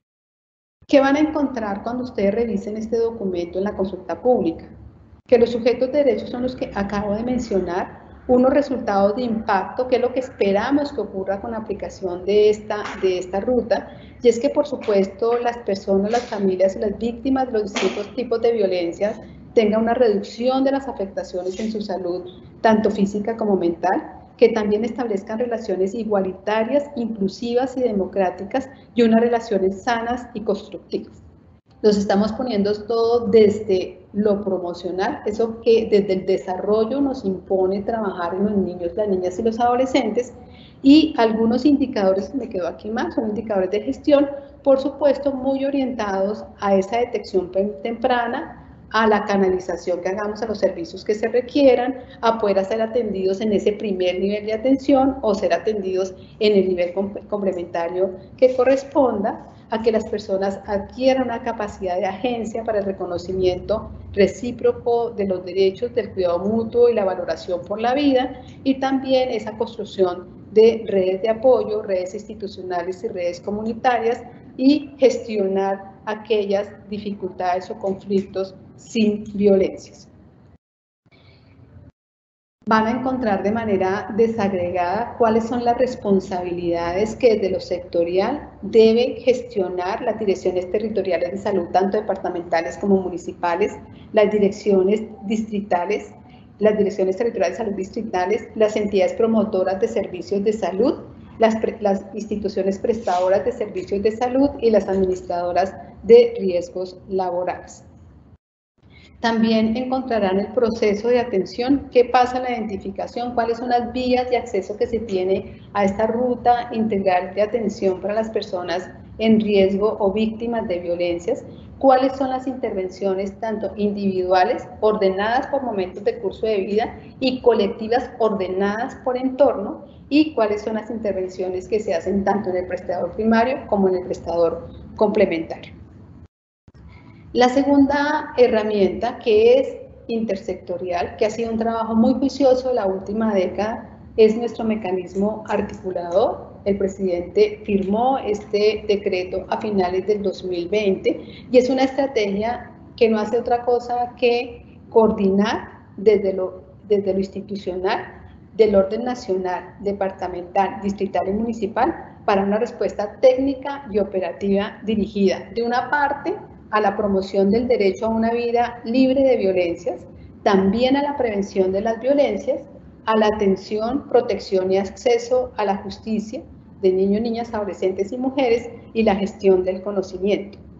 H: ¿Qué van a encontrar cuando ustedes revisen este documento en la consulta pública? Que los sujetos de derechos son los que acabo de mencionar, unos resultados de impacto, que es lo que esperamos que ocurra con la aplicación de esta, de esta ruta, y es que, por supuesto, las personas, las familias y las víctimas de los distintos tipos de violencias tengan una reducción de las afectaciones en su salud, tanto física como mental, que también establezcan relaciones igualitarias, inclusivas y democráticas, y unas relaciones sanas y constructivas. Los estamos poniendo todo desde lo promocional, eso que desde el desarrollo nos impone trabajar en los niños, las niñas y los adolescentes, y algunos indicadores, me quedo aquí más, son indicadores de gestión, por supuesto muy orientados a esa detección temprana, a la canalización que hagamos a los servicios que se requieran, a poder ser atendidos en ese primer nivel de atención o ser atendidos en el nivel complementario que corresponda, a que las personas adquieran una capacidad de agencia para el reconocimiento recíproco de los derechos, del cuidado mutuo y la valoración por la vida, y también esa construcción de redes de apoyo, redes institucionales y redes comunitarias, y gestionar aquellas dificultades o conflictos sin violencias. Van a encontrar de manera desagregada cuáles son las responsabilidades que desde lo sectorial deben gestionar las direcciones territoriales de salud, tanto departamentales como municipales, las direcciones distritales, las direcciones territoriales de salud distritales, las entidades promotoras de servicios de salud, las, las instituciones prestadoras de servicios de salud y las administradoras de riesgos laborales. También encontrarán el proceso de atención, qué pasa en la identificación, cuáles son las vías de acceso que se tiene a esta ruta integral de atención para las personas en riesgo o víctimas de violencias, cuáles son las intervenciones tanto individuales, ordenadas por momentos de curso de vida, y colectivas ordenadas por entorno, y cuáles son las intervenciones que se hacen tanto en el prestador primario como en el prestador complementario. La segunda herramienta, que es intersectorial, que ha sido un trabajo muy juicioso la última década, es nuestro mecanismo articulador. El presidente firmó este decreto a finales del dos mil veinte y es una estrategia que no hace otra cosa que coordinar desde lo, desde lo institucional, del orden nacional, departamental, distrital y municipal para una respuesta técnica y operativa dirigida, de una parte, a la promoción del derecho a una vida libre de violencias, también a la prevención de las violencias, a la atención, protección y acceso a la justicia de niños, niñas, adolescentes y mujeres, y la gestión del conocimiento.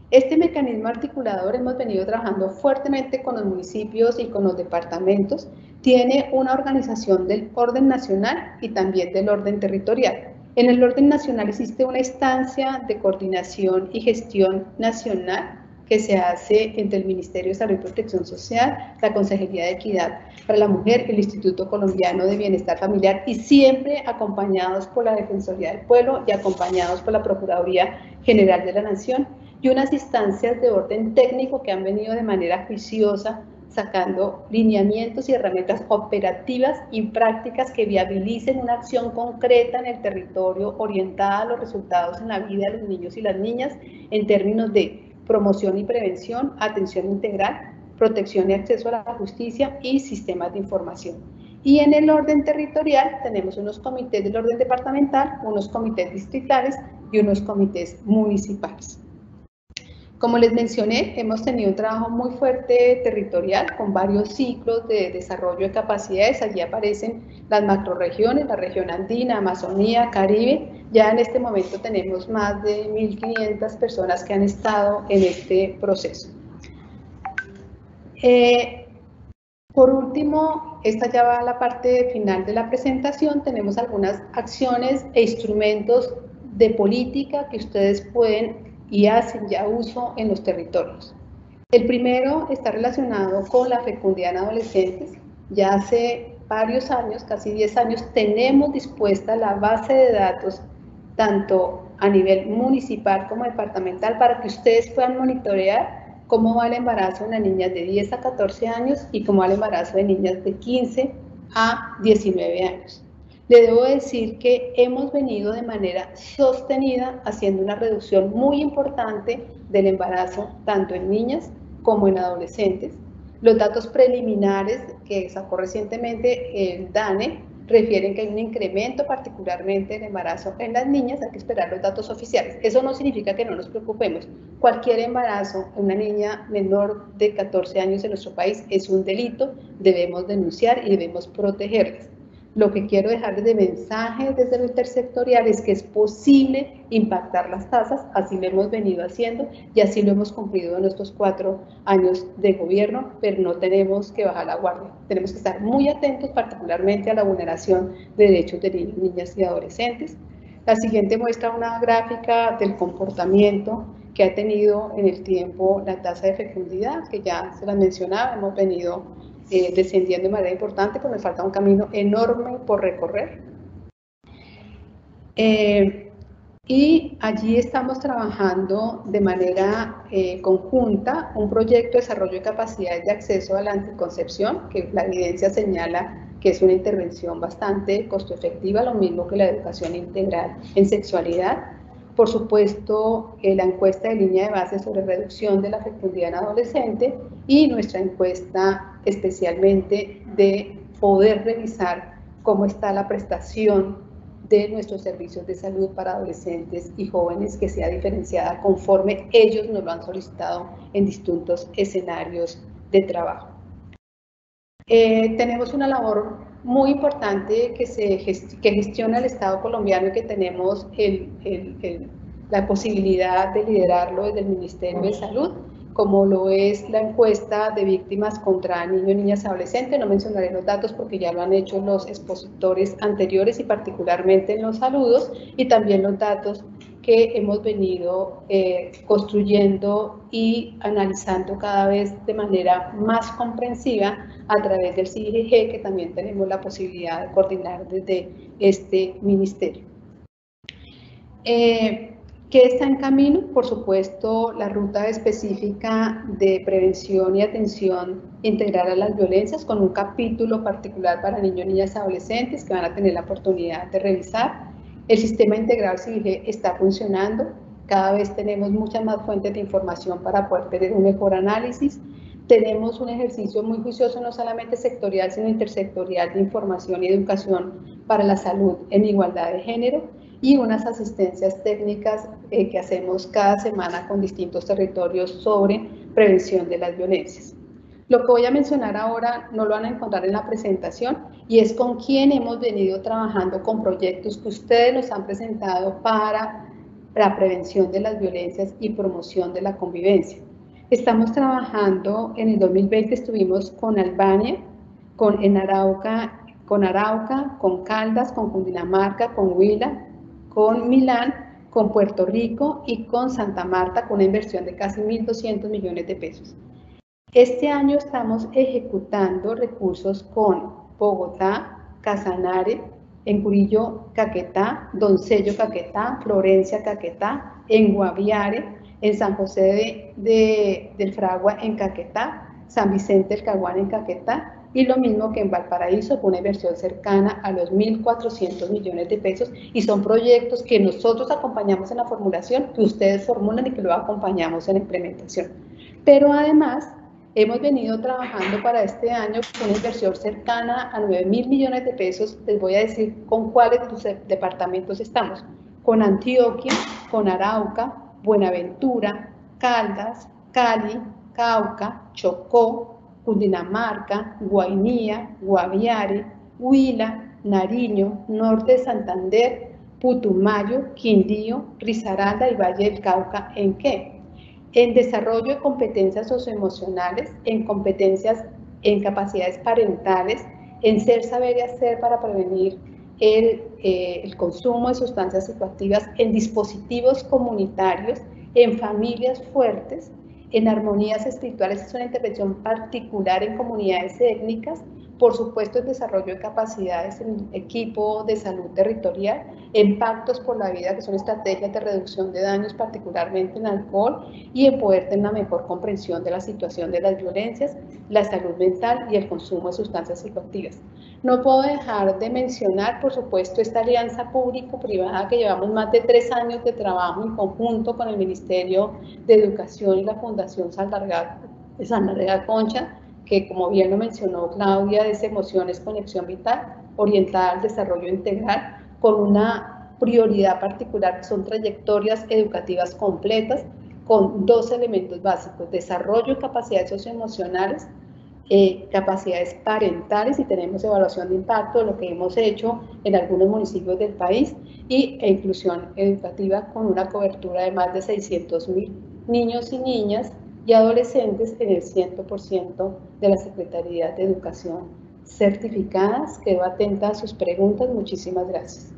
H: Este mecanismo articulador hemos venido trabajando fuertemente con los municipios y con los departamentos. Tiene una organización del orden nacional y también del orden territorial. En el orden nacional existe una instancia de coordinación y gestión nacional que se hace entre el Ministerio de Salud y Protección Social, la Consejería de Equidad para la Mujer, el Instituto Colombiano de Bienestar Familiar, y siempre acompañados por la Defensoría del Pueblo y acompañados por la Procuraduría General de la Nación, y unas instancias de orden técnico que han venido de manera juiciosa sacando lineamientos y herramientas operativas y prácticas que viabilicen una acción concreta en el territorio orientada a los resultados en la vida de los niños y las niñas en términos de promoción y prevención, atención integral, protección y acceso a la justicia y sistemas de información. Y en el orden territorial tenemos unos comités del orden departamental, unos comités distritales y unos comités municipales. Como les mencioné, hemos tenido un trabajo muy fuerte territorial con varios ciclos de desarrollo de capacidades. Allí aparecen las macrorregiones, la región andina, Amazonía, Caribe. Ya en este momento tenemos más de mil quinientas personas que han estado en este proceso. Eh, por último, esta ya va a la parte final de la presentación. Tenemos algunas acciones e instrumentos de política que ustedes pueden y hacen ya uso en los territorios. El primero está relacionado con la fecundidad en adolescentes. Ya hace varios años, casi diez años, tenemos dispuesta la base de datos, tanto a nivel municipal como departamental, para que ustedes puedan monitorear cómo va el embarazo en las niñas de diez a catorce años y cómo va el embarazo de niñas de quince a diecinueve años. Le debo decir que hemos venido de manera sostenida haciendo una reducción muy importante del embarazo, tanto en niñas como en adolescentes. Los datos preliminares que sacó recientemente el DANE refieren que hay un incremento particularmente del embarazo en las niñas. Hay que esperar los datos oficiales. Eso no significa que no nos preocupemos. Cualquier embarazo en una niña menor de catorce años en nuestro país es un delito, debemos denunciar y debemos protegerlas. Lo que quiero dejarles de mensaje desde lo intersectorial es que es posible impactar las tasas, así lo hemos venido haciendo y así lo hemos cumplido en estos cuatro años de gobierno, pero no tenemos que bajar la guardia. Tenemos que estar muy atentos particularmente a la vulneración de derechos de niños, niñas y adolescentes. La siguiente muestra una gráfica del comportamiento que ha tenido en el tiempo la tasa de fecundidad, que ya se las mencionaba, hemos venido Eh, descendiendo de manera importante, pero nos falta un camino enorme por recorrer. Eh, y allí estamos trabajando de manera eh, conjunta un proyecto de desarrollo de capacidades de acceso a la anticoncepción, que la evidencia señala que es una intervención bastante costo efectiva, lo mismo que la educación integral en sexualidad. Por supuesto, eh, la encuesta de línea de base sobre reducción de la fecundidad en adolescente y nuestra encuesta especialmente de poder revisar cómo está la prestación de nuestros servicios de salud para adolescentes y jóvenes, que sea diferenciada conforme ellos nos lo han solicitado en distintos escenarios de trabajo. Eh, tenemos una labor muy importante que, se gest que gestiona el Estado colombiano y que tenemos el, el, el, la posibilidad de liderarlo desde el Ministerio de Salud, como lo es la encuesta de víctimas contra niños, niñas y adolescentes. No mencionaré los datos porque ya lo han hecho los expositores anteriores y particularmente en los saludos, y también los datos que hemos venido eh, construyendo y analizando cada vez de manera más comprensiva a través del C I G G, que también tenemos la posibilidad de coordinar desde este ministerio. Eh, ¿Qué está en camino? Por supuesto, la ruta específica de prevención y atención integral a las violencias, con un capítulo particular para niños, niñas y adolescentes que van a tener la oportunidad de revisar. El sistema integral C I G G está funcionando, cada vez tenemos muchas más fuentes de información para poder tener un mejor análisis. Tenemos un ejercicio muy juicioso, no solamente sectorial, sino intersectorial de información y educación para la salud en igualdad de género, y unas asistencias técnicas eh, que hacemos cada semana con distintos territorios sobre prevención de las violencias. Lo que voy a mencionar ahora no lo van a encontrar en la presentación, y es con quién hemos venido trabajando con proyectos que ustedes nos han presentado para para la prevención de las violencias y promoción de la convivencia. Estamos trabajando, en el dos mil veinte estuvimos con Albania, con, en Arauca, con Arauca, con Caldas, con Cundinamarca, con Huila, con Milán, con Puerto Rico y con Santa Marta, con una inversión de casi mil doscientos millones de pesos. Este año estamos ejecutando recursos con Bogotá, Casanare, en Curillo, Caquetá, Doncello, Caquetá, Florencia, Caquetá, en Guaviare, en San José de, de, del Fragua, en Caquetá, San Vicente del Caguán, en Caquetá, y lo mismo que en Valparaíso, con una inversión cercana a los mil cuatrocientos millones de pesos, y son proyectos que nosotros acompañamos en la formulación, que ustedes formulan y que luego acompañamos en la implementación. Pero además, hemos venido trabajando para este año con una inversión cercana a nueve mil millones de pesos. Les voy a decir con cuáles de los departamentos estamos. Con Antioquia, con Arauca, Buenaventura, Caldas, Cali, Cauca, Chocó, Cundinamarca, Guainía, Guaviare, Huila, Nariño, Norte de Santander, Putumayo, Quindío, Risaralda y Valle del Cauca. ¿En qué? En desarrollo de competencias socioemocionales, en competencias, en capacidades parentales, en ser, saber y hacer para prevenir el, eh, el consumo de sustancias psicoactivas, en dispositivos comunitarios, en familias fuertes, en armonías espirituales. Es una intervención particular en comunidades étnicas, por supuesto en desarrollo de capacidades en equipo de salud territorial, en pactos por la vida, que son estrategias de reducción de daños, particularmente en alcohol, y en poder tener una mejor comprensión de la situación de las violencias, la salud mental y el consumo de sustancias psicoactivas. No puedo dejar de mencionar, por supuesto, esta alianza público-privada que llevamos más de tres años de trabajo en conjunto con el Ministerio de Educación y la Fundación Sandarega Concha, que como bien lo mencionó Claudia, es Emociones, Conexión Vital, orientada al desarrollo integral, con una prioridad particular que son trayectorias educativas completas, con dos elementos básicos: desarrollo y capacidades socioemocionales, eh, capacidades parentales, y tenemos evaluación de impacto de lo que hemos hecho en algunos municipios del país, y e inclusión educativa, con una cobertura de más de seiscientos mil niños y niñas y adolescentes en el cien por ciento de las Secretarías de Educación certificadas. Quedo atenta a sus preguntas. Muchísimas gracias.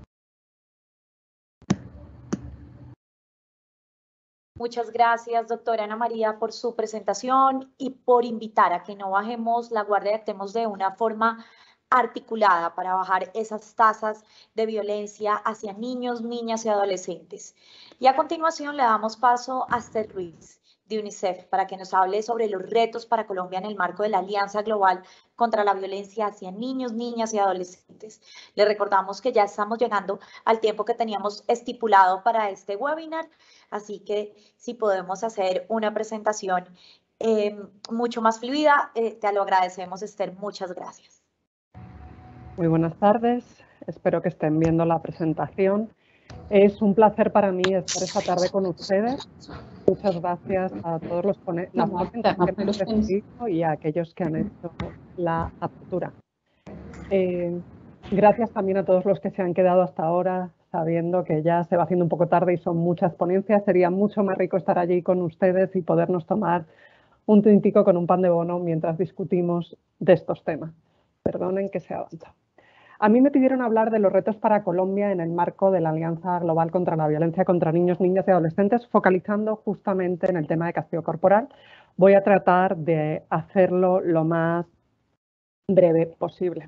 A: Muchas gracias, doctora Ana María, por su presentación y por invitar a que no bajemos la guardia y actuemos de una forma articulada para bajar esas tasas de violencia hacia niños, niñas y adolescentes. Y a continuación le damos paso a Esther Ruiz, de UNICEF, para que nos hable sobre los retos para Colombia en el marco de la Alianza Global contra la Violencia hacia Niños, Niñas y Adolescentes. Le recordamos que ya estamos llegando al tiempo que teníamos estipulado para este webinar, así que si podemos hacer una presentación eh, mucho más fluida, eh, te lo agradecemos, Esther. Muchas gracias.
I: Muy buenas tardes, espero que estén viendo la presentación. Es un placer para mí estar esta tarde con ustedes. Muchas gracias a todos los ponentes que me han recibido y a aquellos que han hecho la apertura. Eh, gracias también a todos los que se han quedado hasta ahora, sabiendo que ya se va haciendo un poco tarde y son muchas ponencias. Sería mucho más rico estar allí con ustedes y podernos tomar un tintico con un pan de bono mientras discutimos de estos temas. Perdonen que se avanza. A mí me pidieron hablar de los retos para Colombia en el marco de la Alianza Global contra la Violencia contra Niños, Niñas y Adolescentes, focalizando justamente en el tema de castigo corporal. Voy a tratar de hacerlo lo más breve posible.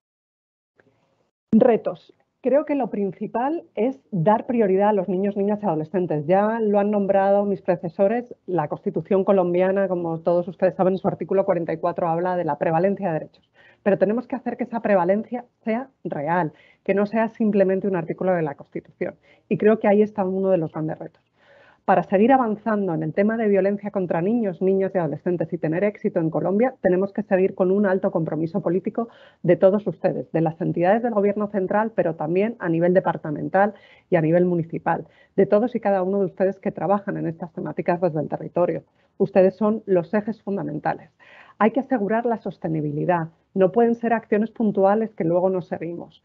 I: Retos. Creo que lo principal es dar prioridad a los niños, niñas y adolescentes. Ya lo han nombrado mis predecesores. La Constitución colombiana, como todos ustedes saben, en su artículo cuarenta y cuatro habla de la prevalencia de derechos. Pero tenemos que hacer que esa prevalencia sea real, que no sea simplemente un artículo de la Constitución. Y creo que ahí está uno de los grandes retos. Para seguir avanzando en el tema de violencia contra niños, niñas y adolescentes y tener éxito en Colombia, tenemos que seguir con un alto compromiso político de todos ustedes, de las entidades del Gobierno central, pero también a nivel departamental y a nivel municipal, de todos y cada uno de ustedes que trabajan en estas temáticas desde el territorio. Ustedes son los ejes fundamentales. Hay que asegurar la sostenibilidad. No pueden ser acciones puntuales que luego no seguimos.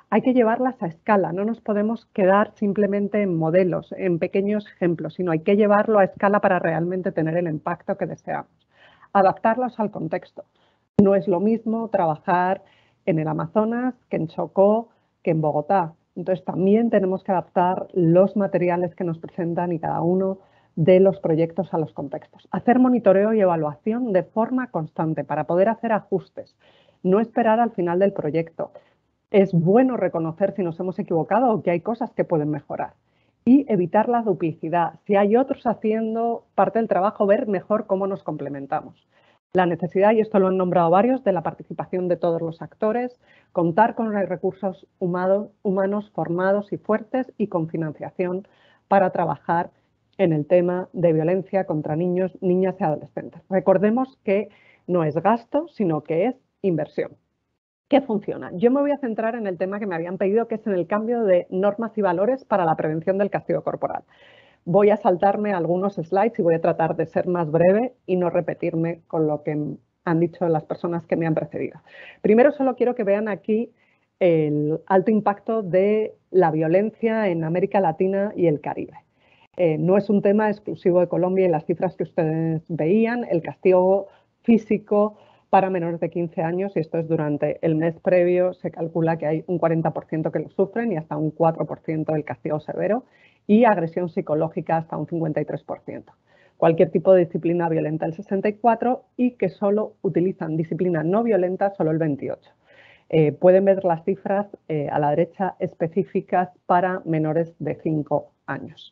I: hay que llevarlas a escala, no nos podemos quedar simplemente en modelos, en pequeños ejemplos, sino hay que llevarlo a escala para realmente tener el impacto que deseamos. Adaptarlos al contexto. No es lo mismo trabajar en el Amazonas que en Chocó, que en Bogotá. Entonces también tenemos que adaptar los materiales que nos presentan y cada uno de los proyectos a los contextos. Hacer monitoreo y evaluación de forma constante para poder hacer ajustes. No esperar al final del proyecto. Es bueno reconocer si nos hemos equivocado o que hay cosas que pueden mejorar. Y evitar la duplicidad. Si hay otros haciendo parte del trabajo, ver mejor cómo nos complementamos. La necesidad, y esto lo han nombrado varios, de la participación de todos los actores, contar con los recursos humanos, humanos formados y fuertes y con financiación para trabajar en el tema de violencia contra niños, niñas y adolescentes. Recordemos que no es gasto, sino que es inversión. ¿Qué funciona? Yo me voy a centrar en el tema que me habían pedido, que es en el cambio de normas y valores para la prevención del castigo corporal. Voy a saltarme algunos slides y voy a tratar de ser más breve y no repetirme con lo que han dicho las personas que me han precedido. Primero, solo quiero que vean aquí el alto impacto de la violencia en América Latina y el Caribe. Eh, no es un tema exclusivo de Colombia y las cifras que ustedes veían, el castigo físico para menores de quince años, y esto es durante el mes previo, se calcula que hay un cuarenta por ciento que lo sufren y hasta un cuatro por ciento del castigo severo, y agresión psicológica hasta un cincuenta y tres por ciento. Cualquier tipo de disciplina violenta el sesenta y cuatro por ciento y que solo utilizan disciplina no violenta solo el veintiocho por ciento. Eh, pueden ver las cifras eh, a la derecha específicas para menores de cinco años.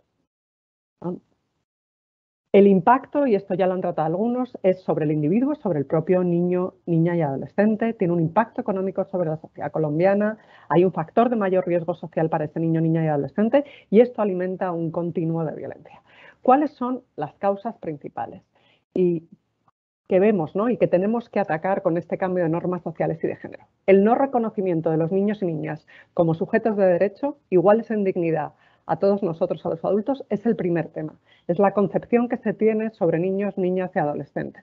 I: El impacto, y esto ya lo han tratado algunos, es sobre el individuo, sobre el propio niño, niña y adolescente. Tiene un impacto económico sobre la sociedad colombiana. Hay un factor de mayor riesgo social para ese niño, niña y adolescente, y esto alimenta un continuo de violencia. ¿Cuáles son las causas principales? Y que vemos, ¿no? Y que tenemos que atacar con este cambio de normas sociales y de género. El no reconocimiento de los niños y niñas como sujetos de derecho, iguales en dignidad a todos nosotros, a los adultos, es el primer tema. Es la concepción que se tiene sobre niños, niñas y adolescentes.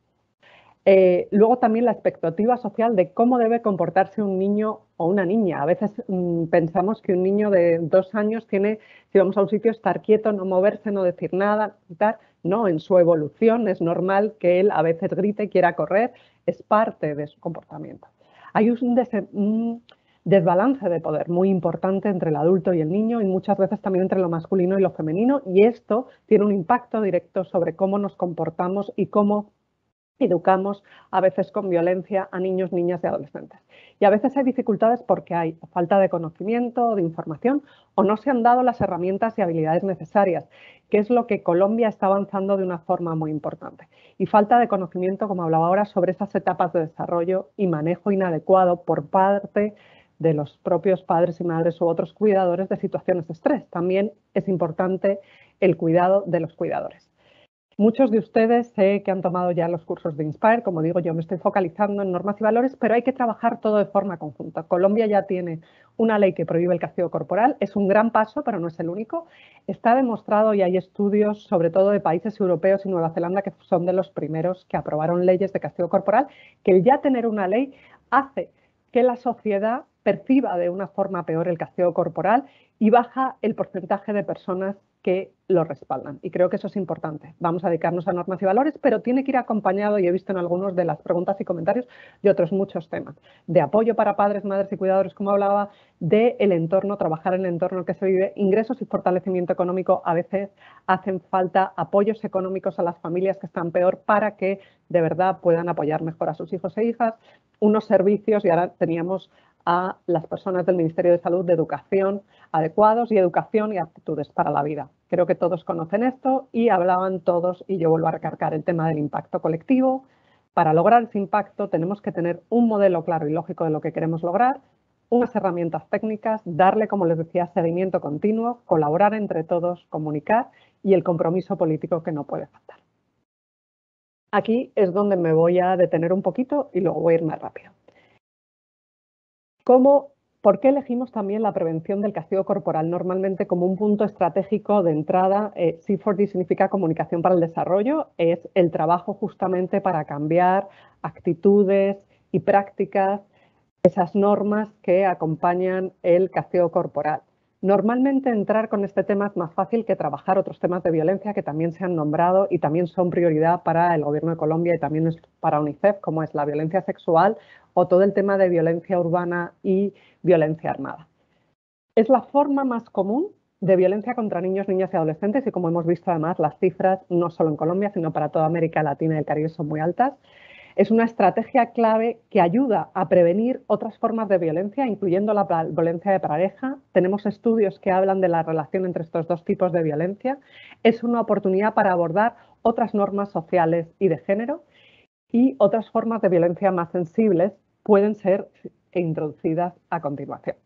I: Eh, luego también la expectativa social de cómo debe comportarse un niño o una niña. A veces mmm, pensamos que un niño de dos años tiene, si vamos a un sitio, estar quieto, no moverse, no decir nada, tal. No, en su evolución es normal que él a veces grite, quiera correr, es parte de su comportamiento. Hay un, des un desbalance de poder muy importante entre el adulto y el niño y muchas veces también entre lo masculino y lo femenino, y esto tiene un impacto directo sobre cómo nos comportamos y cómo educamos a veces con violencia a niños, niñas y adolescentes. Y a veces hay dificultades porque hay falta de conocimiento, de información, o no se han dado las herramientas y habilidades necesarias, que es lo que Colombia está avanzando de una forma muy importante. Y falta de conocimiento, como hablaba ahora, sobre esas etapas de desarrollo y manejo inadecuado por parte de los propios padres y madres u otros cuidadores de situaciones de estrés. También es importante el cuidado de los cuidadores. Muchos de ustedes sé que han tomado ya los cursos de Inspire, como digo, yo me estoy focalizando en normas y valores, pero hay que trabajar todo de forma conjunta. Colombia ya tiene una ley que prohíbe el castigo corporal, es un gran paso, pero no es el único. Está demostrado y hay estudios, sobre todo de países europeos y Nueva Zelanda, que son de los primeros que aprobaron leyes de castigo corporal, que el ya tener una ley hace que la sociedad perciba de una forma peor el castigo corporal y baja el porcentaje de personas que lo respaldan. Y creo que eso es importante. Vamos a dedicarnos a normas y valores, pero tiene que ir acompañado, y he visto en algunos de las preguntas y comentarios, de otros muchos temas. De apoyo para padres, madres y cuidadores, como hablaba, del entorno, trabajar en el entorno que se vive, ingresos y fortalecimiento económico. A veces hacen falta apoyos económicos a las familias que están peor para que de verdad puedan apoyar mejor a sus hijos e hijas. Unos servicios, y ahora teníamos a las personas del Ministerio de Salud de educación adecuados y educación y aptitudes para la vida. Creo que todos conocen esto y hablaban todos, y yo vuelvo a recargar el tema del impacto colectivo. Para lograr ese impacto tenemos que tener un modelo claro y lógico de lo que queremos lograr, unas herramientas técnicas, darle, como les decía, seguimiento continuo, colaborar entre todos, comunicar y el compromiso político que no puede faltar. Aquí es donde me voy a detener un poquito y luego voy a ir más rápido. ¿Cómo, ¿Por qué elegimos también la prevención del castigo corporal normalmente como un punto estratégico de entrada? Eh, C cuatro D significa comunicación para el desarrollo, es el trabajo justamente para cambiar actitudes y prácticas esas normas que acompañan el castigo corporal. Normalmente entrar con este tema es más fácil que trabajar otros temas de violencia que también se han nombrado y también son prioridad para el Gobierno de Colombia y también para UNICEF, como es la violencia sexual o todo el tema de violencia urbana y violencia armada. Es la forma más común de violencia contra niños, niñas y adolescentes y, como hemos visto además, las cifras no solo en Colombia, sino para toda América Latina y el Caribe son muy altas. Es una estrategia clave que ayuda a prevenir otras formas de violencia, incluyendo la violencia de pareja. Tenemos estudios que hablan de la relación entre estos dos tipos de violencia. Es una oportunidad para abordar otras normas sociales y de género, y otras formas de violencia más sensibles pueden ser introducidas a continuación.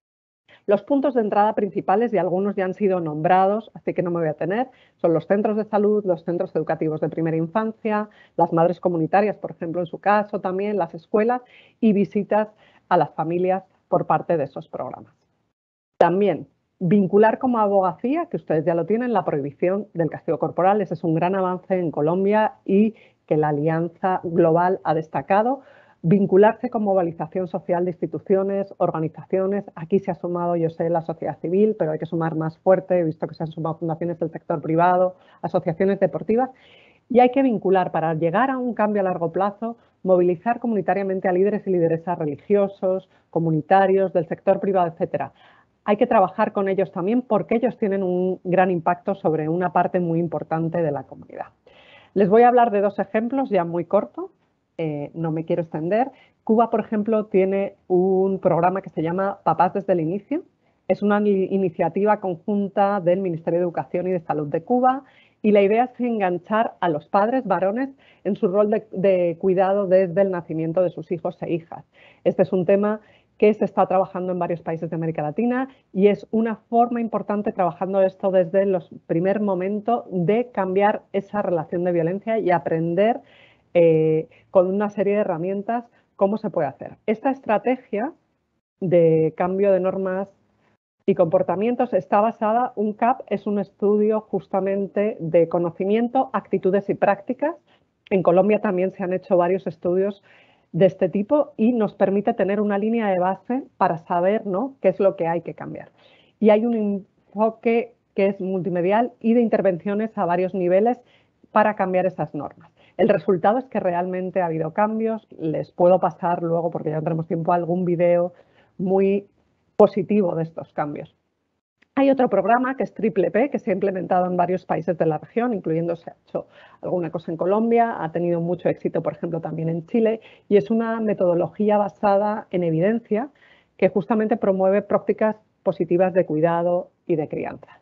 I: Los puntos de entrada principales, y algunos ya han sido nombrados, así que no me voy a detener, son los centros de salud, los centros educativos de primera infancia, las madres comunitarias, por ejemplo, en su caso también, las escuelas y visitas a las familias por parte de esos programas. También vincular como abogacía, que ustedes ya lo tienen, la prohibición del castigo corporal. Ese es un gran avance en Colombia y que la Alianza Global ha destacado. Vincularse con movilización social de instituciones, organizaciones. Aquí se ha sumado, yo sé, la sociedad civil, pero hay que sumar más fuerte. He visto que se han sumado fundaciones del sector privado, asociaciones deportivas. Y hay que vincular, para llegar a un cambio a largo plazo, movilizar comunitariamente a líderes y lideresas religiosos, comunitarios, del sector privado, etcétera. Hay que trabajar con ellos también porque ellos tienen un gran impacto sobre una parte muy importante de la comunidad. Les voy a hablar de dos ejemplos ya muy cortos. Eh, no me quiero extender. Cuba, por ejemplo, tiene un programa que se llama Papás desde el inicio. Es una iniciativa conjunta del Ministerio de Educación y de Salud de Cuba y la idea es enganchar a los padres varones en su rol de, de cuidado desde el nacimiento de sus hijos e hijas. Este es un tema que se está trabajando en varios países de América Latina y es una forma importante trabajando esto desde el primer momento de cambiar esa relación de violencia y aprender Eh, con una serie de herramientas cómo se puede hacer. Esta estrategia de cambio de normas y comportamientos está basada, un C A P es un estudio justamente de conocimiento, actitudes y prácticas. En Colombia también se han hecho varios estudios de este tipo y nos permite tener una línea de base para saber, ¿no?, qué es lo que hay que cambiar. Y hay un enfoque que es multimedial y de intervenciones a varios niveles para cambiar esas normas. El resultado es que realmente ha habido cambios. Les puedo pasar luego, porque ya no tenemos tiempo, algún video muy positivo de estos cambios. Hay otro programa que es Triple P, que se ha implementado en varios países de la región, incluyendo se ha hecho alguna cosa en Colombia, ha tenido mucho éxito, por ejemplo, también en Chile, y es una metodología basada en evidencia que justamente promueve prácticas positivas de cuidado y de crianza.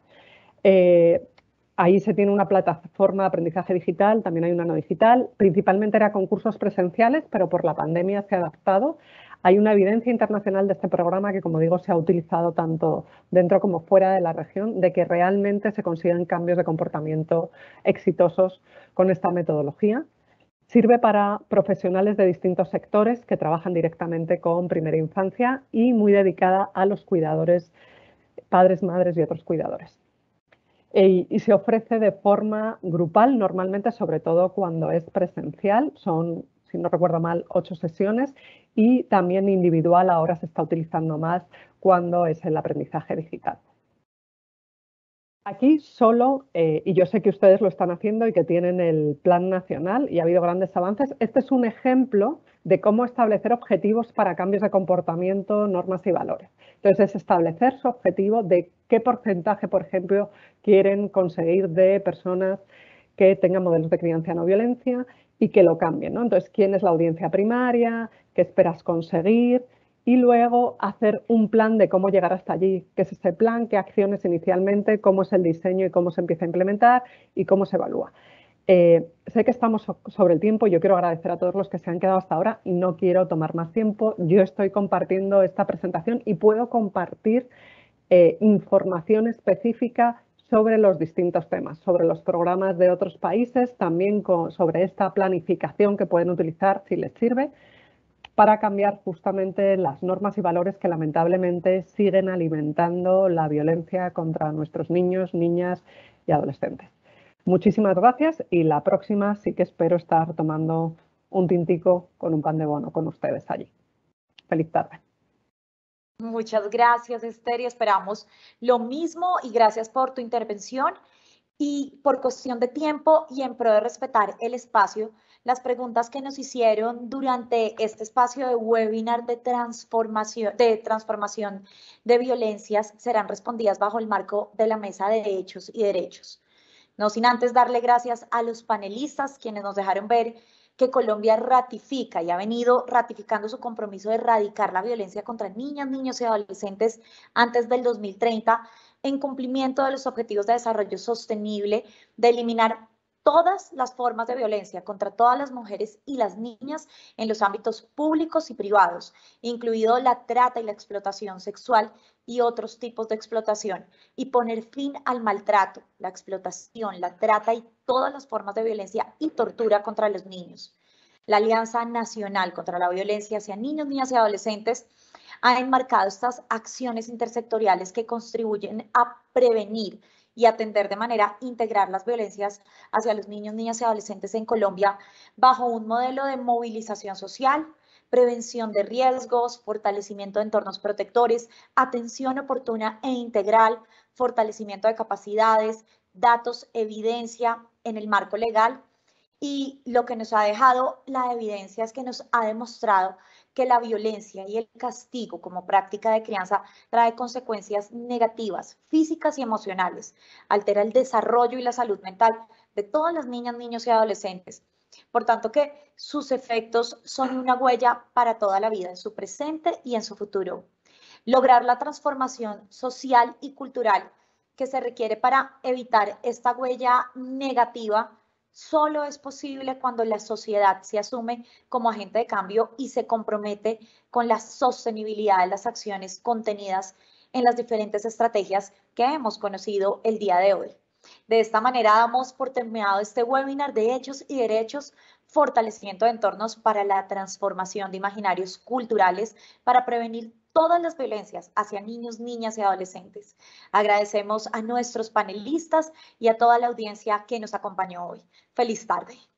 I: Eh, Ahí se tiene una plataforma de aprendizaje digital, también hay una no digital. Principalmente era con cursos presenciales, pero por la pandemia se ha adaptado. Hay una evidencia internacional de este programa que, como digo, se ha utilizado tanto dentro como fuera de la región, de que realmente se consiguen cambios de comportamiento exitosos con esta metodología. Sirve para profesionales de distintos sectores que trabajan directamente con primera infancia y muy dedicada a los cuidadores, padres, madres y otros cuidadores. Y se ofrece de forma grupal, normalmente, sobre todo cuando es presencial. Son, si no recuerdo mal, ocho sesiones y también individual ahora se está utilizando más cuando es el aprendizaje digital. Aquí solo, eh, y yo sé que ustedes lo están haciendo y que tienen el plan nacional y ha habido grandes avances, este es un ejemplo de cómo establecer objetivos para cambios de comportamiento, normas y valores. Entonces, es establecer su objetivo de qué porcentaje, por ejemplo, quieren conseguir de personas que tengan modelos de crianza no violencia y que lo cambien, ¿no? Entonces, ¿quién es la audiencia primaria? ¿Qué esperas conseguir? Y luego hacer un plan de cómo llegar hasta allí. ¿Qué es ese plan? ¿Qué acciones inicialmente? ¿Cómo es el diseño y cómo se empieza a implementar? ¿Y cómo se evalúa? Eh, sé que estamos sobre el tiempo. Yo quiero agradecer a todos los que se han quedado hasta ahora y no quiero tomar más tiempo. Yo estoy compartiendo esta presentación y puedo compartir eh, información específica sobre los distintos temas, sobre los programas de otros países, también con, sobre esta planificación que pueden utilizar si les sirve, para cambiar justamente las normas y valores que lamentablemente siguen alimentando la violencia contra nuestros niños, niñas y adolescentes. Muchísimas gracias y la próxima sí que espero estar tomando un tintico con un pan de bono con ustedes allí. Feliz tarde.
A: Muchas gracias, Esther, y esperamos lo mismo y gracias por tu intervención. Y por cuestión de tiempo y en pro de respetar el espacio, las preguntas que nos hicieron durante este espacio de webinar de transformación de, transformación de violencias serán respondidas bajo el marco de la Mesa de Hechos y Derechos. No sin antes darle gracias a los panelistas, quienes nos dejaron ver que Colombia ratifica y ha venido ratificando su compromiso de erradicar la violencia contra niñas, niños y adolescentes antes del dos mil treinta, en cumplimiento de los Objetivos de Desarrollo Sostenible, de eliminar todas las formas de violencia contra todas las mujeres y las niñas en los ámbitos públicos y privados, incluido la trata y la explotación sexual y otros tipos de explotación, y poner fin al maltrato, la explotación, la trata y todas las formas de violencia y tortura contra los niños. La Alianza Nacional contra la Violencia hacia Niños, Niñas y Adolescentes ha enmarcado estas acciones intersectoriales que contribuyen a prevenir y atender de manera integral las violencias hacia los niños, niñas y adolescentes en Colombia bajo un modelo de movilización social, prevención de riesgos, fortalecimiento de entornos protectores, atención oportuna e integral, fortalecimiento de capacidades, datos, evidencia en el marco legal. Y lo que nos ha dejado la evidencia es que nos ha demostrado que la violencia y el castigo como práctica de crianza trae consecuencias negativas, físicas y emocionales, altera el desarrollo y la salud mental de todas las niñas, niños y adolescentes. Por tanto, que sus efectos son una huella para toda la vida, en su presente y en su futuro. Lograr la transformación social y cultural que se requiere para evitar esta huella negativa solo es posible cuando la sociedad se asume como agente de cambio y se compromete con la sostenibilidad de las acciones contenidas en las diferentes estrategias que hemos conocido el día de hoy. De esta manera damos por terminado este webinar de Hechos y Derechos, fortalecimiento de entornos para la transformación de imaginarios culturales para prevenir todas las violencias hacia niños, niñas y adolescentes. Agradecemos a nuestros panelistas y a toda la audiencia que nos acompañó hoy. Feliz tarde.